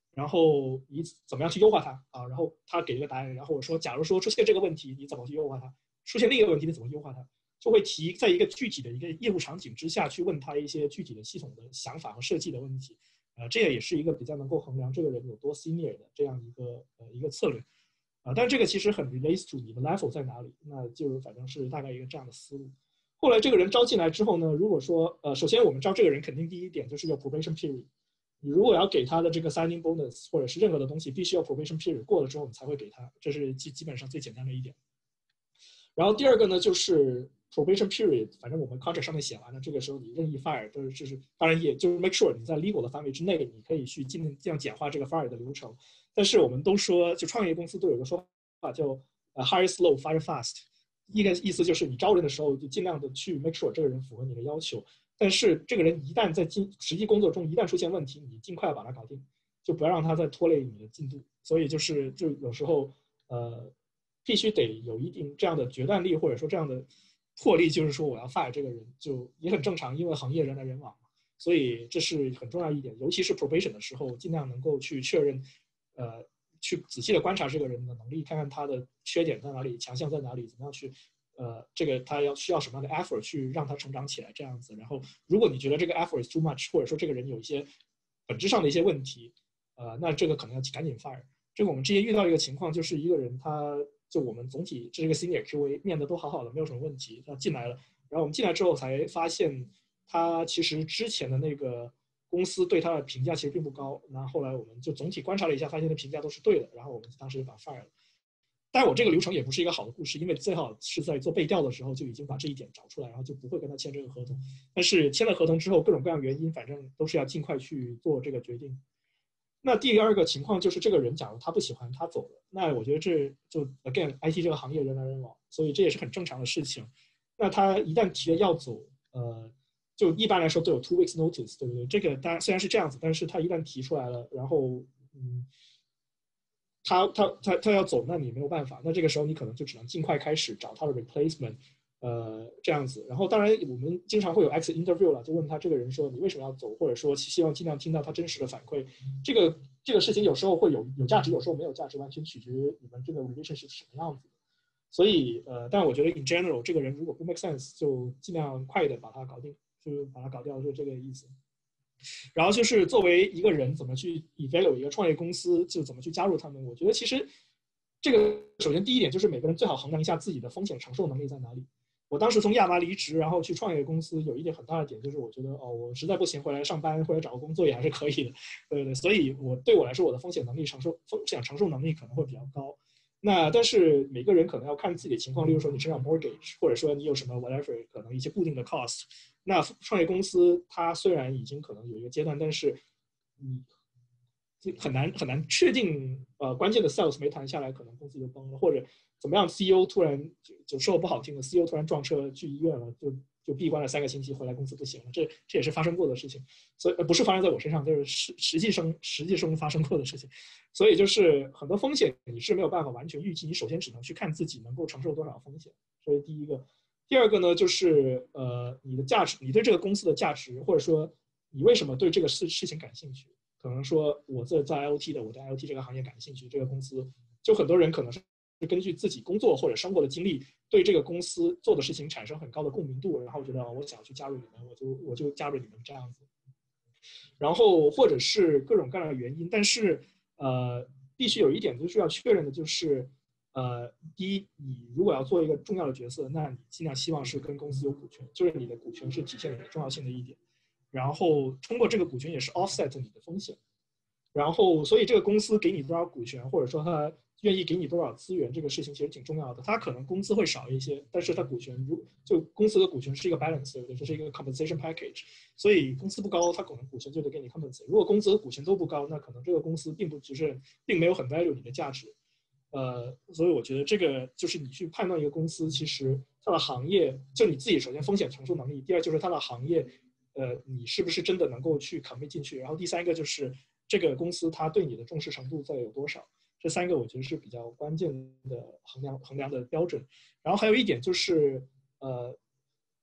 然后你怎么样去优化它啊？然后他给一个答案，然后我说，假如说出现这个问题，你怎么去优化它？出现另一个问题，你怎么优化它？就会提在一个具体的一个业务场景之下去问他一些具体的系统的想法和设计的问题。呃，这个也是一个比较能够衡量这个人有多 senior 的这样一个呃一个策略。啊，但这个其实很 relates to 你的 level 在哪里，那就反正是大概一个这样的思路。后来这个人招进来之后呢，如果说呃，首先我们招这个人肯定第一点就是要 probation period， 你如果要给他的这个 signing bonus 或者是任何的东西，必须要 probation period 过了之后你才会给他，这是基基本上最简单的一点。然后第二个呢就是 probation period， 反正我们 contract 上面写完了，这个时候你任意 fire 都是就是，当然也就是 make sure 你在 legal 的范围之内，你可以去尽量简化这个 fire 的流程。但是我们都说，就创业公司都有个说法叫呃 hire slow fire fast， 一个意思就是你招人的时候就尽量的去 make sure 这个人符合你的要求，但是这个人一旦在实际工作中一旦出现问题，你尽快把他搞定，就不要让他再拖累你的进度。所以就是就有时候呃必须得有一定这样的决断力，或者说这样的魄力，就是说我要 fire 这个人就也很正常，因为行业人来人往，所以这是很重要一点，尤其是 probation 的时候，尽量能够去确认。呃，去仔细的观察这个人的能力，看看他的缺点在哪里，强项在哪里，怎么样去，呃，这个他要需要什么样的 effort 去让他成长起来，这样子。然后，如果你觉得这个 effort is too much， 或者说这个人有一些本质上的一些问题，呃，那这个可能要赶紧 fire。这个我们之前遇到一个情况，就是一个人他就我们总体这个 senior Q A 面的都好好的，没有什么问题，他进来了，然后我们进来之后才发现他其实之前的那个。公司对他的评价其实并不高，那后来我们就总体观察了一下，发现的评价都是对的，然后我们当时就把 fire 了。但我这个流程也不是一个好的故事，因为最好是在做背调的时候就已经把这一点找出来，然后就不会跟他签这个合同。但是签了合同之后，各种各样原因，反正都是要尽快去做这个决定。那第二个情况就是这个人，假如他不喜欢，他走了，那我觉得这就 again I T 这个行业人来人往，所以这也是很正常的事情。那他一旦提了要走，呃。就一般来说都有 two weeks notice， 对不对？这个当然虽然是这样子，但是他一旦提出来了，然后嗯，他他他他要走，那你没有办法，那这个时候你可能就只能尽快开始找他的 replacement， 呃，这样子。然后当然我们经常会有 exit interview 了，就问他这个人说你为什么要走，或者说希望尽量听到他真实的反馈。这个这个事情有时候会有有价值，有时候没有价值，完全取决于你们这个 relationship 是什么样子的。所以呃，但我觉得 in general 这个人如果不 make sense， 就尽量快一点把他搞定。就把它搞掉，就这个意思。然后就是作为一个人怎么去 evaluate 一个创业公司，就怎么去加入他们。我觉得其实这个首先第一点就是每个人最好衡量一下自己的风险承受能力在哪里。我当时从亚麻离职，然后去创业公司，有一点很大的点就是我觉得哦，我实在不行回来上班或者找个工作也还是可以的，对对。所以我对我来说，我的风险能力承受风险承受能力可能会比较高。那但是每个人可能要看自己的情况，例如说你身上 mortgage， 或者说你有什么 whatever 可能一些固定的 cost。那创业公司它虽然已经可能有一个阶段，但是你很难很难确定，呃，关键的 sales 没谈下来，可能公司就崩了，或者怎么样 C E O 突然就就说不好听的 C E O 突然撞车去医院了，就就闭关了三个星期，回来公司不行了，这这也是发生过的事情。所以、呃、不是发生在我身上，就是实实际生实际生发生过的事情。所以就是很多风险你是没有办法完全预计，你首先只能去看自己能够承受多少风险，这是第一个。第二个呢，就是呃，你的价值，你对这个公司的价值，或者说你为什么对这个事事情感兴趣？可能说我在做 I O T 的，我对 I O T 这个行业感兴趣，这个公司就很多人可能是根据自己工作或者生活的经历，对这个公司做的事情产生很高的共鸣度，然后觉得我想要去加入你们，我就我就加入你们这样子。然后或者是各种各样的原因，但是呃，必须有一点就是要确认的就是。呃，第一，你如果要做一个重要的角色，那你尽量希望是跟公司有股权，就是你的股权是体现你的重要性的一点。然后通过这个股权也是 offset 你的风险。然后，所以这个公司给你多少股权，或者说他愿意给你多少资源，这个事情其实挺重要的。他可能工资会少一些，但是他股权如就公司的股权是一个 balance， 对不对？这是一个 compensation package。所以工资不高，他可能股权就得给你 compensate。如果工资和股权都不高，那可能这个公司并不只是并没有很 value 你的价值。呃，所以我觉得这个就是你去判断一个公司，其实它的行业，就你自己首先风险承受能力，第二就是它的行业，呃，你是不是真的能够去 commit 进去，然后第三个就是这个公司它对你的重视程度在有多少，这三个我觉得是比较关键的衡量衡量的标准。然后还有一点就是，呃，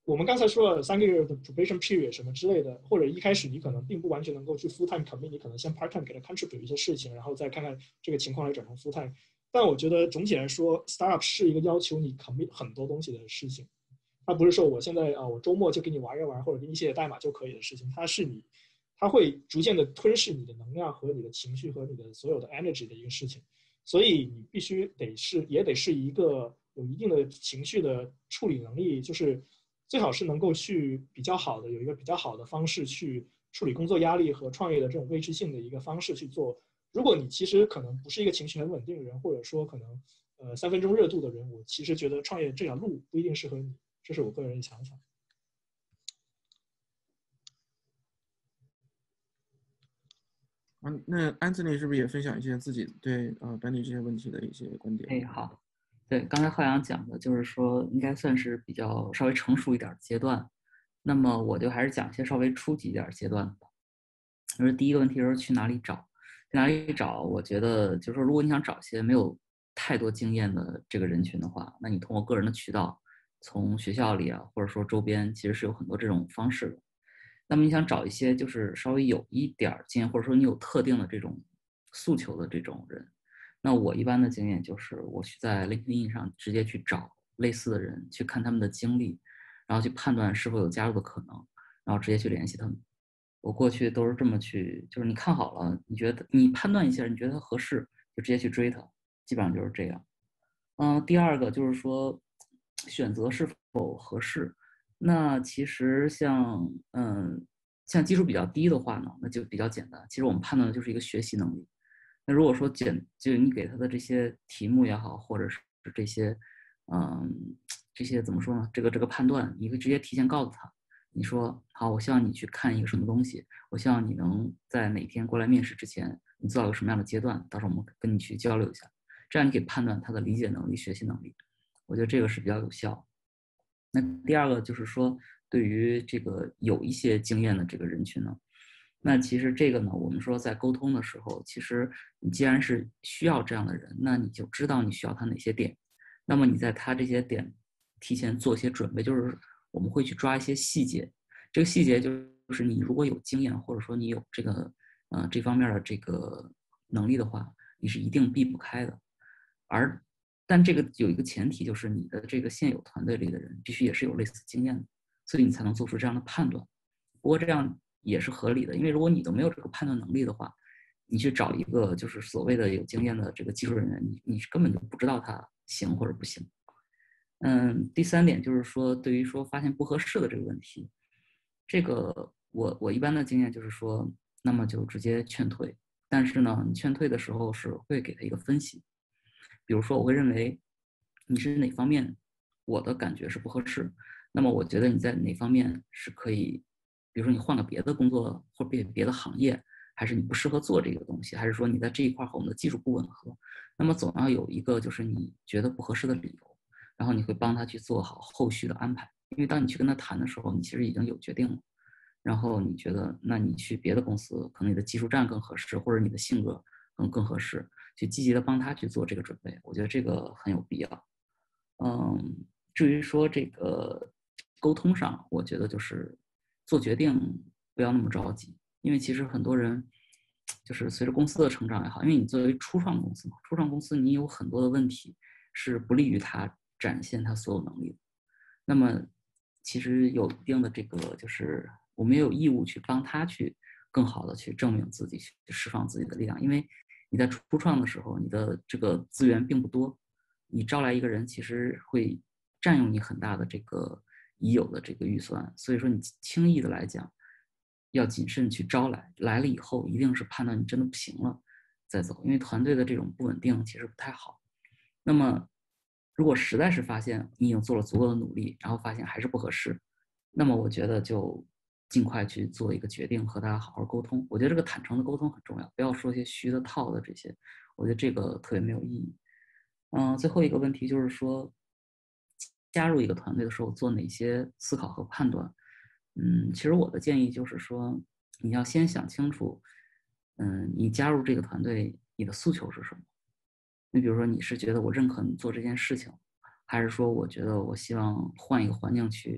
我们刚才说了三个月的 probation period 什么之类的，或者一开始你可能并不完全能够去 full time commit，你可能先 part time 给他 contribute 一些事情，然后再看看这个情况来转成 full time。但我觉得总体来说 ，startup 是一个要求你 commit 很多东西的事情，它不是说我现在啊，我周末就给你玩一玩，或者给你写写代码就可以的事情，它是你，它会逐渐的吞噬你的能量和你的情绪和你的所有的 energy 的一个事情，所以你必须得是，也得是一个有一定的情绪的处理能力，就是最好是能够去比较好的有一个比较好的方式去处理工作压力和创业的这种未知性的一个方式去做。如果你其实可能不是一个情绪很稳定的人，或者说可能呃三分钟热度的人，我其实觉得创业这条路不一定适合你，这是我个人的想法。 嗯，那安子内是不是也分享一些自己对呃班里这些问题的一些观点？ 哎，好，对，刚才浩洋讲的就是说，应该算是比较稍微成熟一点的阶段。那么我就还是讲一些稍微初级一点的阶段吧。就是第一个问题是去哪里找？去哪里找？我觉得就是说，如果你想找些没有太多经验的这个人群的话，那你通过个人的渠道，从学校里啊，或者说周边，其实是有很多这种方式的。那么你想找一些就是稍微有一点经验，或者说你有特定的这种诉求的这种人，那我一般的经验就是我去在 LinkedIn 上直接去找类似的人，去看他们的经历，然后去判断是否有加入的可能，然后直接去联系他们。我过去都是这么去，就是你看好了，你觉得你判断一下，你觉得他合适，就直接去追他，基本上就是这样。嗯，第二个就是说选择是否合适。那其实像嗯像基础比较低的话呢，那就比较简单。其实我们判断的就是一个学习能力。那如果说简就你给他的这些题目也好，或者是这些嗯这些怎么说呢？这个这个判断，你会直接提前告诉他，你说好，我希望你去看一个什么东西，我希望你能在哪天过来面试之前，你做到一个什么样的阶段，到时候我们跟你去交流一下，这样你可以判断他的理解能力、学习能力。我觉得这个是比较有效。那第二个就是说，对于这个有一些经验的这个人群呢，那其实这个呢，我们说在沟通的时候，其实你既然是需要这样的人，那你就知道你需要他哪些点，那么你在他这些点提前做一些准备，就是我们会去抓一些细节。这个细节就是你如果有经验，或者说你有这个呃这方面的这个能力的话，你是一定避不开的。而但这个有一个前提，就是你的这个现有团队里的人必须也是有类似经验的，所以你才能做出这样的判断。不过这样也是合理的，因为如果你都没有这个判断能力的话，你去找一个就是所谓的有经验的这个技术人员，你你是根本就不知道他行或者不行。嗯，第三点就是说，对于说发现不合适的这个问题，这个我我一般的经验就是说，那么就直接劝退。但是呢，你劝退的时候是会给他一个分析，比如说我会认为你是哪方面，我的感觉是不合适，那么我觉得你在哪方面是可以，比如说你换个别的工作或别别的行业，还是你不适合做这个东西，还是说你在这一块和我们的技术不吻合，那么总要有一个就是你觉得不合适的理由。然后你会帮他去做好后续的安排，因为当你去跟他谈的时候，你其实已经有决定了。然后你觉得，那你去别的公司，可能你的技术栈更合适，或者你的性格更更合适，去积极的帮他去做这个准备，我觉得这个很有必要。嗯，至于说这个沟通上，我觉得就是做决定不要那么着急，因为其实很多人就是随着公司的成长也好，因为你作为初创公司嘛，初创公司你有很多的问题是不利于他展现他所有能力的。那么其实有一定的这个，就是我们也有义务去帮他去更好的去证明自己，去释放自己的力量。因为你在初创的时候，你的这个资源并不多，你招来一个人，其实会占用你很大的这个已有的这个预算。所以说，你轻易的来讲，要谨慎去招来，来了以后，一定是判断你真的不行了再走，因为团队的这种不稳定其实不太好。那么如果实在是发现你已经做了足够的努力，然后发现还是不合适，那么我觉得就尽快去做一个决定，和他好好沟通。我觉得这个坦诚的沟通很重要，不要说些虚的套的这些，我觉得这个特别没有意义。嗯，最后一个问题就是说，加入一个团队的时候做哪些思考和判断？嗯，其实我的建议就是说，你要先想清楚，嗯，你加入这个团队，你的诉求是什么？你比如说，你是觉得我认可你做这件事情，还是说我觉得我希望换一个环境去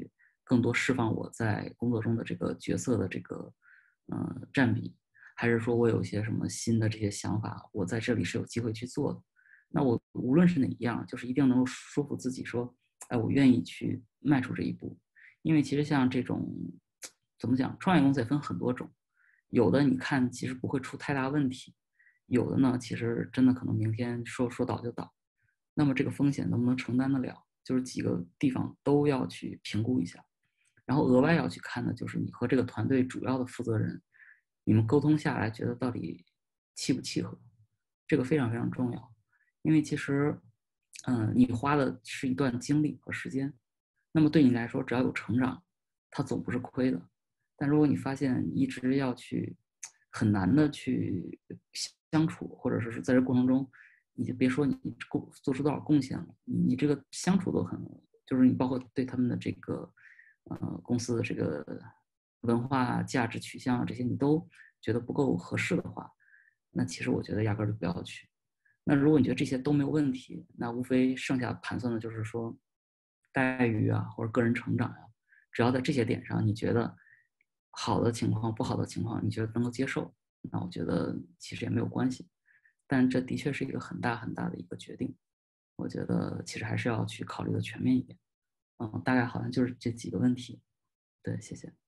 更多释放我在工作中的这个角色的这个呃占比，还是说我有一些什么新的这些想法，我在这里是有机会去做的。那我无论是哪一样，就是一定能够说服自己说，哎，我愿意去迈出这一步。因为其实像这种怎么讲，创业公司也分很多种，有的你看其实不会出太大问题，有的呢其实真的可能明天说说倒就倒。那么这个风险能不能承担得了，就是几个地方都要去评估一下。然后额外要去看的就是你和这个团队主要的负责人，你们沟通下来觉得到底契不契合，这个非常非常重要。因为其实，嗯、呃，你花的是一段精力和时间，那么对你来说只要有成长，它总不是亏的。但如果你发现你一直要去很难的去相处，或者说是在这过程中，你就别说你做出多少贡献了，你这个相处都很，就是你包括对他们的这个呃公司的这个文化价值取向这些，你都觉得不够合适的话，那其实我觉得压根儿就不要去。那如果你觉得这些都没有问题，那无非剩下盘算的就是说待遇啊或者个人成长呀、啊，只要在这些点上你觉得好的情况不好的情况你觉得能够接受，那我觉得其实也没有关系。但这的确是一个很大很大的一个决定，我觉得其实还是要去考虑的全面一点。嗯，大概好像就是这几个问题。对，谢谢。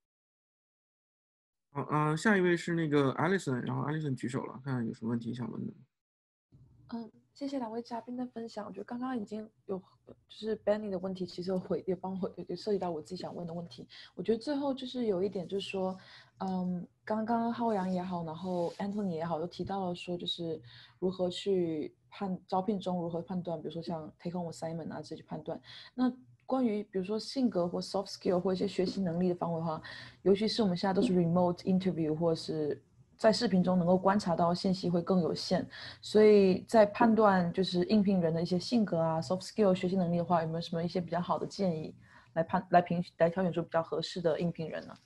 好，嗯、呃，下一位是那个 Alison， 然后 Alison 举手了，看看有什么问题想问的。 嗯，谢谢两位嘉宾的分享。我觉得刚刚已经有，就是 Benny 的问题，其实有回也帮我也涉及到我自己想问的问题。我觉得最后就是有一点，就是说，嗯，刚刚浩洋也好，然后 Anthony 也好，都提到了说，就是如何去判招聘中如何判断，比如说像 take home assignment 啊这些去判断。那关于比如说性格或 soft skill 或一些学习能力的方面的话，尤其是我们现在都是 remote interview 或是在视频中能够观察到信息会更有限，所以在判断就是应聘人的一些性格啊 soft skill 学习能力的话，有没有什么一些比较好的建议来判来评来挑选出比较合适的应聘人呢？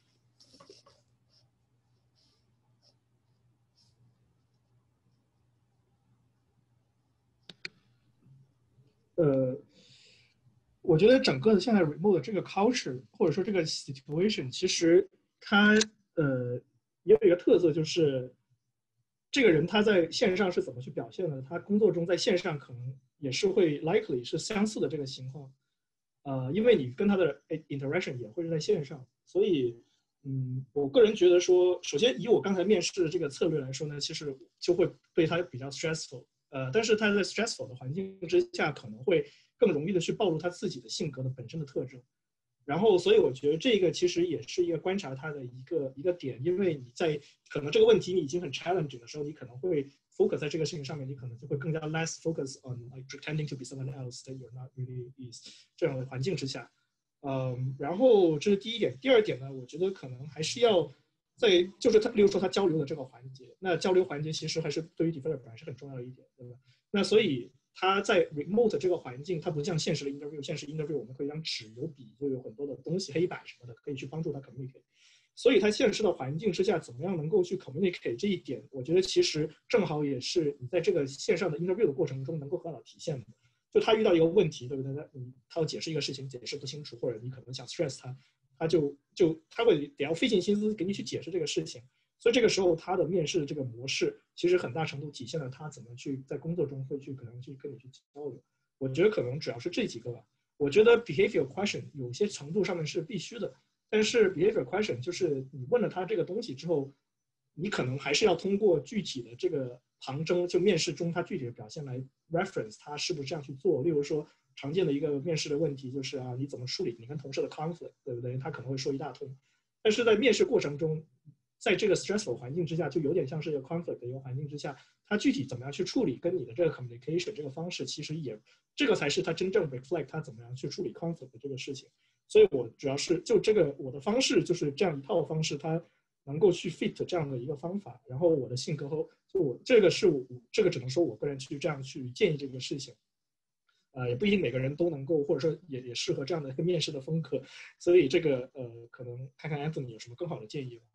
呃，我觉得整个的现在 remote 这个 culture 或者说这个 situation， 其实它呃也有一个特色，就是这个人他在线上是怎么去表现的，他工作中在线上可能也是会 likely 是相似的这个情况。呃，因为你跟他的 interaction 也会是在线上，所以嗯，我个人觉得说，首先以我刚才面试的这个策略来说呢，其实就会对他比较 stressful。呃，但是他在 stressful 的环境之下，可能会更容易的去暴露他自己的性格的本身的特征。然后，所以我觉得这个其实也是一个观察他的一个一个点，因为你在可能这个问题你已经很 challenging 的时候，你可能会 focus 在这个事情上面，你可能就会更加 less focus on like pretending to be someone else that you're not really is 这样的环境之下。嗯，然后这是第一点。第二点呢，我觉得可能还是要在就是他，例如说他交流的这个环节，那交流环节其实还是对于 developer 还是很重要的一点，对吧？那所以他在 remote 这个环境，它不像现实的 interview， 现实 interview 我们可以让纸有笔，就有很多的东西，黑板什么的可以去帮助他 communicate。所以他现实的环境之下，怎么样能够去 communicate 这一点，我觉得其实正好也是你在这个线上的 interview 的过程中能够很好体现的。就他遇到一个问题，对不对？嗯，他要解释一个事情，解释不清楚，或者你可能想 stress 他，他就就他会得要费尽心思给你去解释这个事情。所以这个时候他的面试的这个模式，其实很大程度体现了他怎么去在工作中会去可能去跟你去交流。我觉得可能主要是这几个吧。我觉得 behavior question 有些程度上面是必须的，但是 behavior question 就是你问了他这个东西之后，你可能还是要通过具体的这个旁征，就面试中他具体的表现来 reference 他是不是这样去做。例如说常见的一个面试的问题就是啊，你怎么处理你跟同事的 conflict， 对不对？他可能会说一大通，但是在面试过程中，在这个 stressful 环境之下，就有点像是一个 conflict 的一个环境之下，他具体怎么样去处理跟你的这个 communication 这个方式，其实也这个才是他真正 reflect 他怎么样去处理 conflict 的这个事情。所以我主要是就这个我的方式就是这样一套方式，它能够去 fit 这样的一个方法。然后我的性格和就我这个是我这个只能说我个人去这样去建议这个事情。呃，也不一定每个人都能够，或者说也也适合这样的一个面试的风格，所以这个呃，可能看看 Anthony 有什么更好的建议吗？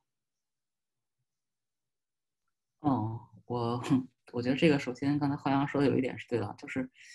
哦，我我觉得这个首先刚才浩洋说的有一点是对的，就是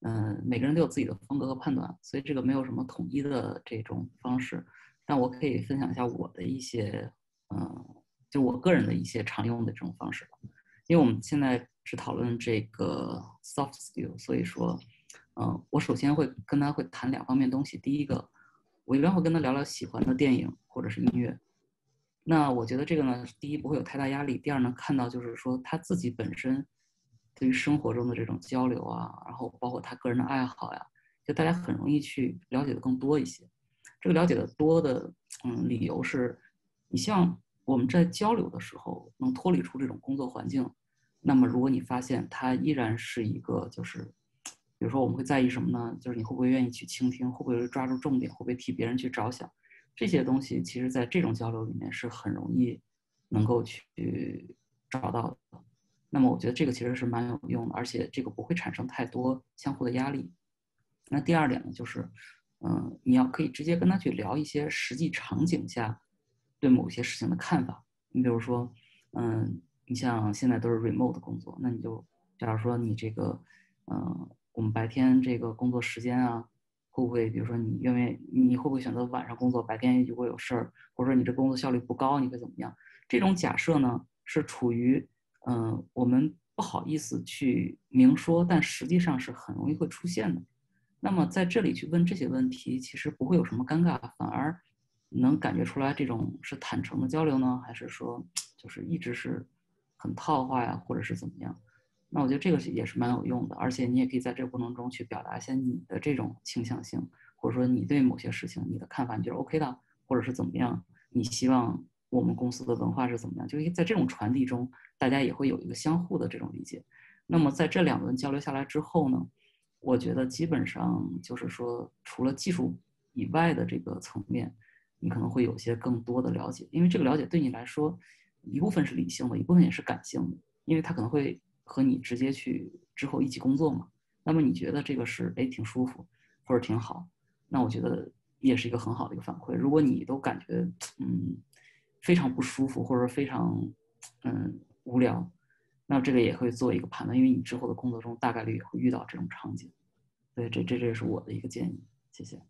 嗯、呃，每个人都有自己的风格和判断，所以这个没有什么统一的这种方式。但我可以分享一下我的一些，嗯、呃，就我个人的一些常用的这种方式吧。因为我们现在只讨论这个 soft skill， 所以说，嗯、呃，我首先会跟他会谈两方面东西。第一个，我一般会跟他聊聊喜欢的电影或者是音乐。那我觉得这个呢，第一不会有太大压力，第二呢，看到就是说他自己本身对于生活中的这种交流啊，然后包括他个人的爱好呀，就大家很容易去了解的更多一些。这个了解的多的，嗯，理由是，你像我们在交流的时候能脱离出这种工作环境，那么如果你发现他依然是一个就是，比如说我们会在意什么呢？就是你会不会愿意去倾听，会不会抓住重点，会不会替别人去着想。这些东西其实在这种交流里面是很容易能够去找到的。那么我觉得这个其实是蛮有用的，而且这个不会产生太多相互的压力。那第二点呢，就是嗯，你要可以直接跟他去聊一些实际场景下对某些事情的看法。你比如说，嗯，你像现在都是 remote 工作，那你就假如说你这个，嗯，我们白天这个工作时间啊，会不会比如说你愿不愿意，你会不会选择晚上工作，白天如果有事儿，或者说你这工作效率不高，你会怎么样？这种假设呢，是处于嗯我们不好意思去明说，但实际上是很容易会出现的。那么在这里去问这些问题，其实不会有什么尴尬，反而能感觉出来这种是坦诚的交流呢，还是说就是一直是很套话呀，或者是怎么样？那我觉得这个也是蛮有用的，而且你也可以在这个过程中去表达一下你的这种倾向性，或者说你对某些事情你的看法，你觉得 OK 的，或者是怎么样？你希望我们公司的文化是怎么样？就是在这种传递中，大家也会有一个相互的这种理解。那么在这两轮交流下来之后呢？我觉得基本上就是说，除了技术以外的这个层面，你可能会有些更多的了解，因为这个了解对你来说，一部分是理性的，一部分也是感性的，因为它可能会和你直接去之后一起工作嘛。那么你觉得这个是哎挺舒服或者挺好，那我觉得也是一个很好的一个反馈。如果你都感觉嗯非常不舒服或者非常嗯无聊，那这个也会做一个判断，因为你之后的工作中大概率也会遇到这种场景。对，这这这是我的一个建议，谢谢。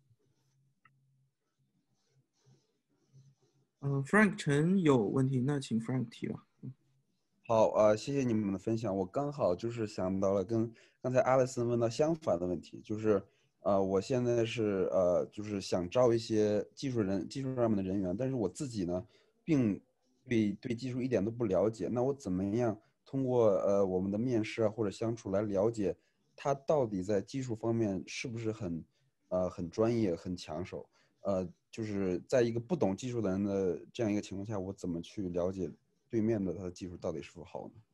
嗯、呃、，Frank 陈有问题，那请 Frank 提吧。 好啊、呃，谢谢你们的分享。我刚好就是想到了跟刚才 Alison 问到相反的问题，就是呃，我现在是呃，就是想招一些技术人、技术上面的人员，但是我自己呢，并对对技术一点都不了解。那我怎么样通过呃我们的面试啊或者相处来了解他到底在技术方面是不是很呃很专业、很抢手？呃，就是在一个不懂技术的人的这样一个情况下，我怎么去了解对面的他的技术到底是否好呢？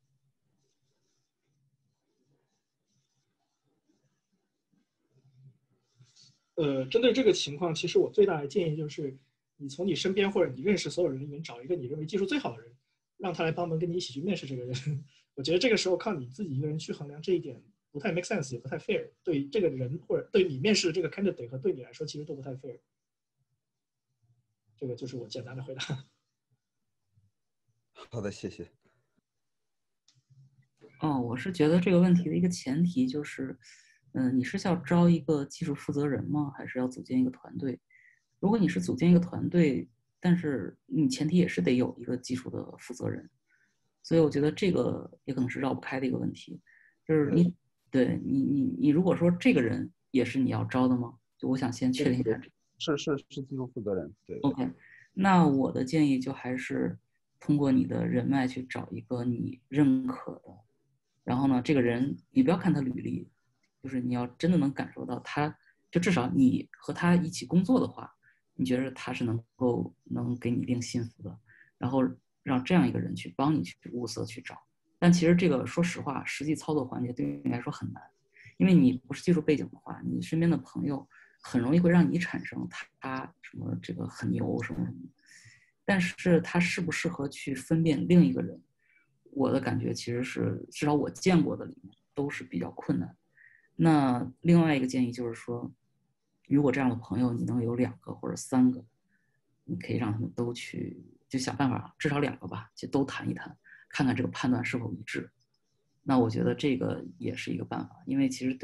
呃，针对这个情况，其实我最大的建议就是，你从你身边或者你认识所有人里面找一个你认为技术最好的人，让他来帮忙跟你一起去面试这个人。我觉得这个时候靠你自己一个人去衡量这一点不太 make sense， 也不太 fair， 对这个人或者对你面试的这个 candidate 和对你来说其实都不太 fair。这个就是我简单的回答。 好的，谢谢。 哦，我是觉得这个问题的一个前提就是，嗯、呃，你是要招一个技术负责人吗？还是要组建一个团队？如果你是组建一个团队，但是你前提也是得有一个技术的负责人，所以我觉得这个也可能是绕不开的一个问题，就是你对你你你如果说这个人也是你要招的吗？就我想先确定一下这个。 是是是技术负责人，对。 OK，那我的建议就还是通过你的人脉去找一个你认可的，然后呢，这个人你不要看他履历，就是你要真的能感受到他，就至少你和他一起工作的话，你觉得他是能够能给你一定信服的，然后让这样一个人去帮你去物色去找。但其实这个说实话，实际操作环节对你来说很难，因为你不是技术背景的话，你身边的朋友很容易会让你产生他什么这个很牛什么什么，但是他适不适合去分辨另一个人，我的感觉其实是至少我见过的里面都是比较困难。那另外一个建议就是说，如果这样的朋友你能有两个或者三个，你可以让他们都去就想办法，至少两个吧，就都谈一谈，看看这个判断是否一致。那我觉得这个也是一个办法，因为其实对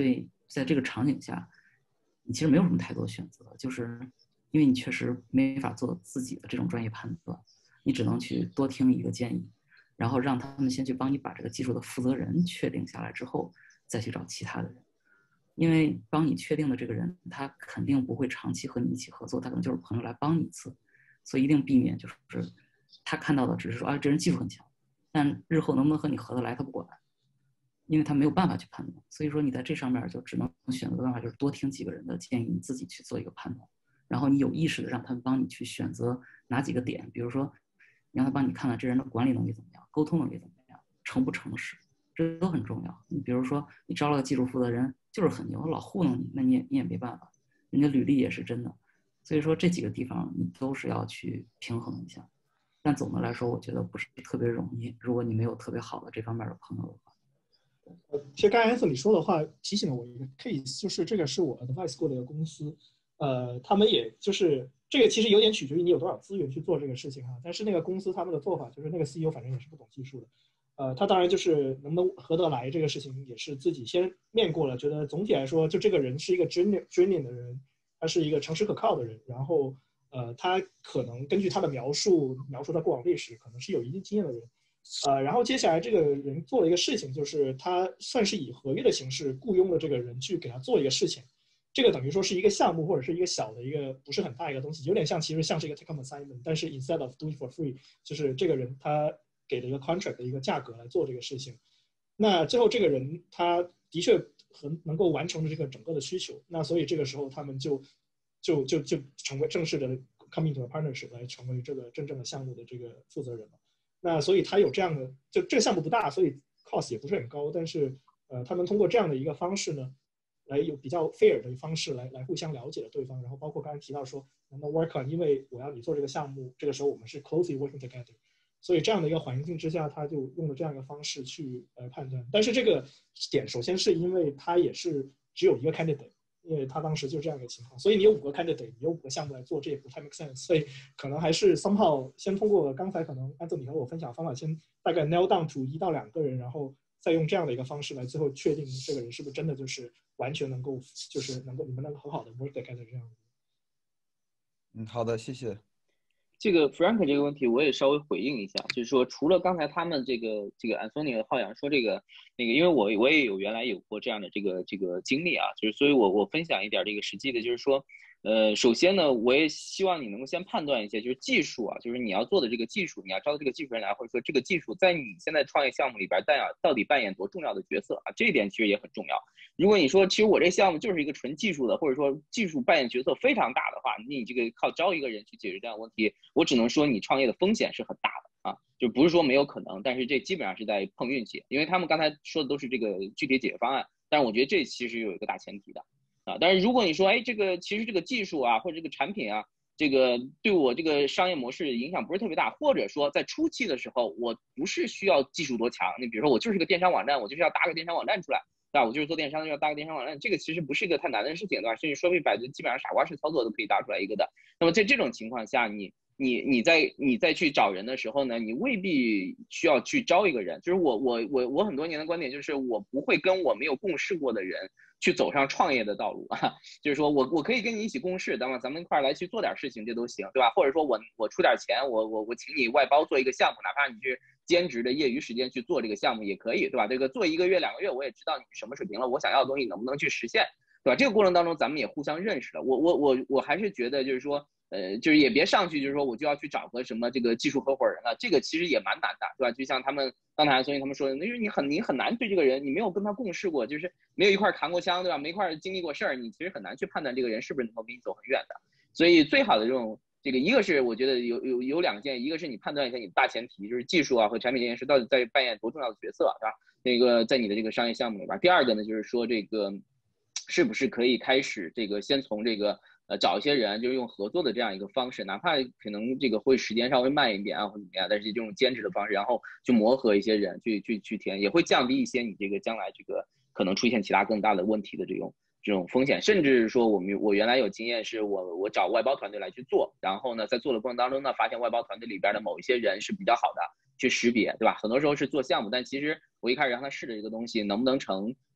在这个场景下，你其实没有什么太多选择，就是因为你确实没法做自己的这种专业判断，你只能去多听一个建议，然后让他们先去帮你把这个技术的负责人确定下来之后，再去找其他的人。因为帮你确定的这个人，他肯定不会长期和你一起合作，他可能就是朋友来帮你一次，所以一定避免就是他看到的只是说啊这人技术很强，但日后能不能和你合得来他不管，因为他没有办法去判断。所以说你在这上面就只能选择的办法就是多听几个人的建议，你自己去做一个判断，然后你有意识的让他们帮你去选择哪几个点，比如说你让他帮你看看这人的管理能力怎么样，沟通能力怎么样，诚不诚实，这都很重要。你比如说你招了个技术负责人就是很牛，老糊弄你，那你也你也没办法，人家履历也是真的。所以说这几个地方你都是要去平衡一下，但总的来说我觉得不是特别容易，如果你没有特别好的这方面的朋友的话。 呃，其实刚才 Anthony 说的话提醒了我一个 case， 就是这个是我 advise 过的一个公司，呃，他们也就是这个其实有点取决于你有多少资源去做这个事情哈。但是那个公司他们的做法就是那个 C E O 反正也是不懂技术的，呃，他当然就是能不能合得来这个事情也是自己先面过了，觉得总体来说就这个人是一个 genuine genuine 的人，他是一个诚实可靠的人，然后呃，他可能根据他的描述描述他过往历史，可能是有一定经验的人。呃，然后接下来这个人做了一个事情，就是他算是以合约的形式雇佣了这个人去给他做一个事情，这个等于说是一个项目或者是一个小的一个不是很大一个东西，有点像其实像是一个 take home assignment， 但是 instead of doing for free， 就是这个人他给了一个 contract 的一个价格来做这个事情。那最后这个人他的确很能够完成这个整个的需求，那所以这个时候他们就就就就成为正式的 come into a partnership 来成为这个真正的项目的这个负责人了。那所以他有这样的，就这个项目不大，所以 cost 也不是很高，但是呃，他们通过这样的一个方式呢，来有比较 fair 的方式来来互相了解了对方，然后包括刚才提到说，能不能 work on， 因为我要你做这个项目，这个时候我们是 closely working together， 所以这样的一个环境之下，他就用了这样一个方式去呃判断。但是这个点首先是因为他也是只有一个 candidate。因为他当时就这样一个情况，所以你有五个 candidate， 你有五个项目来做，这也不太 make sense， 所以可能还是 somehow 先通过刚才可能安泽你和我分享的方法，先大概 nail down to 一到两个人，然后再用这样的一个方式来最后确定这个人是不是真的就是完全能够就是能够你们能够很好的 work together 这样子。 嗯，好的，谢谢。 这个 Frank 这个问题我也稍微回应一下，就是说除了刚才他们这个这个 Anthony 和浩洋说这个那个，因为我我也有原来有过这样的这个这个经历啊，就是所以我我分享一点这个实际的，就是说，呃，首先呢，我也希望你能够先判断一些，就是技术啊，就是你要做的这个技术，你要招的这个技术人来，或者说这个技术在你现在创业项目里边，但要到底扮演多重要的角色啊，这一点其实也很重要。如果你说其实我这项目就是一个纯技术的，或者说技术扮演角色非常大的话，你这个靠招一个人去解决这样的问题，我只能说你创业的风险是很大的啊，就不是说没有可能，但是这基本上是在碰运气，因为他们刚才说的都是这个具体解决方案，但是我觉得这其实有一个大前提的啊。但是如果你说哎这个其实这个技术啊或者这个产品啊，这个对我这个商业模式影响不是特别大，或者说在初期的时候我不是需要技术多强，你比如说我就是个电商网站，我就是要搭个电商网站出来。对吧？我就是做电商，要搭个电商网站，这个其实不是一个太难的事情，对吧？甚至说一百就基本上傻瓜式操作都可以搭出来一个的。那么在这种情况下，你你你在你再去找人的时候呢，你未必需要去招一个人。就是我我我我很多年的观点就是，我不会跟我没有共事过的人去走上创业的道路啊。就是说我我可以跟你一起共事，那么咱们一块儿来去做点事情，这都行，对吧？或者说我我出点钱，我我我请你外包做一个项目，哪怕你去兼职的业余时间去做这个项目也可以，对吧？这个做一个月两个月，我也知道你什么水平了，我想要的东西能不能去实现，对吧？这个过程当中咱们也互相认识了。我我我我还是觉得就是说，呃，就是也别上去就是说我就要去找个什么这个技术合伙人了，这个其实也蛮难的，对吧？就像他们刚才所以他们说的，因为你很你很难对这个人，你没有跟他共事过，就是没有一块扛过枪，对吧？没一块经历过事儿，你其实很难去判断这个人是不是能够跟你走很远的。所以最好的这种。这个一个是我觉得有有有两件，一个是你判断一下你的大前提，就是技术啊和产品这件事到底在扮演多重要的角色，对吧？那个在你的这个商业项目里边。第二个呢，就是说这个是不是可以开始这个先从这个呃找一些人，就是用合作的这样一个方式，哪怕可能这个会时间稍微慢一点啊或怎么样，但是这种兼职的方式，然后去磨合一些人，去去去填，也会降低一些你这个将来这个可能出现其他更大的问题的这种。这种风险，甚至说我们我原来有经验是我我找外包团队来去做，然后呢在做的过程当中呢，发现外包团队里边的某一些人是比较好的去识别，对吧？很多时候是做项目，但其实我一开始让他试的这个东西能不能成，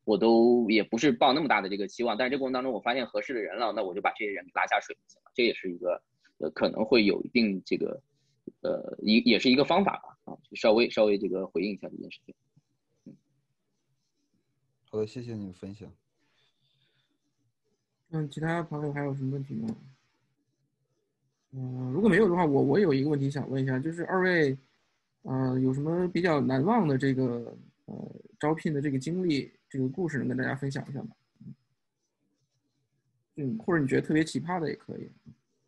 我都也不是抱那么大的这个期望，但是这个过程当中我发现合适的人了，那我就把这些人拉下水就行了，这也是一个呃可能会有一定这个呃一也是一个方法吧啊，稍微稍微这个回应一下这件事情。 嗯，好的，谢谢你的分享。 嗯，其他朋友还有什么问题吗？嗯，如果没有的话，我我有一个问题想问一下，就是二位，呃，有什么比较难忘的这个呃招聘的这个经历，这个故事能跟大家分享一下吗？嗯，或者你觉得特别奇葩的也可以。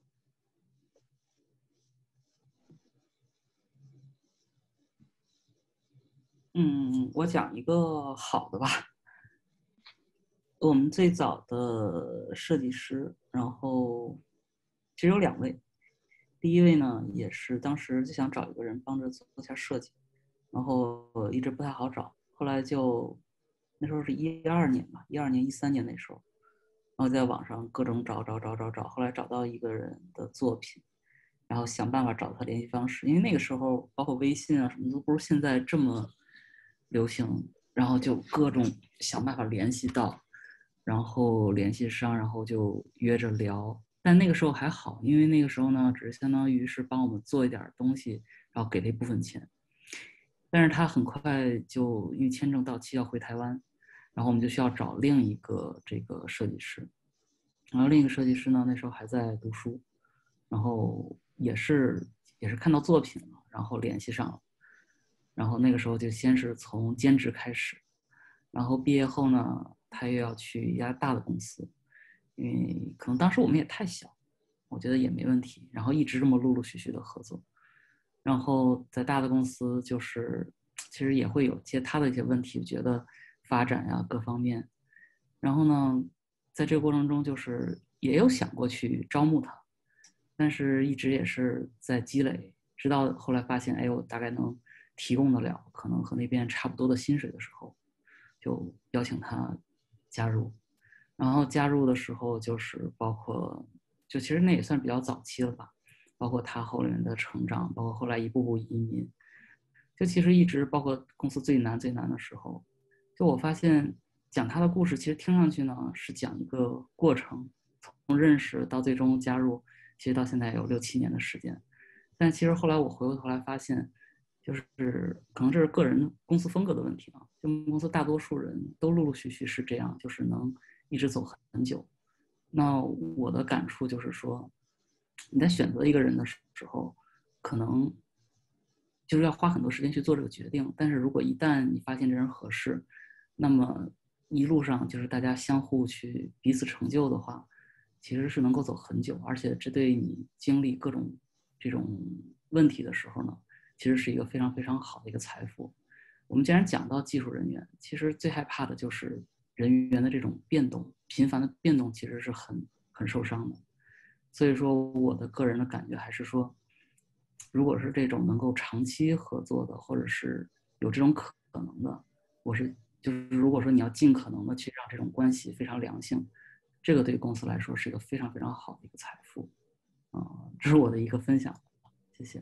嗯，我讲一个好的吧。我们最早的设计师，然后其实有两位。第一位呢，也是当时就想找一个人帮着做一下设计，然后一直不太好找。后来就那时候是一二年吧，一二年、一三年那时候，然后在网上各种找找找找找，后来找到一个人的作品，然后想办法找他联系方式，因为那个时候包括微信啊什么都不是现在这么流行，然后就各种想办法联系到，然后联系上，然后就约着聊。但那个时候还好，因为那个时候呢，只是相当于是帮我们做一点东西，然后给了一部分钱。但是他很快就因为签证到期要回台湾，然后我们就需要找另一个这个设计师。然后另一个设计师呢，那时候还在读书，然后也是也是看到作品了，然后联系上了。然后那个时候就先是从兼职开始，然后毕业后呢，他又要去一家大的公司，因为可能当时我们也太小，我觉得也没问题，然后一直这么陆陆续续的合作。然后在大的公司，就是其实也会有些他的一些问题，觉得发展呀各方面。然后呢，在这个过程中，就是也有想过去招募他，但是一直也是在积累，直到后来发现，哎，我大概能提供得了，可能和那边差不多的薪水的时候，就邀请他加入。然后加入的时候，就是包括，就其实那也算比较早期了吧。包括他后面的成长，包括后来一步步移民，就其实一直包括公司最难最难的时候，就我发现讲他的故事，其实听上去呢是讲一个过程，从认识到最终加入，其实到现在有六七年的时间。但其实后来我回过头来发现，就是可能这是个人公司风格的问题啊，就公司大多数人都陆陆续续是这样，就是能一直走很久。那我的感触就是说，你在选择一个人的时候，可能就是要花很多时间去做这个决定。但是如果一旦你发现这人合适，那么一路上就是大家相互去彼此成就的话，其实是能够走很久。而且这对你经历各种这种问题的时候呢，其实是一个非常非常好的一个财富。我们既然讲到技术人员，其实最害怕的就是人员的这种变动，频繁的变动其实是很很受伤的。所以说我的个人的感觉还是说，如果是这种能够长期合作的，或者是有这种可能的，我是就是如果说你要尽可能的去让这种关系非常良性，这个对公司来说是一个非常非常好的一个财富啊、呃，这是我的一个分享，谢谢。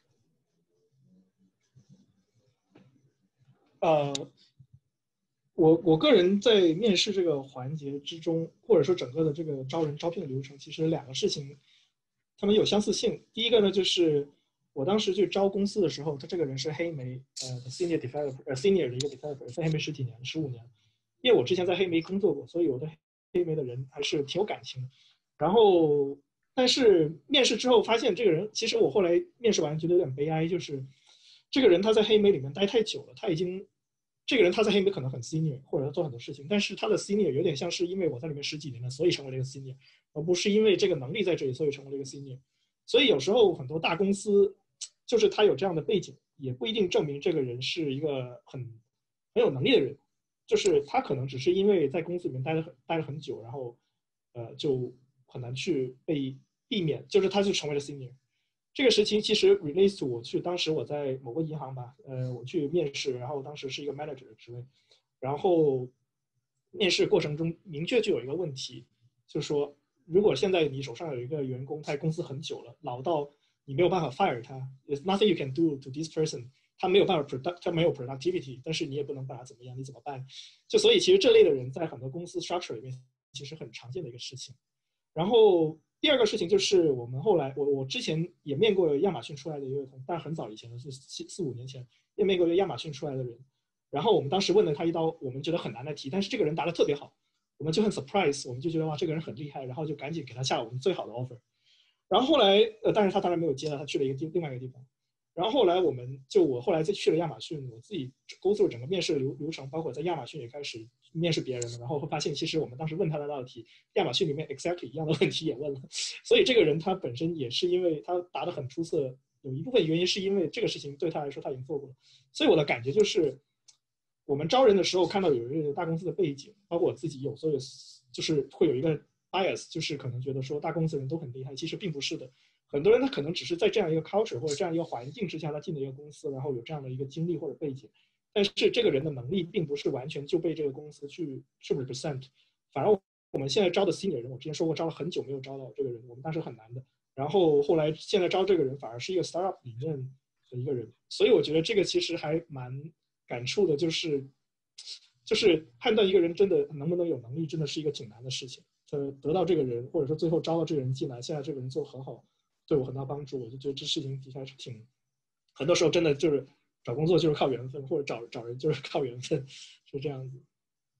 呃，我我个人在面试这个环节之中，或者说整个的这个招人招聘的流程，其实两个事情，他们有相似性。第一个呢，就是我当时去招公司的时候，他这个人是黑莓呃 senior developer 呃 senior 的一个 developer， 在黑莓十几年，十五年。因为我之前在黑莓工作过，所以我对黑莓的人还是挺有感情的。然后，但是面试之后发现这个人，其实我后来面试完觉得有点悲哀，就是这个人他在黑莓里面待太久了，他已经。这个人他在黑莓可能很 senior， 或者他做很多事情，但是他的 senior 有点像是因为我在里面十几年了，所以成为了一个 senior， 而不是因为这个能力在这里，所以成为了一个 senior。所以有时候很多大公司，就是他有这样的背景，也不一定证明这个人是一个很很有能力的人，就是他可能只是因为在公司里面待了很待了很久，然后呃就很难去被避免，就是他就成为了 senior。这个事情其实 relates to 我去当时我在某个银行吧，呃，我去面试，然后当时是一个 manager 的职位，然后面试过程中明确就有一个问题，就是说，如果现在你手上有一个员工，他在公司很久了，老到你没有办法 fire 他 ，there's nothing you can do to this person， 他没有办法 product， 他没有 productivity， 但是你也不能把它怎么样，你怎么办？就所以其实这类的人在很多公司 structure 里面其实很常见的一个事情。然后第二个事情就是我们后来我我之前也面过亚马逊出来的一个同，但很早以前的是四四五年前也面过一个亚马逊出来的人，然后我们当时问了他一道我们觉得很难的题，但是这个人答得特别好，我们就很 surprise， 我们就觉得哇这个人很厉害，然后就赶紧给他下了我们最好的 offer。然后后来呃，但是他当然没有接了，他去了一个地另外一个地方。然后后来我们就我后来再去了亚马逊，我自己 go through 整个面试流流程，包括在亚马逊也开始面试别人了，然后会发现其实我们当时问他的那道题，亚马逊里面 exactly 一样的问题也问了，所以这个人他本身也是因为他答得很出色，有一部分原因是因为这个事情对他来说他已经做过了，所以我的感觉就是，我们招人的时候看到有一个大公司的背景，包括我自己有时候就是会有一个 bias， 就是可能觉得说大公司人都很厉害，其实并不是的。很多人他可能只是在这样一个 culture 或者这样一个环境之下，他进了一个公司，然后有这样的一个经历或者背景，但是这个人的能力并不是完全就被这个公司去 represent， 反而我们现在招的 senior 人，我之前说过招了很久没有招到这个人，我们当时很难的，然后后来现在招这个人反而是一个 startup 里面的一个人，所以我觉得这个其实还蛮感触的，就是就是判断一个人真的能不能有能力，真的是一个挺难的事情。呃，得到这个人，或者说最后招到这个人进来，现在这个人做很好。对我很大帮助，我就觉得这事情底下是挺，很多时候真的就是找工作就是靠缘分，或者找找人就是靠缘分，是这样子。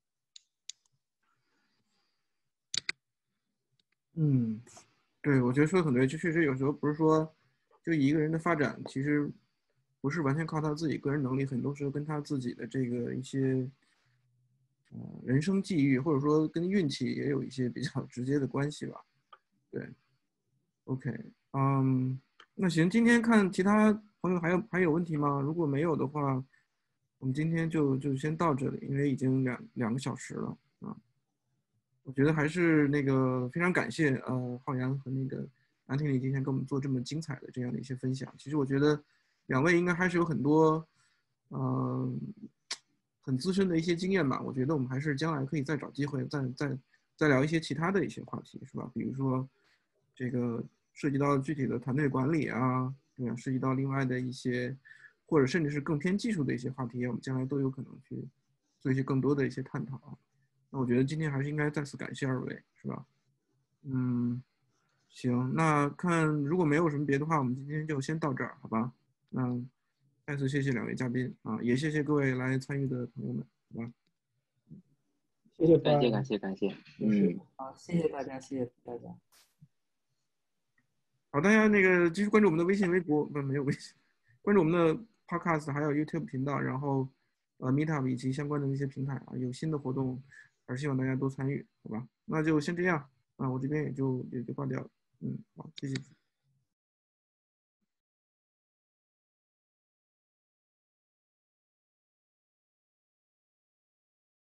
嗯，对，我觉得说的很对，就确实有时候不是说就一个人的发展，其实不是完全靠他自己个人能力，很多时候跟他自己的这个一些呃人生际遇，或者说跟运气也有一些比较直接的关系吧。对 ，OK。嗯，那行，今天看其他朋友还有还有问题吗？如果没有的话，我们今天就就先到这里，因为已经两两个小时了啊。我觉得还是那个非常感谢呃浩洋和那个安婷丽今天跟我们做这么精彩的这样的一些分享。其实我觉得两位应该还是有很多嗯、呃、很资深的一些经验吧。我觉得我们还是将来可以再找机会再再再聊一些其他的一些话题，是吧？比如说这个。涉及到具体的团队管理啊，对吧？涉及到另外的一些，或者甚至是更偏技术的一些话题，我们将来都有可能去做一些更多的一些探讨。那我觉得今天还是应该再次感谢二位，是吧？嗯，行，那看如果没有什么别的话，我们今天就先到这儿，好吧？那再次谢谢两位嘉宾啊，也谢谢各位来参与的朋友们，好吧？ 谢谢， 感谢感谢感谢，嗯， 好，谢谢大家，谢谢大家。 好，大家那个继续关注我们的微信、微博，不没有微信，关注我们的 Podcast， 还有 YouTube 频道，然后呃 Meetup 以及相关的那些平台啊，有新的活动，还是希望大家多参与，好吧？那就先这样啊，我这边也就也就挂掉了，嗯，好，谢谢。